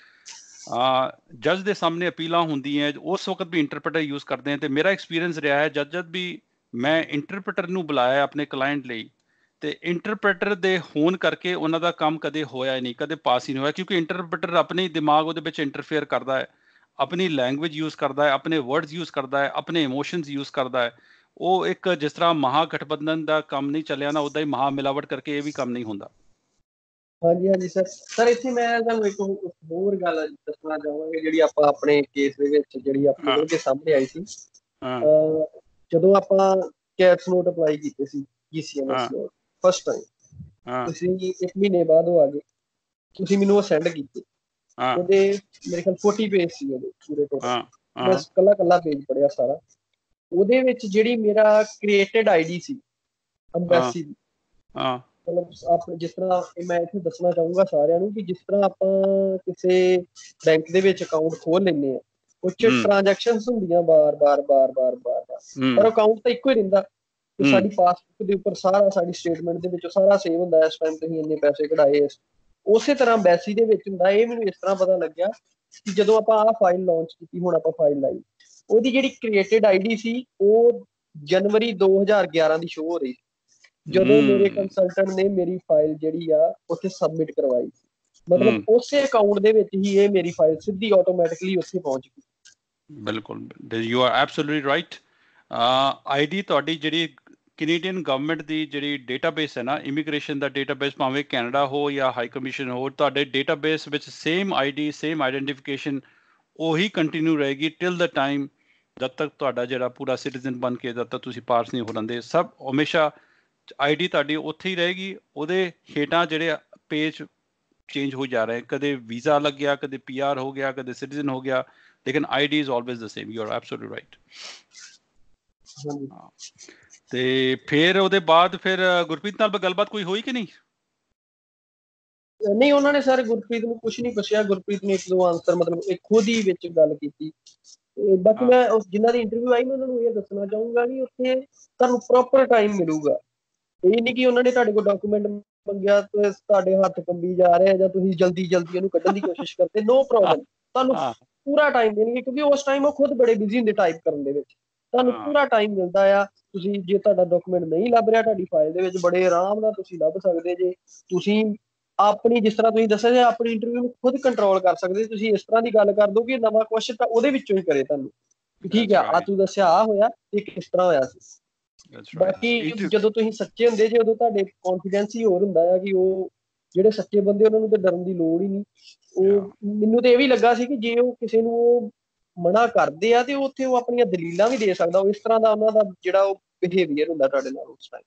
ਜੱਜ ਦੇ ਸਾਹਮਣੇ ਅਪੀਲਾਂ ਹੁੰਦੀਆਂ, ਉਸ ਵਕਤ ਵੀ ਇੰਟਰਪ੍ਰੀਟਰ ਯੂਜ਼ ਕਰਦੇ हैं। ਤੇ ਮੇਰਾ ਐਕਸਪੀਰੀਅੰਸ ਰਿਹਾ ਹੈ ਜਦ ਵੀ ਮੈਂ ਇੰਟਰਪ੍ਰੀਟਰ ਨੂੰ ਬੁਲਾਇਆ ਆਪਣੇ ਕਲਾਇੰਟ ਲਈ, ਤੇ ਇੰਟਰਪ੍ਰੀਟਰ ਦੇ ਹੋਣ ਕਰਕੇ ਉਹਨਾਂ ਦਾ ਕੰਮ ਕਦੇ ਹੋਇਆ ਹੀ ਨਹੀਂ, ਕਦੇ ਪਾਸ ਹੀ ਨਹੀਂ ਹੋਇਆ, ਕਿਉਂਕਿ ਇੰਟਰਪ੍ਰੀਟਰ ਆਪਣੇ ਦਿਮਾਗ ਉਹਦੇ ਵਿੱਚ ਇੰਟਰਫੇਅਰ ਕਰਦਾ ਹੈ, ਆਪਣੀ ਲੈਂਗੁਏਜ ਯੂਜ਼ ਕਰਦਾ ਹੈ, ਆਪਣੇ ਵਰਡਸ ਯੂਜ਼ ਕਰਦਾ ਹੈ, ਆਪਣੇ ਇਮੋਸ਼ਨਸ ਯੂਜ਼ ਕਰਦਾ ਹੈ। ਉਹ ਇੱਕ ਜਿਸ ਤਰ੍ਹਾਂ ਮਹਾਗਠਬੰਧਨ ਦਾ ਕੰਮ ਨਹੀਂ ਚੱਲਿਆ ਨਾ, ਉੱਦਾਂ ਹੀ ਮਹਾ ਮਿਲਾਵਟ ਕਰਕੇ ਇਹ ਵੀ ਕੰਮ ਨਹੀਂ ਹੁੰਦਾ। ਹਾਂਜੀ ਸਰ ਇੱਥੇ ਮੈਂ ਤੁਹਾਨੂੰ ਇੱਕ ਹੋਰ ਗੱਲ ਦੱਸਣਾ ਚਾਹਾਂਗਾ, ਜਿਹੜੀ ਆਪਾਂ ਆਪਣੇ ਕੇਸ ਦੇ ਵਿੱਚ ਜਿਹੜੀ ਆਪਣੇ ਕੋਲ ਸਾਹਮਣੇ ਆਈ ਸੀ, ਜਦੋਂ ਆਪਾਂ ਕੈਟਸ ਨੋਟ ਅਪਲਾਈ ਕੀਤੇ ਸੀ GCMS ਨੋਟ ਫਸਟ ਟਾਈਮ, ਤੁਸੀਂ 1 ਮਹੀਨੇ ਬਾਅਦ ਉਹ ਆ ਗਏ, ਤੁਸੀਂ ਮੈਨੂੰ ਉਹ ਸੈਂਡ ਕੀਤੇ। ਉਹਦੇ ਮੇਰੇ ਖਿਆਲ 40 ਪੇਜ ਸੀ ਉਹਦੇ ਪੂਰੇ ਟੋਟਲ, ਮੈਂ ਕੱਲਾ ਪੇਜ ਪੜਿਆ ਸਾਰਾ। ਉਹਦੇ ਵਿੱਚ ਜਿਹੜੀ ਮੇਰਾ ਕ੍ਰੀਏਟਡ ਆਈਡੀ ਸੀ ਅੰਬੈਸੀ ਦੀ, ਮਤਲਬ ਜਿਸ ਤਰ੍ਹਾਂ ਮੈਂ ਇੱਥੇ ਦੱਸਣਾ ਚਾਹੂੰਗਾ ਸਾਰਿਆਂ ਨੂੰ ਕਿ ਜਿਸ ਤਰ੍ਹਾਂ ਆਪਾਂ ਕਿਸੇ ਬੈਂਕ ਦੇ ਵਿੱਚ ਅਕਾਊਂਟ ਖੋਲ ਲੈਂਦੇ ਆ, ਉਹ 'ਚ ਟ੍ਰਾਂਜੈਕਸ਼ਨਸ ਹੁੰਦੀਆਂ ਬਾਰ ਬਾਰ, ਪਰ ਅਕਾਊਂਟ ਤਾਂ ਇੱਕੋ ਹੀ ਰਹਿੰਦਾ। ਤੇ ਸਾਡੀ ਪਾਸਬੁੱਕ ਦੇ ਉੱਪਰ ਸਾਰਾ, ਸਾਡੀ ਸਟੇਟਮੈਂਟ ਦੇ ਵਿੱਚ ਸਾਰਾ ਸੇਵ ਹੁੰਦਾ, ਇਸ ਟਾਈਮ ਤੁਸੀਂ ਇੰਨੇ ਪੈਸੇ ਕਢਾਏ। ਉਸੇ ਤਰ੍ਹਾਂ ਅੰਬੈਸੀ ਦੇ ਵਿੱਚ ਹੁੰਦਾ। ਇਹ ਮੈਨੂੰ ਇਸ ਤਰ੍ਹਾਂ ਪਤਾ ਲੱਗਿਆ ਕਿ ਜਦੋਂ ਆਪਾਂ ਆਹ ਫਾਈਲ ਲਾਂਚ ਕੀਤੀ, ਹੁਣ ਆਪਾਂ ਫਾਈਲ ਲਾਈ, ਉਹਦੀ ਜਿਹੜੀ ਕ੍ਰੀਏਟਡ ਆਈਡੀ ਸੀ ਉਹ ਜਨਵਰੀ 2011 ਦੀ ਸ਼ੋ ਹੋ ਰਹੀ। ਜਦੋਂ ਮੇਰੇ ਕੰਸਲਟੈਂਟ ਨੇ ਮੇਰੀ ਫਾਈਲ ਜਿਹੜੀ ਆ ਉੱਥੇ ਸਬਮਿਟ ਕਰਵਾਈ, ਮਤਲਬ ਉਸੇ ਅਕਾਊਂਟ ਦੇ ਵਿੱਚ ਹੀ ਇਹ ਮੇਰੀ ਫਾਈਲ ਸਿੱਧੀ ਆਟੋਮੈਟਿਕਲੀ ਉੱਥੇ ਪਹੁੰਚ ਗਈ। ਬਿਲਕੁਲ, you are absolutely right. ID ਤੁਹਾਡੀ ਜਿਹੜੀ ਕੈਨੇਡੀਅਨ ਗਵਰਨਮੈਂਟ ਦੀ ਜਿਹੜੀ ਡੇਟਾਬੇਸ ਹੈ ਨਾ, ਇਮੀਗ੍ਰੇਸ਼ਨ ਦਾ ਡੇਟਾਬੇਸ, ਭਾਵੇਂ ਕੈਨੇਡਾ ਹੋ ਜਾਂ ਹਾਈ ਕਮਿਸ਼ਨ ਹੋ, ਤੁਹਾਡੇ ਡੇਟਾਬੇਸ ਵਿੱਚ ਸੇਮ ਆਈਡੀ, ਸੇਮ ਆਈਡੈਂਟੀਫਿਕੇਸ਼ਨ ਉਹੀ ਕੰਟੀਨਿਊ ਰਹੇਗੀ ਟਿਲ ਦ ਟਾਈਮ ਜਦ ਤੱਕ ਤੁਹਾਡਾ ਜਿਹੜਾ ਪੂਰਾ ਸਿਟੀਜ਼ਨ ਬਣ ਕੇ ਜਦ ਤੱਕ ਤੁਸੀਂ ਪਾਸ ਨਹੀਂ ਹੋ ਲੈਂਦੇ। ਸਭ ਹਮੇਸ਼ਾ ਆਈਡੀ ਤੁਹਾਡੀ ਉੱਥੇ ਹੀ ਰਹੇਗੀ। ਉਹਦੇ ਹੇਠਾਂ ਜਿਹੜੇ ਪੇਜ ਚੇਂਜ ਹੋ ਜਾ ਰਹੇ, ਕਦੇ ਵੀਜ਼ਾ ਲੱਗ ਗਿਆ, ਕਦੇ PR ਹੋ ਗਿਆ, ਕਦੇ ਸਿਟੀਜ਼ਨ ਹੋ ਗਿਆ, ਲੇਕਿਨ ID is always the same. You are absolutely right. ਤੇ ਫਿਰ ਉਹਦੇ ਬਾਅਦ ਫਿਰ ਗੁਰਪ੍ਰੀਤ ਨਾਲ ਗੱਲਬਾਤ ਕੋਈ ਹੋਈ ਕਿ ਨਹੀਂ? ਨਹੀਂ, ਉਹਨਾਂ ਨੇ ਸਰ ਗੁਰਪ੍ਰੀਤ ਨੂੰ ਕੁਛ ਨਹੀਂ ਪੁੱਛਿਆ। ਗੁਰਪ੍ਰੀਤ ਨੇ 1-2 ਆਨਸਰ ਮਤਲਬ ਇਹ ਖੁਦ ਹੀ ਵਿੱਚ ਗੱਲ ਕੀਤੀ। ਤੇ ਬਾਕੀ ਮੈਂ ਜਿਨ੍ਹਾਂ ਦੀ ਇੰਟਰਵਿਊ ਆਈ, ਮੈਂ ਉਹਨਾਂ ਨੂੰ ਇਹ ਦੱਸਣਾ ਚਾਹੂੰਗਾ ਕਿ ਉੱਥੇ ਤੁਹਾਨੂੰ ਪ੍ਰੋਪਰ ਟਾਈਮ ਮਿਲੂਗਾ। ਇਹ ਨਹੀਂ ਕਿ ਉਹਨਾਂ ਨੇ ਤੁਹਾਡੇ ਕੋਲ ਡਾਕੂਮੈਂਟ ਮੰਗਿਆ ਤੇ ਤੁਹਾਡੇ ਹੱਥ ਕੰਬੀ ਜਾ ਰਹੇ ਜਾਂ ਤੁਸੀਂ ਜਲਦੀ ਉਹਨੂੰ ਕੱਢਣ ਦੀ ਕੋਸ਼ਿਸ਼ ਕਰਦੇ। ਨੋ ਪ੍ਰੋਬਲਮ, ਤੁਹਾਨੂੰ ਪੂਰਾ ਟਾਈਮ ਦੇਣਗੇ, ਕਿਉਂਕਿ ਉਸ ਟਾਈਮ ਉਹ ਖੁਦ ਬੜੇ ਬਿਜ਼ੀ ਹੁੰਦੇ ਟਾਈਪ ਕਰਨ ਦੇ ਵਿੱਚ। ਤੁਹਾਨੂੰ ਪੂਰਾ ਟਾਈਮ ਮਿਲਦਾ ਆ। ਤੁਸੀਂ ਜੇ ਤੁਹਾਡਾ ਡਾਕੂਮੈਂਟ ਨਹੀਂ ਲੱਭ ਰਿਹਾ ਤੁਹਾਡੀ ਫਾਈਲ ਦੇ ਵਿੱਚ, ਬੜੇ ਆਰਾਮ ਨਾਲ ਤੁਸੀਂ ਲੱਭ ਸਕਦੇ ਜੇ। ਤੁਸੀਂ ਆਪਣੀ, ਜਿਸ ਤਰ੍ਹਾਂ ਤੁਸੀਂ ਦੱਸਿਆ ਜੇ, ਆਪਣੀ ਇੰਟਰਵਿਊ ਨੂੰ ਖੁਦ ਕੰਟਰੋਲ ਕਰ ਸਕਦੇ। ਤੁਸੀਂ ਇਸ ਤਰ੍ਹਾਂ ਦੀ ਗੱਲ ਕਰ ਦੋ ਕਿ ਨਵਾਂ ਕੁਐਸਚਨ ਤਾਂ ਉਹਦੇ ਵਿੱਚੋਂ ਹੀ ਕਰੇ ਤੁਹਾਨੂੰ, ਠੀਕ ਆ ਤੂੰ ਦੱਸਿਆ ਆ ਹੋਇਆ ਇਹ ਕਿਸ ਤਰ੍ਹਾਂ ਹੋਇਆ ਸੀ। ਬਾਕੀ ਜਦੋਂ ਤੁਸੀਂ ਸੱਚੇ ਹੁੰਦੇ ਜੇ, ਉਦੋਂ ਤੁਹਾਡੇ ਕੌਨਫੀਡੈਂਸ ਹੀ ਹੋਰ ਹੁੰਦਾ ਆ ਕਿ ਉਹ ਜਿਹੜੇ ਸੱਚੇ ਬੰਦੇ ਉਹਨਾਂ ਨੂੰ ਤਾਂ ਡਰਨ ਦੀ ਲੋੜ ਹੀ ਨਹੀਂ। ਉਹ ਮੈਨੂੰ ਤਾਂ ਇਹ ਵੀ ਲੱਗਾ ਸੀ ਕਿ ਜੇ ਉਹ ਕਿਸੇ ਨੂੰ ਉਹ ਮਨਾ ਕਰਦੇ ਆ ਤੇ ਉੱਥੇ ਉਹ ਆਪਣੀਆਂ ਦਲੀਲਾਂ ਵੀ ਦੇ ਸਕਦਾ। ਉਹ ਇਸ ਤਰ੍ਹਾਂ ਦਾ ਉਹਨਾਂ ਦਾ ਜਿਹੜਾ ਉਹ ਬਿਹੇਵੀਅਰ ਹੁੰਦਾ ਤੁਹਾਡੇ ਨਾਲ ਉਸ ਟਾਈਮ।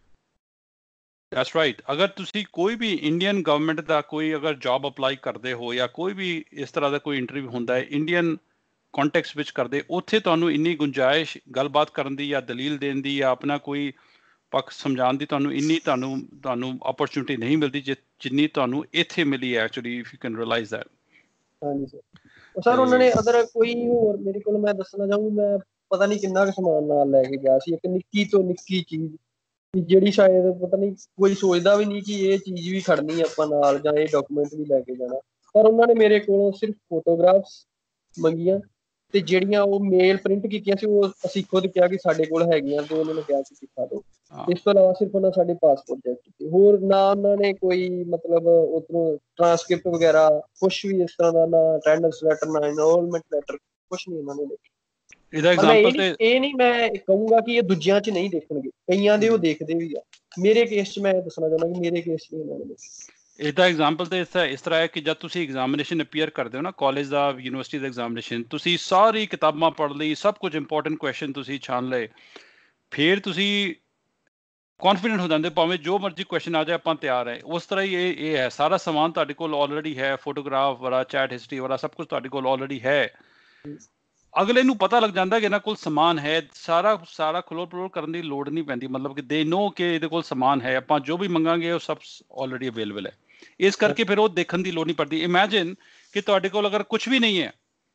That's right. ਅਗਰ ਤੁਸੀਂ ਕੋਈ ਵੀ ਇੰਡੀਅਨ ਗਵਰਨਮੈਂਟ ਦਾ ਕੋਈ ਅਗਰ ਜੌਬ ਅਪਲਾਈ ਕਰਦੇ ਹੋ ਜਾਂ ਕੋਈ ਵੀ ਇਸ ਤਰ੍ਹਾਂ ਦਾ ਕੋਈ ਇੰਟਰਵਿਊ ਹੁੰਦਾ ਹੈ ਇੰਡੀਅਨ ਕੰਟੈਕਸਟ ਵਿੱਚ ਕਰਦੇ, ਉੱਥੇ ਤੁਹਾਨੂੰ ਇੰਨੀ ਗੁੰਜਾਇਸ਼ ਗੱਲਬਾਤ ਕਰਨ ਦੀ ਜਾਂ ਦਲੀਲ ਦੇਣ ਦੀ ਜਾਂ ਆਪਣਾ ਕੋਈ ਪੱਖ ਸਮਝਾਉਣ ਦੀ ਤੁਹਾਨੂੰ ਓਪਰਚੁਨਿਟੀ ਨਹੀਂ ਮਿਲਦੀ ਜਿੰਨੀ ਤੁਹਾਨੂੰ ਇੱਥੇ ਮਿਲੀ ਹੈ actually, if you can realise that. ਹਾਂਜੀ ਸਰ। ਸਰ ਉਹਨਾਂ ਨੇ ਅਗਰ ਕੋਈ ਹੋਰ ਮੇਰੇ ਕੋਲ, ਮੈਂ ਦੱਸਣਾ ਚਾਹੂੰ, ਮੈਂ ਪਤਾ ਨਹੀਂ ਕਿੰਨਾ ਕੁ ਸਮਾਨ ਨਾਲ ਲੈ ਕੇ ਗਿਆ ਸੀ। ਇੱਕ ਨਿੱਕੀ ਤੋਂ ਨਿੱਕੀ ਚੀਜ਼ ਜਿਹੜੀ ਸ਼ਾਇਦ ਪਤਾ ਨਹੀਂ ਕੋਈ ਸੋਚਦਾ ਵੀ ਨਹੀਂ ਕਿ ਇਹ ਚੀਜ਼ ਵੀ ਖੜਨੀ ਆਪਾਂ ਨਾਲ ਜਾਂ ਇਹ ਡਾਕੂਮੈਂਟ ਵੀ ਲੈ ਕੇ ਜਾਣਾ। ਪਰ ਉਹਨਾਂ ਨੇ ਮੇਰੇ ਕੋਲੋਂ ਸਿਰਫ ਫੋਟੋਗ੍ਰਾਫਸ ਮੰਗੀਆਂ ਤੇ ਜਿਹੜੀਆਂ ਉਹ ਮੇਲ ਪ੍ਰਿੰਟ ਕੀਤੀਆਂ ਸੀ ਉਹ ਅਸੀਂ ਖੁਦ ਕਿਹਾ ਕਿ ਸਾਡੇ ਕੋਲ ਹੈਗੀਆਂ, ਤੇ ਉਹਨਾਂ ਨੇ ਕਿਹਾ ਕਿ ਦਿਖਾ ਦਿਓ। ਇਸ ਤੋਂ ਇਲਾਵਾ ਸਿਰਫ ਉਹਨਾਂ ਸਾਡੇ ਪਾਸਪੋਰਟ ਚੈੱਕ ਕੀਤੇ, ਹੋਰ ਨਾ ਉਹਨਾਂ ਨੇ ਕੋਈ ਮਤਲਬ ਉੱਧਰੋਂ ਟਰਾਂਸਕ੍ਰਿਪਟ ਵਗੈਰਾ ਕੁਛ ਵੀ ਇਸ ਤਰ੍ਹਾਂ ਦਾ, ਨਾ ਅਟੈਂਡੈਂਸ ਲੈਟਰ, ਨਾ ਇਨਰੋਲਮੈਂਟ ਲੈਟਰ, ਕੁਛ ਨਹੀਂ ਉਹਨਾਂ ਨੇ ਦੇਖਿਆ। ਇਹਦਾ ਪਰ ਮੈਂ ਐਗਜ਼ਾਮਪਲ ਇਹ ਨਹੀਂ ਮੈਂ ਕਹੂੰਗਾ ਕਿ ਇਹ ਦੂਜਿਆਂ 'ਚ ਨਹੀਂ ਦੇਖਣਗੇ, ਕਈਆਂ ਦੇ ਉਹ ਦੇਖਦੇ ਵੀ ਆ। ਮੇਰੇ ਕੇਸ 'ਚ ਮੈਂ ਦੱਸਣਾ ਚਾਹੁੰਦਾ ਕਿ ਮੇਰੇ ਕੇਸ 'ਚ ਨਹੀਂ ਉਹਨਾਂ ਨੇ ਦੇਖਿਆ। ਇਹਦਾ ਐਗਜ਼ਾਮਪਲ ਤਾਂ ਇਸ ਤਰ੍ਹਾਂ ਹੈ ਕਿ ਜਦ ਤੁਸੀਂ ਐਗਜ਼ਾਮੀਨੇਸ਼ਨ ਅਪੀਅਰ ਕਰਦੇ ਹੋ ਨਾ, ਕਾਲਜ ਦਾ, ਯੂਨੀਵਰਸਿਟੀ ਦਾ ਐਗਜ਼ਾਮੀਨੇਸ਼ਨ, ਤੁਸੀਂ ਸਾਰੀ ਕਿਤਾਬਾਂ ਪੜ੍ਹ ਲਈ, ਸਭ ਕੁਝ ਇੰਪੋਰਟੈਂਟ ਕੁਐਸਚਨ ਤੁਸੀਂ ਛਾਣ ਲਏ, ਫਿਰ ਤੁਸੀਂ ਕੌਨਫੀਡੈਂਟ ਹੋ ਜਾਂਦੇ ਭਾਵੇਂ ਜੋ ਮਰਜ਼ੀ ਕੁਐਸਚਨ ਆ ਜਾਏ ਆਪਾਂ ਤਿਆਰ ਹੈ। ਉਸ ਤਰ੍ਹਾਂ ਹੀ ਇਹ ਹੈ, ਸਾਰਾ ਸਮਾਨ ਤੁਹਾਡੇ ਕੋਲ ਆਲਰੇਡੀ ਹੈ, ਫੋਟੋਗ੍ਰਾਫ ਵਾਲਾ, ਚੈਟ ਹਿਸਟਰੀ ਵਾਲਾ, ਸਭ ਕੁਝ ਤੁਹਾਡੇ ਕੋਲ ਆਲਰੇਡੀ ਹੈ। ਅਗਲੇ ਨੂੰ ਪਤਾ ਲੱਗ ਜਾਂਦਾ ਕਿ ਇਹਨਾਂ ਕੋਲ ਸਮਾਨ ਹੈ, ਸਾਰਾ ਖਲੋਲ ਪਲੋਲ ਕਰਨ ਦੀ ਲੋੜ ਨਹੀਂ ਪੈਂਦੀ। ਮਤਲਬ ਕਿ ਦੇ ਨੋ ਕਿ ਇਹਦੇ ਕੋਲ ਸਮਾਨ ਹੈ, ਆਪਾਂ ਜੋ ਵੀ ਮੰਗਾਂਗੇ ਉਹ ਸਭ ਆਲਰੇਡੀ ਅਵੇਲੇਬਲ ਹੈ। ਇਸ ਕਰਕੇ ਫਿਰ ਉਹ ਦੇਖਣ ਦੀ ਲੋੜ ਨਹੀਂ ਪੜਦੀ। ਇਮੈਜਿਨ ਕਿ ਤੁਹਾਡੇ ਕੋਲ ਅਗਰ ਕੁਝ ਵੀ ਨਹੀਂ ਹੈ,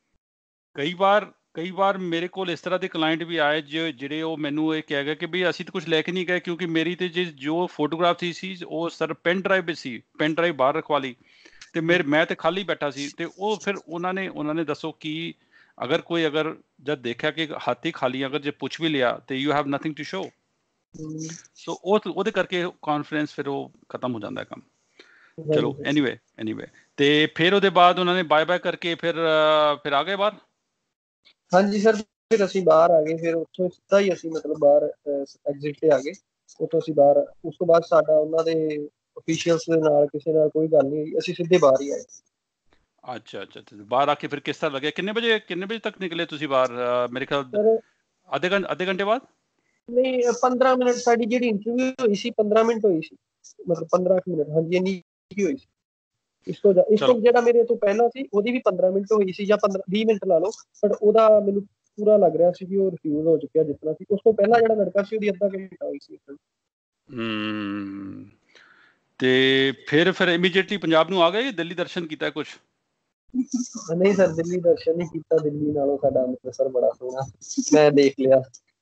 ਕਈ ਵਾਰ ਮੇਰੇ ਕੋਲ ਇਸ ਤਰ੍ਹਾਂ ਦੇ ਕਲਾਇੰਟ ਵੀ ਆਏ ਜਿਹੜੇ ਉਹ ਮੈਨੂੰ ਇਹ ਕਹਿ ਗਏ ਕਿ ਵੀ ਅਸੀਂ ਤਾਂ ਕੁਝ ਲੈ ਕੇ ਨਹੀਂ ਗਏ, ਕਿਉਂਕਿ ਮੇਰੀ ਤੇ ਜੋ ਫੋਟੋਗ੍ਰਾਫ ਸੀ ਉਹ ਸਰ ਪੈਨ ਡਰਾਈਵ ਵਿੱਚ ਸੀ, ਪੈਨ ਡਰਾਈਵ ਬਾਹਰ ਰਖਵਾ ਲਈ ਤੇ ਮੈਂ ਤੇ ਖਾਲੀ ਬੈਠਾ ਸੀ। ਤੇ ਉਹ ਫਿਰ ਉਹਨਾਂ ਨੇ ਦੱਸੋ ਕਿ ਅਗਰ ਜਦ ਦੇਖਿਆ ਕਿ ਹੱਥ ਹੀ ਖਾਲੀ, ਅਗਰ ਜੇ ਪੁੱਛ ਵੀ ਲਿਆ ਤੇ you have nothing to show. So ਉਹਦੇ ਕਰਕੇ ਕੌਨਫੀਡੈਂਸ ਫਿਰ ਉਹ ਖਤਮ ਹੋ ਜਾਂਦਾ ਕੰਮ। ਚਲੋ ਐਨੀਵੇ ਤੇ ਫਿਰ ਉਹਦੇ ਬਾਅਦ ਉਹਨਾਂ ਨੇ ਬਾਏ ਕਰਕੇ ਫਿਰ ਆ ਗਏ ਬਾਹਰ। ਹਾਂਜੀ ਸਰ, ਫਿਰ ਅਸੀਂ ਬਾਹਰ ਆ ਗਏ। ਫਿਰ ਉੱਥੋਂ ਸਿੱਧਾ ਹੀ ਅਸੀਂ ਮਤਲਬ ਬਾਹਰ ਐਗਜ਼ਿਟ ਤੇ ਆ ਗਏ। ਉੱਥੋਂ ਅਸੀਂ ਬਾਹਰ, ਉਸ ਤੋਂ ਬਾਅਦ ਸਾਡਾ ਉਹਨਾਂ ਦੇ ਅਫੀਸ਼ੀਅਲਸ ਦੇ ਨਾਲ ਕਿਸੇ ਨਾਲ ਕੋਈ ਗੱਲ ਨਹੀਂ ਹੋਈ, ਅਸੀਂ ਸਿੱਧੇ ਬਾਹਰ ਹੀ ਆਏ। ਅੱਛਾ। ਬਾਹਰ ਆ ਕੇ ਫਿਰ ਕਿਸ ਤਰ੍ਹਾਂ ਲੱਗਿਆ? ਕਿੰਨੇ ਵਜੇ ਤੱਕ ਨਿਕਲੇ ਤੁਸੀਂ ਬਾਹਰ? ਮੇਰੇ ਖਿਆਲ ਅੱਧੇ ਘੰਟੇ ਬਾਅਦ ਨਹੀਂ, 15 ਮਿੰਟ ਸਾਡੀ ਜਿਹੜੀ ਇੰਟਰਵਿਊ ਹੋਈ ਸੀ 15 ਮਿੰਟ ਹੋਈ ਸੀ, ਮਤਲਬ 15 ਮਿੰਟ, ਹਾਂਜੀ ਇੰਨੀ ਹੋਈ ਸੀ। ਇਸ ਤੋਂ ਜਿਹੜਾ ਮੇਰੇ ਤੋਂ ਪਹਿਲਾਂ ਸੀ ਉਹਦੀ ਵੀ 15 ਮਿੰਟ ਹੋਈ ਸੀ ਜਾਂ 20 ਮਿੰਟ ਲਾ ਲਓ, ਬਟ ਉਹਦਾ ਮੈਨੂੰ ਪੂਰਾ ਲੱਗ ਰਿਹਾ ਸੀ ਕਿ ਉਹ ਰਿਫਿਊਜ਼ ਹੋ ਚੁੱਕਿਆ ਜਿਸ ਤਰ੍ਹਾਂ ਸੀ। ਉਸ ਤੋਂ ਪਹਿਲਾਂ ਜਿਹੜਾ ਲੜਕਾ ਸੀ ਉਹਦੀ ਅੱਧਾ ਘੰਟਾ ਹੋਈ ਸੀ। ਤੇ ਫਿਰ ਇਮੀਡੀਏਟਲੀ ਪੰਜਾਬ ਨੂੰ ਆ ਗਏ, ਦਿੱਲੀ ਦਰਸ਼ਨ ਕੀਤਾ ਕੁਛ? ਨਹੀਂ ਸਰ, ਦਿੱਲੀ ਦਰਸ਼ਨ ਨਹੀਂ ਕੀਤਾ। ਦਿੱਲੀ ਨਾਲੋਂ ਸਾਡਾ ਅੰਮ੍ਰਿਤਸਰ ਬੜਾ ਸੋਹਣਾ, ਮੈਂ ਦੇਖ ਲਿਆ।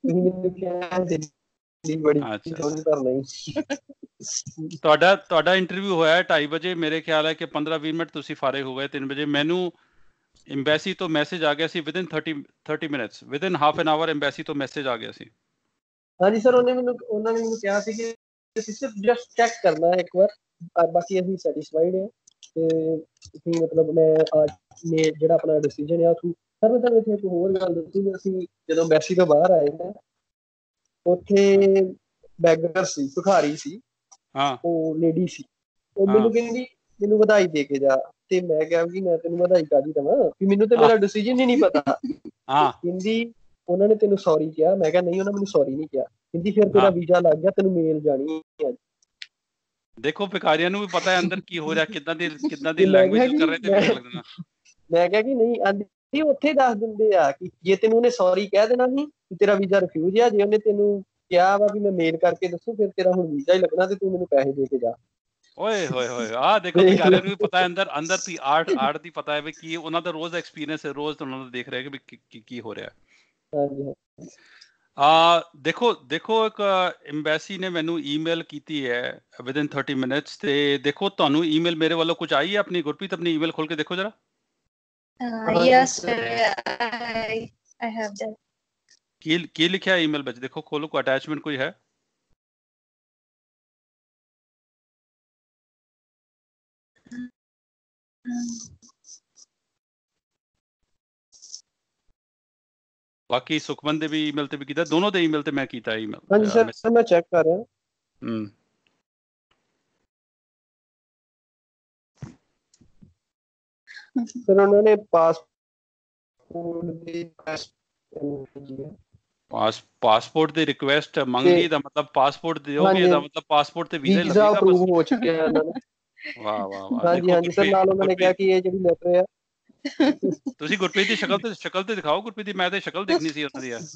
ਤੁਹਾਡਾ ਇੰਟਰਵਿਊ ਹੋਇਆ 2:30 ਵਜੇ, ਮੇਰੇ ਖਿਆਲ ਹੈ ਕਿ 15-20 ਮਿੰਟ ਤੁਸੀਂ ਫਾਰੇ ਹੋ ਗਏ 3 ਵਜੇ। ਮੈਨੂੰ ਐਮਬੈਸੀ ਤੋਂ ਮੈਸੇਜ ਆ ਗਿਆ ਸੀ within 30 minutes, within half an hour embassy ਤੋਂ ਮੈਸੇਜ ਆ ਗਿਆ ਸੀ। ਹਾਂਜੀ ਸਰ, ਉਹਨਾਂ ਨੇ ਮੈਨੂੰ ਕਿਹਾ ਸੀ ਕਿ ਤੁਸੀਂ ਸਿਰਫ ਜਸਟ ਚੈੱਕ ਕਰਨਾ ਇੱਕ ਵਾਰ, ਬਾਕੀ ਅਸੀਂ ਸੈਟੀਸਫਾਈਡ ਹਾਂ। ਤੇ ਤੁਸੀਂ ਮਤਲਬ ਮੈਂ ਜਿਹੜਾ ਆਪਣਾ ਡਿਸੀਜਨ ਆ ਸਰ, ਮੈਂ ਤੁਹਾਨੂੰ ਇੱਥੇ ਇੱਕ ਹੋਰ ਗੱਲ ਦੱਸੀ। ਅਸੀਂ ਜਦੋਂ ਐਮਬੈਸੀ ਤੋਂ ਬਾਹਰ ਆਏ ਨਾ, ਉੱਥੇ ਬੈਗਰ ਸੀ, ਭਿਖਾਰੀ ਸੀ, ਉਹ ਲੇਡੀ ਸੀ। ਉਹ ਮੈਨੂੰ ਕਹਿੰਦੀ ਮੈਨੂੰ ਵਧਾਈ ਦੇ ਕੇ ਜਾ, ਤੇ ਮੈਂ ਕਿਹਾ ਕਿ ਮੈਂ ਤੈਨੂੰ ਵਧਾਈ ਕਾਹਦੀ ਦੇਵਾਂ, ਕਿ ਮੈਨੂੰ ਤੇ ਮੇਰਾ ਡਿਸੀਜਨ ਹੀ ਨਹੀਂ ਪਤਾ। ਕਹਿੰਦੀ ਉਹਨਾਂ ਨੇ ਤੈਨੂੰ ਸੌਰੀ ਕਿਹਾ? ਮੈਂ ਕਿਹਾ ਨਹੀਂ, ਉਹਨਾਂ ਮੈਨੂੰ ਸੌਰੀ ਨਹੀਂ ਕਿਹਾ। ਕਹਿੰਦੀ ਫਿਰ ਤੇਰਾ ਵੀਜ਼ਾ ਲੱਗ ਗਿਆ, ਤੈਨੂੰ ਮੇਲ ਜਾਣੀ ਹੈ। ਦੇਖੋ, ਭਿਖਾਰੀਆਂ ਨੂੰ ਵੀ ਪਤਾ ਹੈ ਅੰਦਰ ਕੀ ਹੋ ਰਿਹਾ, ਕਿੱਦਾਂ ਦੀ ਲੈਂਗੁਏਜ ਕਰ ਰਹੇ ਤੇ ਪਤਾ ਲੱਗਣਾ। ਮੈਂ ਕਿਹਾ ਕਿ ਨਹੀਂ, ਆਂਦੀ ਉੱਥੇ ਦੱਸ ਦਿੰਦੇ ਆ ਕਿ ਜੇ ਤੈਨੂੰ ਉਹਨੇ ਸੌਰੀ ਕਹਿ ਦੇਣਾ ਸੀ ਤੇਰਾ ਵੀਜ਼ਾ ਰਿਫਿਊਜ਼ ਆ, ਜੇ ਉਹਨੇ ਤੈਨੂੰ ਕਿਹਾ ਵਾ ਵੀ ਮੈਂ ਮੇਲ ਕਰਕੇ ਦੱਸੂ ਫਿਰ ਤੇਰਾ ਹੁਣ ਵੀਜ਼ਾ ਹੀ ਲੱਗਣਾ ਤੇ ਤੂੰ ਮੈਨੂੰ ਪੈਸੇ ਦੇ ਕੇ ਜਾ। ਓਏ ਹੋਏ ਦੇਖੋ, ਭਿਖਾਰੀਆਂ ਨੂੰ ਵੀ ਪਤਾ ਹੈ ਅੰਦਰ ਦੀ ਆਰਟ ਦੀ ਪਤਾ ਹੈ ਵੀ ਕੀ ਉਹਨਾਂ ਦਾ ਰੋਜ਼ ਦਾ ਐਕਸਪੀਰੀਅੰਸ ਹੈ, ਰੋਜ਼ ਉਹਨਾਂ ਦਾ ਦੇਖ ਰਿਹਾ ਕਿ ਵੀ ਕੀ ਹੋ ਰਿਹਾ। ਹਾਂਜੀ। ਦੇਖੋ ਇੱਕ ਐਮਬੈਸੀ ਨੇ ਮੈਨੂੰ ਈਮੇਲ ਕੀਤੀ ਹੈ ਵਿਦਿਨ 30 ਮਿੰਟਸ, ਤੇ ਦੇਖੋ ਤੁਹਾਨੂੰ ਈਮੇਲ ਮੇਰੇ ਵੱਲੋਂ ਕੁਝ ਆਈ ਹੈ? ਆਪਣੀ ਗੁਰਪ੍ਰੀਤ ਆਪਣੀ ਈਮੇਲ ਖੋਲ ਕੇ ਦੇਖੋ ਜਰਾ। Yes, sir. I have that. ਕੀ ਲਿਖਿਆ ਈਮੇਲ ਵਿੱਚ? ਦੇਖੋ, ਖੋਲੋ, ਕੋਈ ਅਟੈਚਮੈਂਟ ਕੋਈ ਹੈ? ਬਾਕੀ ਸੁਖਮਨ ਦੇ ਵੀ ਈਮੇਲ ਤੇ ਵੀ ਕੀਤਾ, ਦੋਨੋਂ ਦੇ ਈਮੇਲ ਤੇ ਮੈਂ ਕੀਤਾ ਈਮੇਲ। ਹਾਂਜੀ ਸਰ, ਮੈਂ ਚੈੱਕ ਕਰ ਰਿਹਾ। ਸਰ ਉਹਨਾਂ ਨੇ ਪਾਸਪੋਰਟ ਦੀ ਰਿਕੁਐਸਟ ਮੰਗੀ, ਦਾ ਮਤਲਬ ਪਾਸਪੋਰਟ ਦਿਓਗੇ, ਦਾ ਮਤਲਬ ਪਾਸਪੋਰਟ ਤੇ ਵੀਜ਼ਾ ਵੀਜ਼ਾ ਅਪਰੂਵ ਹੋ ਚੁੱਕਿਆ ਇਹਨਾਂ ਦਾ। ਵਾਹ ਵਾਹ ਵਾਹ। ਹਾਂਜੀ ਹਾਂਜੀ ਸਰ, ਨਾਲ ਉਹਨਾਂ ਨੇ ਕਿਹਾ ਕਿ ਇਹ ਜਿਹੜੀ ਲੈਟਰ ਆ, ਤੁਸੀਂ ਗੁਰਪ੍ਰੀਤ ਦੀ ਸ਼ਕਲ ਤੇ ਦਿਖਾਓ। ਗੁਰਪ੍ਰੀਤ ਦੀ ਮੈਂ ਤੇ ਸ਼ਕਲ ਦੇਖਣੀ ਸੀ ਉਹਨਾਂ ਦੀ ਯਾਰ।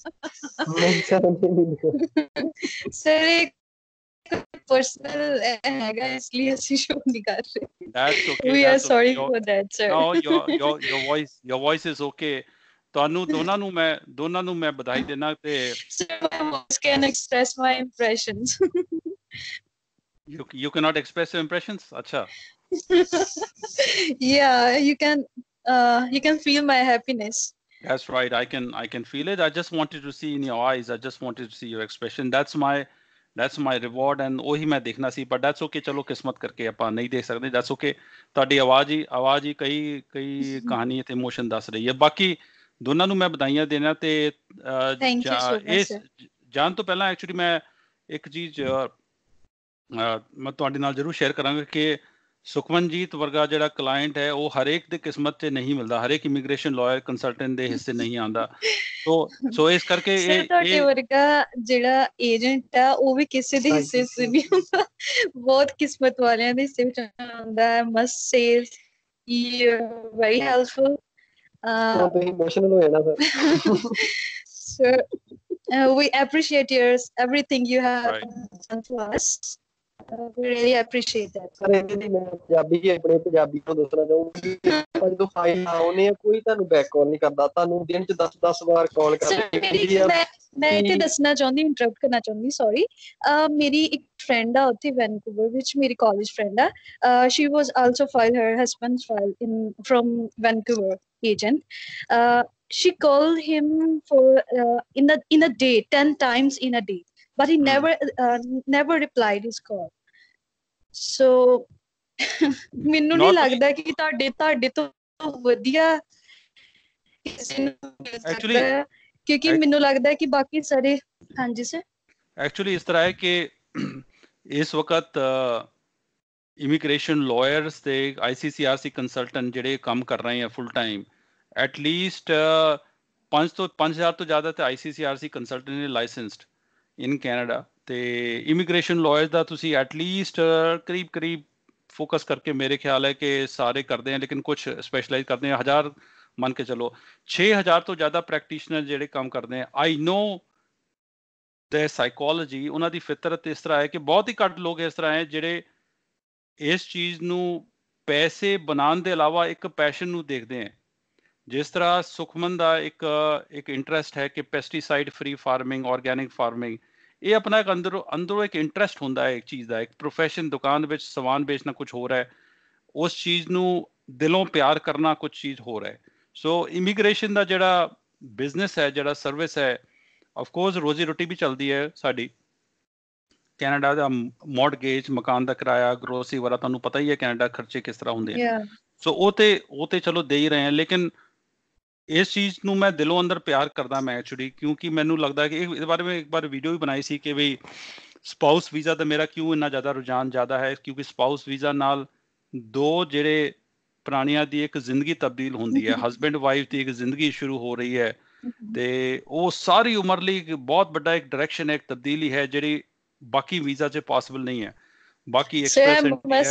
ਸਰ ਇੱਕ ਪਰਸਨਲ ਹੈਗਾ, ਇਸ ਲਈ ਅਸੀਂ ਸ਼ੋ ਨਹੀਂ ਕਰ ਰਹੇ। That's okay. We are sorry for that, sir. No, your voice is okay. ਤੁਹਾਨੂੰ ਦੋਨਾਂ ਨੂੰ ਮੈਂ ਵਧਾਈ ਦੇਣਾ ਤੇ can express my impressions. You cannot express your impressions? Acha. Yeah, you can feel my happiness. That's right. I can feel it. I just wanted to see in your eyes. I just wanted to see your expression. That's my reward, and ਉਹੀ ਮੈਂ ਦੇਖਣਾ ਸੀ, but that's okay. ਚਲੋ ਕਿਸਮਤ ਕਰਕੇ ਆਪਾਂ ਨਹੀਂ ਦੇਖ ਸਕਦੇ, that's okay. ਤੁਹਾਡੀ ਆਵਾਜ਼ ਹੀ ਕਈ ਕਹਾਣੀ ਤੇ ਇਮੋਸ਼ਨ ਦੱਸ ਰਹੀ ਹੈ। ਬਾਕੀ ਦੋਨਾਂ ਨੂੰ ਮੈਂ ਵਧਾਈਆਂ ਦੇਣਾ ਤੇ ਇਸ ਜਾਣ ਤੋਂ ਪਹਿਲਾਂ ਐਕਚੁਅਲੀ ਮੈਂ ਇੱਕ ਚੀਜ਼ ਮੈਂ ਤੁਹਾਡੇ ਨਾਲ ਜ਼ਰੂਰ ਸ਼ੇਅਰ ਕਰਾਂਗਾ ਕਿ ਸੁਖਮਨਜੀਤ ਵਰਗਾ ਜਿਹੜਾ ਕਲਾਇੰਟ ਹੈ ਉਹ ਹਰੇਕ ਦੇ ਕਿਸਮਤ 'ਚ ਨਹੀਂ ਮਿਲਦਾ, ਹਰੇਕ ਇਮੀਗ੍ਰੇਸ਼ਨ ਲਾਇਰ ਕੰਸਲਟੈਂਟ ਦੇ ਹਿੱਸੇ ਨਹੀਂ ਆਉਂਦਾ। ਸੋ ਇਸ ਕਰਕੇ ਇਹ ਤੁਹਾਡੇ ਵਰਗਾ ਜਿਹੜਾ ਏਜੰਟ ਆ ਉਹ ਵੀ ਕਿਸੇ ਦੇ ਹਿੱਸੇ 'ਚ ਨਹੀਂ ਹੁੰਦਾ, ਬਹੁਤ ਕਿਸਮਤ ਵਾਲਿਆਂ ਦੇ ਹਿੱਸੇ ਵਿੱਚ ਆਉਂਦਾ ਹੈ। Must say you are very helpful. Emotional ਹੋ ਜਾਣਾ sir. We appreciate everything you have done to us. We really appreciate that. Sir ਇਹਦੇ ਮੈਂ ਆਪਣੇ ਪੰਜਾਬੀ ਨੂੰ ਦੱਸਣਾ ਚਾਹੂੰਗੀ, ਜਦੋਂ ਫਾਈਲ ਆਉਨੇ ਆ ਕੋਈ ਤੁਹਾਨੂੰ ਬੈਕ ਕਾਲ ਨਹੀਂ ਕਰਦਾ, ਤੁਹਾਨੂੰ ਦਿਨ 'ਚ 10 ਵਾਰ ਕਾਲ ਕਰਦੇ। ਮੈਂ ਇੱਥੇ ਦੱਸਣਾ ਚਾਹੁੰਦੀ, ਇੰਟਰਪਟ ਕਰਨਾ ਚਾਹੁੰਦੀ, ਸੌਰੀ। ਮੇਰੀ ਇੱਕ ਫਰੈਂਡ ਆ ਉੱਥੇ ਵੈਨਕੂਵਰ ਵਿੱਚ, ਮੇਰੀ ਕਾਲਜ ਫਰੈਂਡ ਆ। she was also filed her husband's file from Vancouver agent. She called him for in a day 10 times in a day, but he never replied his call. So ਮੈਨੂੰ ਨਹੀਂ ਲੱਗਦਾ ਕਿ ਤੁਹਾਡੇ ਤੋਂ ਵਧੀਆ ਕਿਸੇ ਨੂੰ ਮਿਲ ਸਕਦਾ ਹੈ, ਕਿਉਂਕਿ ਮੈਨੂੰ ਲੱਗਦਾ ਕਿ ਬਾਕੀ ਸਾਰੇ। ਹਾਂਜੀ ਸਰ। ਐਕਚੁਅਲੀ ਇਸ ਤਰ੍ਹਾਂ ਹੈ ਕਿ ਇਸ ਵਕਤ ਇਮੀਗ੍ਰੇਸ਼ਨ ਲਾਇਰਸ ਤੇ ICCRC ਕੰਸਲਟੈਂਟ ਜਿਹੜੇ ਕੰਮ ਕਰ ਰਹੇ ਆ ਫੁੱਲ ਟਾਈਮ, ਐਟਲੀਸਟ 5,000 ਤੋਂ ਜ਼ਿਆਦਾ ਤੇ ICCRC ਕੰਸਲਟੈਂਟ ਨੇ ਲਾਇਸੈਂਸਡ ਇਨ ਕੈਨੇਡਾ। ਤੇ ਇਮੀਗ੍ਰੇਸ਼ਨ ਲਾਇਰਸ ਦਾ ਤੁਸੀਂ ਐਟਲੀਸਟ ਕਰੀਬ ਫੋਕਸ ਕਰਕੇ ਮੇਰੇ ਖਿਆਲ ਹੈ ਕਿ ਸਾਰੇ ਕਰਦੇ ਆ, ਲੇਕਿਨ ਕੁਝ ਸਪੈਸ਼ਲਾਈਜ਼ ਕਰਦੇ ਆ। 1000 ਮੰਨ ਕੇ ਚਲੋ 6000 ਤੋਂ ਜ਼ਿਆਦਾ ਪ੍ਰੈਕਟੀਸ਼ਨਰ ਜਿਹੜੇ ਕੰਮ ਕਰਦੇ ਆ। ਆਈ ਨੋ ਦ ਸਾਈਕੋਲੋਜੀ, ਉਹਨਾਂ ਦੀ ਫਿਤਰਤ ਇਸ ਤਰ੍ਹਾਂ ਹੈ ਕਿ ਬਹੁਤ ਹੀ ਘੱਟ ਲੋਕ ਇਸ ਤਰ੍ਹਾਂ ਹੈ ਜਿਹੜੇ ਇਸ ਚੀਜ਼ ਨੂੰ ਪੈਸੇ ਬਣਾਉਣ ਦੇ ਇਲਾਵਾ ਇੱਕ ਪੈਸ਼ਨ ਨੂੰ ਦੇਖਦੇ ਆ। ਜਿਸ ਤਰ੍ਹਾਂ ਸੁਖਮਨ ਦਾ ਇੱਕ ਇੰਟਰਸਟ ਹੈ ਕਿ pesticide free farming, organic farming, ਇਹ ਆਪਣਾ ਇੱਕ ਅੰਦਰੋਂ ਇੱਕ ਇੰਟਰਸਟ ਹੁੰਦਾ ਹੈ, ਇੱਕ ਚੀਜ਼ ਦਾ, ਇੱਕ ਪ੍ਰੋਫੈਸ਼ਨ। ਦੁਕਾਨ ਵਿੱਚ ਸਮਾਨ ਵੇਚਣਾ ਕੁਝ ਹੋਰ ਹੈ, ਉਸ ਚੀਜ਼ ਨੂੰ ਦਿਲੋਂ ਪਿਆਰ ਕਰਨਾ ਕੁਝ ਚੀਜ਼ ਹੋਰ ਹੈ। ਸੋ ਇਮੀਗ੍ਰੇਸ਼ਨ ਦਾ ਜਿਹੜਾ ਬਿਜ਼ਨਸ ਹੈ, ਜਿਹੜਾ ਸਰਵਿਸ ਹੈ, ਆਫਕੋਰਸ ਰੋਜ਼ੀ ਰੋਟੀ ਵੀ ਚੱਲਦੀ ਹੈ ਸਾਡੀ। ਕੈਨੇਡਾ ਦਾ ਮੌਰਟਗੇਜ, ਮਕਾਨ ਦਾ ਕਿਰਾਇਆ, ਗਰੋਸਰੀ ਵਾਲਾ, ਤੁਹਾਨੂੰ ਪਤਾ ਹੀ ਹੈ ਕੈਨੇਡਾ ਖਰਚੇ ਕਿਸ ਤਰ੍ਹਾਂ ਹੁੰਦੇ ਆ। ਸੋ ਉਹ ਤੇ ਚਲੋ ਦੇ ਹੀ ਰਹੇ ਆ, ਲੇਕਿਨ ਇਸ ਚੀਜ਼ ਨੂੰ ਮੈਂ ਦਿਲੋਂ ਅੰਦਰ ਪਿਆਰ ਕਰਦਾ ਮੈਂ ਐਕਚੁਅਲੀ, ਕਿਉਂਕਿ ਮੈਨੂੰ ਲੱਗਦਾ ਕਿ ਇਹਦੇ ਬਾਰੇ ਮੈਂ ਇੱਕ ਵਾਰ ਵੀਡੀਓ ਵੀ ਬਣਾਈ ਸੀ ਕਿ ਵੀ ਸਪਾਊਸ ਵੀਜ਼ਾ ਦਾ ਮੇਰਾ ਕਿਉਂ ਇੰਨਾ ਜ਼ਿਆਦਾ ਰੁਝਾਨ ਜ਼ਿਆਦਾ ਹੈ। ਕਿਉਂਕਿ ਸਪਾਊਸ ਵੀਜ਼ਾ ਨਾਲ ਦੋ ਜਿਹੜੇ ਪ੍ਰਾਣੀਆਂ ਦੀ ਇੱਕ ਜ਼ਿੰਦਗੀ ਤਬਦੀਲ ਹੁੰਦੀ ਹੈ, ਹਸਬੈਂਡ ਵਾਈਫ ਦੀ ਇੱਕ ਜ਼ਿੰਦਗੀ ਸ਼ੁਰੂ ਹੋ ਰਹੀ ਹੈ, ਤੇ ਉਹ ਸਾਰੀ ਉਮਰ ਲਈ ਬਹੁਤ ਵੱਡਾ ਇੱਕ ਡਾਇਰੈਕਸ਼ਨ ਹੈ, ਇੱਕ ਤਬਦੀਲੀ ਹੈ ਜਿਹੜੀ ਬਾਕੀ ਵੀਜ਼ਾ 'ਚ ਪੋਸੀਬਲ ਨਹੀਂ ਹੈ। ਬਾਕੀ ਐਕਸਪ੍ਰੈਸ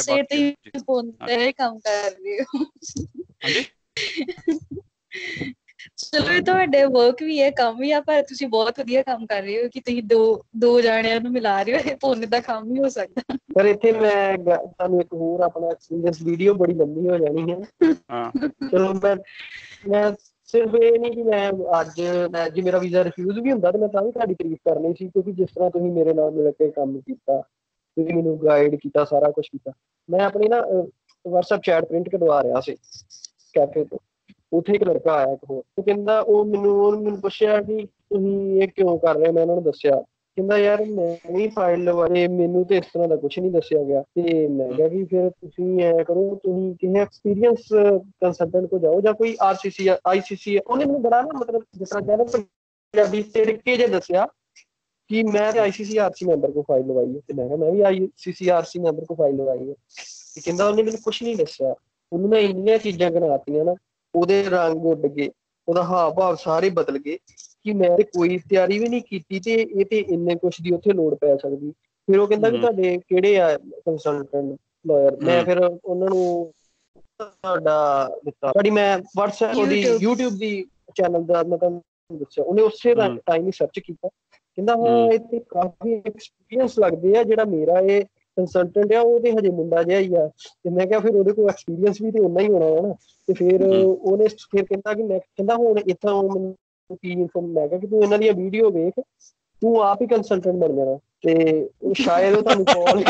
ਚਲੋ ਇਹ ਤੁਹਾਡੇ ਵਰਕ ਵੀ ਹੈ, ਕੰਮ ਵੀ ਆ, ਪਰ ਤੁਸੀਂ ਬਹੁਤ ਵਧੀਆ ਕੰਮ ਕਰ ਰਹੇ ਹੋ ਕਿ ਤੁਸੀਂ ਦੋ ਜਾਣਿਆਂ ਨੂੰ ਮਿਲਾ ਰਹੇ ਹੋ। ਇਹ ਪੁੰਨ ਦਾ ਕੰਮ ਵੀ ਹੋ ਸਕਦਾ। ਪਰ ਇੱਥੇ ਮੈਂ ਤੁਹਾਨੂੰ ਇੱਕ ਹੋਰ ਆਪਣਾ ਐਕਸਪੀਰੀਅੰਸ, ਵੀਡੀਓ ਬੜੀ ਲੰਬੀ ਹੋ ਜਾਣੀ ਹੈ। ਚਲੋ ਮੈਂ ਸਿਰਫ ਇਹ ਨਹੀਂ ਕਿ ਮੈਂ ਅੱਜ ਮੇਰਾ ਵੀਜ਼ਾ ਰਿਫਿਊਜ਼ ਵੀ ਹੁੰਦਾ ਤੇ ਮੈਂ ਤਾਂ ਵੀ ਤੁਹਾਡੀ ਤਾਰੀਫ ਕਰਨੀ ਸੀ, ਕਿਉਂਕਿ ਜਿਸ ਤਰ੍ਹਾਂ ਤੁਸੀਂ ਮੇਰੇ ਨਾਲ ਮਿਲ ਕੇ ਕੰਮ ਕੀਤਾ, ਤੁਸੀਂ ਮੈਨੂੰ ਗਾਈਡ ਕੀਤਾ, ਸਾਰਾ ਕੁਛ ਕੀਤਾ। ਮੈਂ ਆਪਣੀ ਨਾ WhatsApp ਚੈਟ ਪ੍ਰਿੰਟ ਕਢਵਾ ਰਿਹਾ ਸੀ ਕੈਫੇ ਤੋਂ, ਉੱਥੇ ਇੱਕ ਲੜਕਾ ਆਇਆ ਇੱਕ ਹੋਰ, ਉਹ ਕਹਿੰਦਾ ਉਹ ਮੈਨੂੰ ਪੁੱਛਿਆ ਕਿ ਤੁਸੀਂ ਇਹ ਕਿਉਂ ਕਰ ਰਹੇ ਹੋ। ਮੈਂ ਉਹਨਾਂ ਨੂੰ ਦੱਸਿਆ, ਕਹਿੰਦਾ ਯਾਰ ਮੈਂ ਵੀ ਫਾਈਲ ਲਵਾਏ, ਮੈਨੂੰ ਤੇ ਇਸ ਤਰ੍ਹਾਂ ਦਾ ਕੁਝ ਨਹੀਂ ਦੱਸਿਆ ਗਿਆ। ਤੇ ਮੈਂ ਕਿਹਾ ਕਿ ਫਿਰ ਤੁਸੀਂ ਐ ਕਰੋ, ਤੁਸੀਂ ਕਿਸੇ ਐਕਸਪੀਰੀਅੰਸ ਕੰਸਲਟੈਂਟ ਕੋਲ ਜਾਓ ਜਾਂ ਕੋਈ RCC ICC। ਉਹਨੇ ਮੈਨੂੰ ਬੜਾ ਨਾ ਮਤਲਬ ਜਿਸ ਤਰ੍ਹਾਂ ਕਹਿੰਦਾ ਪੰਜਾਬੀ ਤਰੀਕੇ ਜੇ ਦੱਸਿਆ ਕਿ ਮੈਂ ਤੇ ICCRC ਮੈਂਬਰ ਕੋਲ ਫਾਈਲ ਲਵਾਈ ਹੈ। ਤੇ ਮੈਂ ਕਿਹਾ ਮੈਂ ਵੀ ICCRC ਮੈਂਬਰ ਕੋਲ ਫਾਈਲ ਲਵਾਈ ਹੈ। ਤੇ ਕਹਿੰਦਾ ਉਹਨੇ ਮੈਨੂੰ ਕੁਝ ਨਹੀਂ ਦੱਸਿਆ। ਉਹਨੂੰ ਮੈਂ ਇੰਨੀਆਂ ਚੀਜ਼ਾਂ ਗਿਣਾਤੀਆਂ ਨਾ, ਉਹਦੇ ਰੰਗ ਉੱਡ ਗਏ, ਉਹਦਾ ਹਾਵ ਭਾਵ ਸਾਰੇ ਬਦਲ ਗਏ ਕਿ ਮੈਂ ਤੇ ਕੋਈ ਤਿਆਰੀ ਵੀ ਨਹੀਂ ਕੀਤੀ ਤੇ ਇਹ ਤੇ ਇੰਨੇ ਕੁਛ ਦੀ ਉੱਥੇ ਲੋੜ ਪੈ ਸਕਦੀ। ਫਿਰ ਉਹ ਕਹਿੰਦਾ ਕਿ ਤੁਹਾਡੇ ਕਿਹੜੇ ਆ ਕੰਸਲਟੈਂਟ ਲਾਇਰ। ਮੈਂ ਫਿਰ ਉਹਨਾਂ ਨੂੰ ਤੁਹਾਡਾ ਦਿੱਤਾ, ਤੁਹਾਡੀ ਮੈਂ WhatsApp ਉਹਦੀ YouTube ਦੀ ਚੈਨਲ ਦਾ ਮੈਂ ਤੁਹਾਨੂੰ ਦੱਸਿਆ। ਉਹਨੇ ਉਸੇ ਟਾਈਮ ਹੀ ਸਰਚ ਕੀਤਾ, ਕਹਿੰਦਾ ਹਾਂ ਇੱਥੇ ਕਾਫੀ ਐਕਸਪੀਰੀਅੰਸ ਲੱਗਦੇ ਆ, ਜਿਹੜਾ ਮੇਰਾ ਇਹ ਕੰਸਲਟੈਂਟ ਆ ਉਹ ਤੇ ਹਜੇ ਮੁੰਡਾ ਜਿਹਾ ਹੀ ਆ। ਤੇ ਮੈਂ ਕਿਹਾ ਫਿਰ ਉਹਦੇ ਕੋਲ ਐਕਸਪੀਰੀਅੰਸ ਵੀ ਤੇ ਉਨਾ ਹੀ ਹੋਣਾ ਹੈ ਨਾ। ਤੇ ਫਿਰ ਉਹਨੇ ਫਿਰ ਕਹਿੰਦਾ ਕਿ ਮੈਂ ਕਹਿੰਦਾ ਹੁਣ ਇੱਥੋਂ ਮੈਨੂੰ ਕੀ ਮੈਂ ਕਿਹਾ ਕਿ ਤੂੰ ਇਹਨਾਂ ਦੀਆਂ ਵੀਡੀਓ ਵੇਖ, ਤੂੰ ਆਪ ਹੀ ਕੰਸਲਟੈਂਟ ਬਣ ਜਾਣਾ। ਤੇ ਸ਼ਾਇਦ ਉਹ ਤੁਹਾਨੂੰ ਕਾਲ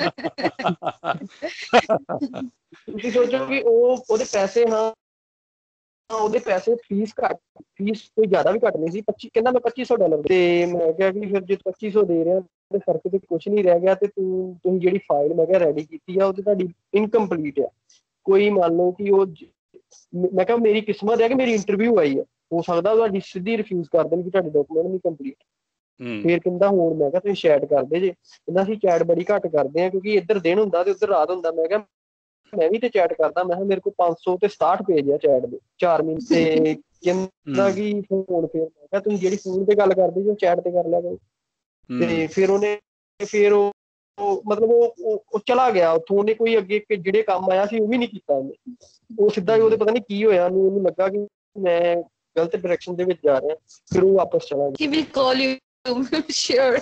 ਤੁਸੀਂ ਸੋਚੋ ਕਿ ਉਹਦੇ ਪੈਸੇ, ਹਾਂ ਉਹਦੇ ਪੈਸੇ ਫੀਸ ਕੋਈ ਜ਼ਿਆਦਾ ਵੀ ਘੱਟ ਨਹੀਂ ਸੀ। ਕਹਿੰਦਾ ਮੈਂ $2500। ਤੇ ਮੈਂ ਕਿਹਾ ਕਿ ਫਿਰ ਜੇ 2500 ਦੇ ਰਿਹਾ ਤੇ ਫਰਕ ਤੇ ਕੁਛ ਨਹੀਂ ਰਹਿ ਗਿਆ। ਤੇ ਤੁਸੀਂ ਜਿਹੜੀ ਫਾਈਲ ਮੈਂ ਕਿਹਾ ਰੈਡੀ ਕੀਤੀ ਆ ਉਹ ਤੇ ਤੁਹਾਡੀ ਇਨਕੰਪਲੀਟ ਆ। ਕੋਈ ਮੰਨ ਲਓ ਕਿ ਉਹ, ਮੈਂ ਕਿਹਾ ਮੇਰੀ ਕਿਸਮਤ ਹੈ ਕਿ ਮੇਰੀ ਇੰਟਰਵਿਊ ਆਈ ਹੈ, ਹੋ ਸਕਦਾ ਤੁਹਾਡੀ ਸਿੱਧੀ ਰਿਫਿਊਜ਼ ਕਰ ਦੇਣ ਕਿ ਤੁਹਾਡੇ ਡਾਕੂਮੈਂਟ ਨਹੀਂ ਕੰਪਲੀਟ। ਫਿਰ ਕਹਿੰਦਾ ਹੁਣ ਮੈਂ ਕਿਹਾ ਤੁਸੀਂ ਚੈਟ ਕਰਦੇ ਜੇ। ਕਹਿੰਦਾ ਅਸੀਂ ਚੈਟ ਬੜੀ ਘੱਟ ਕਰਦੇ ਹਾਂ ਕਿਉਂਕਿ ਇੱਧਰ ਦਿਨ ਹੁੰਦਾ ਤੇ ਉੱਧਰ ਰਾਤ ਹੁੰਦਾ। ਮੈਂ ਕਿਹਾ ਮੈਂ ਵੀ ਤੇ ਚੈਟ ਕਰਦਾ। ਮੈਂ ਕਿਹਾ ਮੇਰੇ ਕੋਲ 567 ਪੇਜ ਆ ਚੈਟ ਦੇ 4 ਮਹੀਨੇ। ਤੇ ਕਹਿੰਦਾ ਕਿ ਫੋਨ, ਫਿਰ ਮੈਂ ਕਿਹਾ ਤੁਸੀਂ ਜਿਹੜੀ ਫੋਨ ਤੇ ਗੱਲ ਕਰਦੇ ਜੀ ਉਹ ਚੈਟ ਤੇ ਕਰ ਲਿਆ ਕਰੋ। ਤੇ ਫਿਰ ਉਹਨੇ ਉਹ ਮਤਲਬ ਉਹ ਚਲਾ ਗਿਆ ਉੱਥੋਂ। ਉਹਨੇ ਕੋਈ ਅੱਗੇ ਜਿਹੜੇ ਕੰਮ ਆਇਆ ਸੀ ਉਹ ਵੀ ਨਹੀਂ ਕੀਤਾ ਉਹਨੇ। ਉਹ ਸਿੱਧਾ ਹੀ ਉਹਦੇ ਪਤਾ ਨਹੀਂ ਕੀ ਹੋਇਆ, ਉਹਨੂੰ ਲੱਗਾ ਕਿ ਮੈਂ ਗਲਤ ਡਾਇਰੈਕਸ਼ਨ ਦੇ ਵਿੱਚ ਜਾ ਰਿਹਾ। ਫਿਰ ਉਹ ਵਾਪਸ ਚਲਾ ਗਿਆ। He will call you, sure.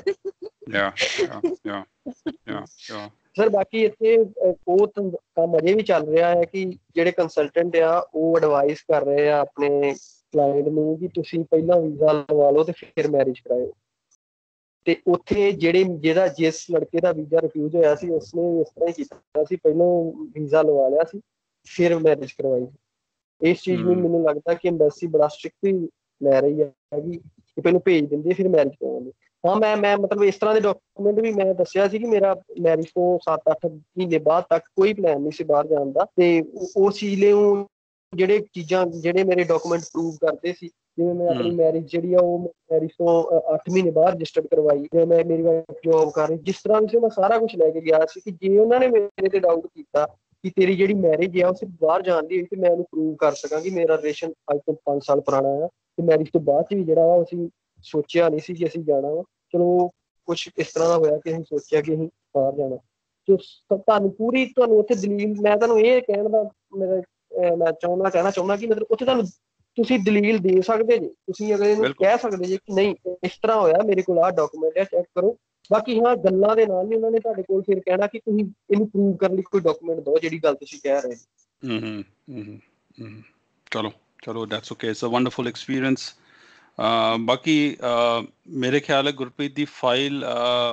Sir ਬਾਕੀ ਇੱਥੇ ਉਹ ਕੰਮ ਅਜੇ ਵੀ ਚੱਲ ਰਿਹਾ ਹੈ ਕਿ ਜਿਹੜੇ ਕੰਸਲਟੈਂਟ ਆ ਉਹ ਐਡਵਾਈਸ ਕਰ ਰਹੇ ਆ ਆਪਣੇ ਕਲਾਇੰਟ ਨੂੰ ਕਿ ਤੁਸੀਂ ਪਹਿਲਾਂ ਵੀਜ਼ਾ ਲਵਾ ਲਓ ਤੇ ਫਿਰ ਮੈਰਿਜ ਕਰਾਇਓ। ਤੇ ਉੱਥੇ ਜਿਸ ਲੜਕੇ ਦਾ ਵੀਜ਼ਾ ਰਿਫਿਊਜ਼ ਹੋਇਆ ਸੀ ਉਸਨੇ ਇਸ ਤਰ੍ਹਾਂ ਹੀ ਕੀਤਾ ਸੀ, ਪਹਿਲਾਂ ਵੀਜ਼ਾ ਲਵਾ ਲਿਆ ਸੀ ਫਿਰ ਮੈਰਿਜ ਕਰਵਾਈ। ਇਸ ਚੀਜ਼ ਨੂੰ ਮੈਨੂੰ ਲੱਗਦਾ ਕਿ ਐਮਬੈਸੀ ਬੜਾ ਸਟ੍ਰਿਕਟਲੀ ਲੈ ਰਹੀ ਹੈਗੀ ਕਿ ਪਹਿਲਾਂ ਭੇਜ ਦਿੰਦੇ ਫਿਰ ਮੈਰਿਜ ਕਰਵਾਉਂਦੇ। ਹਾਂ ਮੈਂ ਮਤਲਬ ਇਸ ਤਰ੍ਹਾਂ ਦੇ ਡਾਕੂਮੈਂਟ ਵੀ ਮੈਂ ਦੱਸਿਆ ਸੀ ਕਿ ਮੇਰਾ ਮੈਰਿਜ ਤੋਂ 7-8 ਮਹੀਨੇ ਬਾਅਦ ਤੱਕ ਕੋਈ ਪਲਾਨ ਨਹੀਂ ਸੀ ਬਾਹਰ ਜਾਣ ਦਾ। ਤੇ ਉਸ ਚੀਜ਼ ਲਈ ਜਿਹੜੇ ਮੇਰੇ ਡਾਕੂਮੈਂਟ ਪ੍ਰੂਵ ਕਰਦੇ ਸੀ, ਜਿਵੇਂ ਮੈਂ ਆਪਣੀ ਮੈਰਿਜ ਜਿਹੜੀ ਆ ਉਹ ਮੈਰਿਜ ਤੋਂ 8 ਮਹੀਨੇ ਬਾਅਦ ਰਜਿਸਟਰਡ ਕਰਵਾਈ, ਤੇ ਮੇਰੀ ਵਾਈਫ ਜੋਬ ਕਰ ਰਹੀ, ਜਿਸ ਤਰ੍ਹਾਂ ਵੀ ਮੈਂ ਸਾਰਾ ਕੁਝ ਲੈ ਕੇ ਗਿਆ ਸੀ ਕਿ ਜੇ ਉਹਨਾਂ ਨੇ ਮੇਰੇ ਤੇ ਡਾਊਟ ਕੀਤਾ ਕਿ ਤੇਰੀ ਜਿਹੜੀ ਮੈਰਿਜ ਆ ਉਹ ਸਿਰਫ ਬਾਹਰ ਜਾਣ ਦੀ ਹੋਈ ਤੇ ਮੈਂ ਉਹਨੂੰ ਪ੍ਰੂਵ ਕਰ ਸਕਾਂ ਕਿ ਮੇਰਾ ਰਿਲੇਸ਼ਨ ਅੱਜ ਤੋਂ 5 ਸਾਲ ਪੁਰਾਣਾ ਆ ਤੇ ਮੈਰਿਜ ਤੋਂ ਬਾਅਦ ਚ ਵੀ ਜਿਹੜਾ ਵਾ ਅਸੀਂ ਸੋਚਿਆ ਨਹੀਂ ਸੀ ਕਿ ਅਸੀਂ ਜਾਣਾ ਵਾ। ਚਲੋ ਕੁਛ ਇਸ ਤਰ੍ਹਾਂ ਦਾ ਹੋਇਆ ਕਿ ਅਸੀਂ ਸੋਚਿਆ ਕਿ ਅਸੀਂ ਬਾਹਰ ਜਾਣਾ। ਤੇ ਤੁਹਾਨੂੰ ਉੱਥੇ ਦਲੀਲ, ਮੈਂ ਤੁਹਾਨੂੰ ਇਹ ਕਹਿਣ ਦਾ ਮੈਂ ਕਹਿਣਾ ਚਾਹੁੰਦਾ ਕਿ ਮਤਲਬ ਉੱਥੇ ਤੁਸੀਂ ਦਲੀਲ ਦੇ ਸਕਦੇ ਜੇ। ਤੁਸੀਂ ਅਗਰ ਇਹਨੂੰ ਕਹਿ ਸਕਦੇ ਜੇ ਕਿ ਨਹੀਂ ਇਸ ਤਰ੍ਹਾਂ ਹੋਇਆ, ਮੇਰੇ ਕੋਲ ਆਹ ਡਾਕੂਮੈਂਟ ਹੈ, ਚੈੱਕ ਕਰੋ। ਬਾਕੀ ਹਾਂ ਗੱਲਾਂ ਦੇ ਨਾਲ ਹੀ ਉਹਨਾਂ ਨੇ ਤੁਹਾਡੇ ਕੋਲ ਫਿਰ ਕਹਿਣਾ ਕਿ ਤੁਸੀਂ ਇਹਨੂੰ ਪ੍ਰੂਵ ਕਰਨ ਲਈ ਕੋਈ ਡਾਕੂਮੈਂਟ ਦਿਓ ਜਿਹੜੀ ਗੱਲ ਤੁਸੀਂ ਕਹਿ ਰਹੇ ਹੋ। ਚਲੋ that's okay, it's a wonderful experience. ਬਾਕੀ ਮੇਰੇ ਖਿਆਲ ਹੈ ਗੁਰਪ੍ਰੀਤ ਦੀ ਫਾਈਲ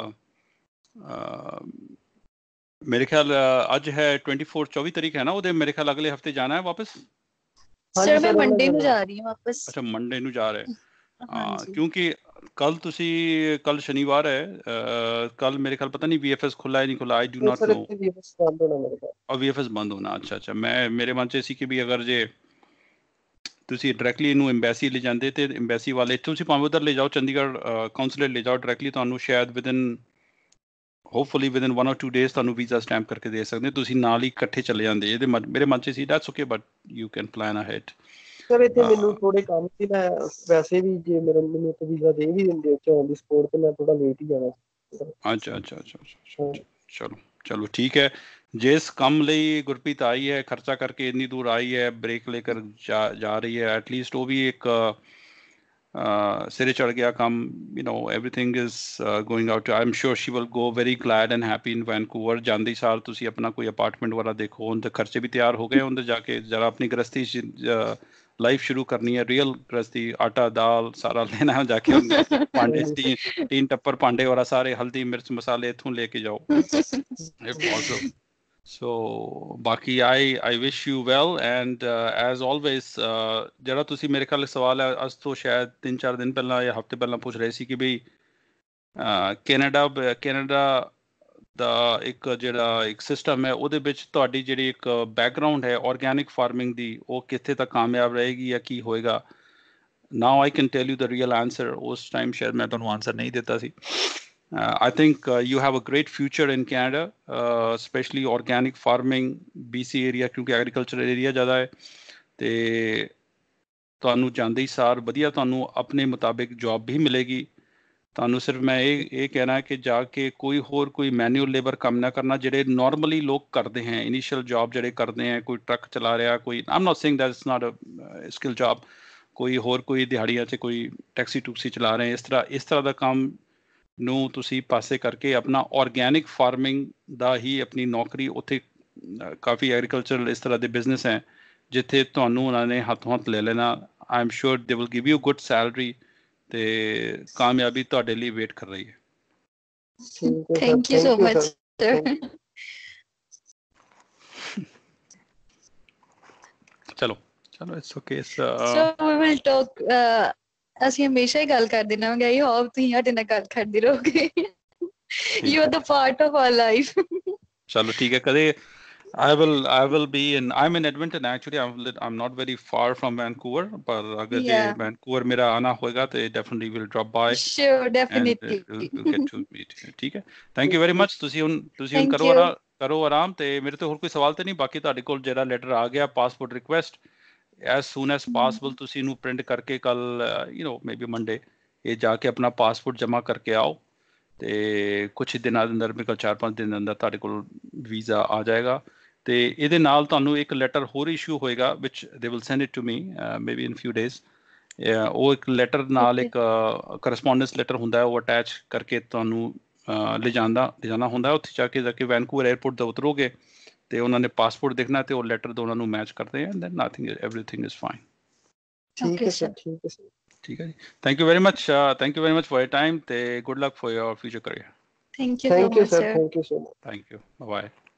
ਮੇਰੇ ਖਿਆਲ ਅੱਜ ਹੈ 24 ਤਾਰੀਖ ਹੈ ਨਾ, ਉਹਦੇ ਮੇਰੇ ਖਿਆਲ ਅਗਲੇ ਹਫਤੇ ਜਾਣਾ ਹੈ ਵਾਪਸ। ਸਰ ਮੈਂ ਮੰਡੇ ਨੂੰ ਜਾ ਰਹੀ ਹਾਂ ਵਾਪਸ। ਅੱਛਾ ਮੰਡੇ ਨੂੰ ਜਾ ਰਹੇ। ਕਿਉਂਕਿ ਕੱਲ ਸ਼ਨੀਵਾਰ ਹੈ, ਕੱਲ ਮੇਰੇ ਖਿਆਲ ਪਤਾ ਨਹੀਂ VFS ਖੁੱਲਾ ਹੈ ਨਹੀਂ ਖੁੱਲਾ, I do not no. VFS ਬੰਦ ਹੋਣਾ, ਅੱਛਾ ਮੇਰੇ ਮਨ 'ਚ ਸੀ ਕਿ ਵੀ ਅਗਰ ਜੇ ਤੁਸੀਂ ਡਾਇਰੈਕਟਲੀ ਇਹਨੂੰ ਐਮਬੈਸੀ ਲੈ ਜਾਂਦੇ ਤੇ ਐਮਬੈਸੀ ਵਾਲੇ ਤੁਸੀਂ ਭਾਵੇਂ ਉੱਧਰ ਲੈ ਜਾਓ, ਚੰਡੀਗੜ੍ਹ ਕਾਉਂਸਲੇਟ ਲੈ ਜਾਓ ਡਾਇਰੈਕਟਲੀ, ਤੁਹਾਨੂੰ ਸ਼ਾਇਦ ਹੋਪਫੁਲੀ ਵਿਦਨ 1 or 2 days ਤੁਹਾਨੂੰ ਵੀਜ਼ਾ ਸਟੈਂਪ ਕਰਕੇ ਦੇ ਸਕਦੇ। ਤੁਸੀਂ ਨਾਲ ਹੀ ਇਕੱਠੇ ਚਲੇ ਜਾਂਦੇ। ਇਹਦੇ ਮੇਰੇ ਮਨ 'ਚ ਸੀ that's okay but you can plan ahead. Sir ਇੱਥੇ ਮੈਨੂੰ ਥੋੜੇ ਕੰਮ ਸੀ, ਮੈਂ ਵੈਸੇ ਵੀ ਜੇ ਮੈਨੂੰ ਵੀਜ਼ਾ ਦੇ ਵੀ ਦਿੰਦੇ ਉੱਥੇ ਔਨ ਦੀ ਸਪੋਟ ਤੇ ਮੈਂ ਥੋੜਾ ਲੇਟ ਹੀ ਜਾਣਾ। ਅੱਛਾ ਚਲੋ ਠੀਕ ਹੈ। ਜਿਸ ਕੰਮ ਲਈ ਗੁਰਪ੍ਰੀਤ ਆਈ ਹੈ, ਖਰਚਾ ਕਰਕੇ ਇੰਨੀ ਦੂਰ ਆਈ ਹੈ, ਬ੍ਰੇਕ ਲੈ ਕਰ ਜਾ ਰਹੀ ਹੈ, ਐਟਲੀਸਟ ਉਹ ਵੀ ਇੱਕ ਸਿਰੇ ਚੜ ਗਿਆ ਕੰਮ। everything is going out. I'm sure she will go very glad and happy in Vancouver. ਜਾਂਦੀ ਸਾਲ ਤੁਸੀਂ ਆਪਣਾ ਕੋਈ ਅਪਾਰਟਮੈਂਟ ਵਾਲਾ ਦੇਖੋ, ਉਹਦੇ ਖਰਚੇ ਵੀ ਤਿਆਰ ਹੋ ਗਏ, ਉਹਦੇ ਜਾ ਕੇ ਜਰਾ ਆਪਣੀ ਗ੍ਰਸਤੀ ਲਾਈਫ ਸ਼ੁਰੂ ਕਰਨੀ ਹੈ, ਰੀਅਲ ਗ੍ਰਸਤੀ, ਆਟਾ ਦਾਲ ਸਾਰਾ ਲੈਣਾ ਹੈ ਜਾ ਕੇ, ਭਾਂਡੇ 3 ਟੱਪਰ ਭਾਂਡੇ ਵਾਲਾ ਸਾਰੇ ਹਲਦੀ ਮਿਰਚ ਮਸਾਲੇ ਇੱਥੋਂ ਲੈ ਕੇ ਜਾਓ। So ਬਾਕੀ I wish you well and as always ਜਿਹੜਾ ਤੁਸੀਂ ਮੇਰੇ ਖਿਆਲ ਸਵਾਲ ਹੈ ਅੱਜ ਤੋਂ ਸ਼ਾਇਦ 3-4 ਦਿਨ ਪਹਿਲਾਂ ਜਾਂ ਹਫ਼ਤੇ ਪਹਿਲਾਂ ਪੁੱਛ ਰਹੇ ਸੀ ਕਿ ਵੀ ਕੈਨੇਡਾ ਦਾ ਇੱਕ ਜਿਹੜਾ ਇੱਕ ਸਿਸਟਮ ਹੈ ਉਹਦੇ ਵਿੱਚ ਤੁਹਾਡੀ ਜਿਹੜੀ ਇੱਕ ਬੈਕਗਰਾਉਂਡ ਹੈ ਆਰਗੈਨਿਕ ਫਾਰਮਿੰਗ ਦੀ ਉਹ ਕਿੱਥੇ ਤੱਕ ਕਾਮਯਾਬ ਰਹੇਗੀ ਜਾਂ ਕੀ ਹੋਏਗਾ now I can tell you the real answer ਉਸ ਟਾਈਮ ਸ਼ਾਇਦ ਮੈਂ ਤੁਹਾਨੂੰ ਆਨਸਰ ਨਹੀਂ ਦਿੱਤਾ ਸੀ I think you have a great future in Canada especially organic farming BC area ਕਿਉਂਕਿ agriculture area ਜ਼ਿਆਦਾ ਹੈ ਤੇ ਤੁਹਾਨੂੰ ਜਾਂਦੇ ਹੀ ਸਾਰ ਵਧੀਆ ਤੁਹਾਨੂੰ ਆਪਣੇ ਮੁਤਾਬਿਕ ਜੌਬ ਵੀ ਮਿਲੇਗੀ ਤੁਹਾਨੂੰ ਸਿਰਫ ਮੈਂ ਇਹ ਕਹਿਣਾ ਕਿ ਜਾ ਕੇ ਕੋਈ ਮੈਨੂਅਲ ਲੇਬਰ ਕੰਮ ਨਾ ਕਰਨਾ ਜਿਹੜੇ ਨਾਰਮਲੀ ਲੋਕ ਕਰਦੇ ਹੈ ਇਨੀਸ਼ੀਅਲ ਜੌਬ ਜਿਹੜੇ ਕਰਦੇ ਹੈ ਕੋਈ ਟਰੱਕ ਚਲਾ ਰਿਹਾ ਕੋਈ ਆਮ not saying that it's not a skill job ਕੋਈ ਦਿਹਾੜੀਆਂ 'ਚ ਕੋਈ ਟੈਕਸੀ ਟੂਕਸੀ ਚਲਾ ਰਹੇ ਇਸ ਤਰ੍ਹਾਂ ਦਾ ਕੰਮ ਨੂੰ ਤੁਸੀਂ ਪਾਸੇ ਕਰਕੇ ਆਪਣਾ ਆਰਗੈਨਿਕ ਫਾਰਮਿੰਗ ਦਾ ਹੀ ਆਪਣੀ ਨੌਕਰੀ ਉੱਥੇ ਕਾਫੀ ਐਗਰੀਕਲਚਰਲ ਇਸ ਤਰ੍ਹਾਂ ਦੇ ਬਿਜ਼ਨਸ ਹੈ ਜਿੱਥੇ ਤੁਹਾਨੂੰ ਉਹਨਾਂ ਨੇ ਹੱਥੋਂ ਹੱਥ ਲੈ ਲੈਣਾ ਆਈ am sure they will give you good salary ਤੇ ਕਾਮਯਾਬੀ ਤੁਹਾਡੇ ਲਈ ਵੇਟ ਕਰ ਰਹੀ ਹੈ thank you so much sir ਚਲੋ it's okay so we will talk ਅਸੀਂ ਹਮੇਸ਼ਾ ਹੀ ਗੱਲ ਕਰਦੇ ਰਹਾਂਗੇ ਆਈ ਹੋਪ ਤੁਸੀਂ ਸਾਡੇ ਨਾਲ ਗੱਲ ਕਰਦੇ ਰਹੋਗੇ you are the part of our life ਚਲੋ ਠੀਕ ਹੈ ਕਦੇ I will be I'm in Edmonton actually I'm not very far from Vancouver ਪਰ ਅਗਰ ਜੇ Vancouver ਮੇਰਾ ਆਣਾ ਹੋਏਗਾ ਤੇ definitely will drop by sure definitely we'll get to meet ਠੀਕ ਹੈ thank you very much ਤੁਸੀਂ ਹੁਣ ਕਰੋ ਆਰਾਮ ਤੇ ਮੇਰੇ ਤੋਂ ਹੋਰ ਕੋਈ ਸਵਾਲ ਤੇ ਨਹੀਂ ਬਾਕੀ ਤੁਹਾਡੇ ਕੋਲ ਜਿਹੜਾ ਲੈਟਰ ਆ ਗਿਆ passport request as soon as possible ਤੁਸੀਂ ਇਹਨੂੰ ਪ੍ਰਿੰਟ ਕਰਕੇ ਕੱਲ maybe Monday ਇਹ ਜਾ ਕੇ ਆਪਣਾ ਪਾਸਪੋਰਟ ਜਮ੍ਹਾਂ ਕਰਕੇ ਆਓ ਤੇ ਕੁਛ ਦਿਨਾਂ ਦੇ ਅੰਦਰ ਮੇਰੇ ਕੋਲ 4-5 ਦਿਨ ਦੇ ਅੰਦਰ ਤੁਹਾਡੇ ਕੋਲ ਵੀਜ਼ਾ ਆ ਜਾਏਗਾ ਤੇ ਇਹਦੇ ਨਾਲ ਤੁਹਾਨੂੰ ਇੱਕ ਲੈਟਰ ਹੋਰ ਇਸ਼ੂ ਹੋਏਗਾ which they will send it to me maybe in few days ਉਹ ਇੱਕ ਲੈਟਰ ਨਾਲ ਇੱਕ ਕਰਸਪੋਂਡੈਂਸ ਲੈਟਰ ਹੁੰਦਾ ਉਹ ਅਟੈਚ ਕਰਕੇ ਤੁਹਾਨੂੰ ਲਿਜਾਣਾ ਹੁੰਦਾ ਉੱਥੇ ਜਾ ਕੇ ਵੈਨਕੂਵਰ 에ਅਰਪੋਰਟ ਤੇ ਉਤਰੋਗੇ ਤੇ ਉਹਨਾਂ ਨੇ ਪਾਸਪੋਰਟ ਦੇਖਣਾ ਤੇ ਉਹ ਲੈਟਰ ਤੋਂ ਉਹਨਾਂ ਨੂੰ ਮੈਚ ਕਰਦੇ and then nothing everything is fine ਠੀਕ ਹੈ ਸਰ ਠੀਕ ਹੈ ਜੀ thank you very much for your time ਤੇ good luck for your future career thank you so much sir thank you bye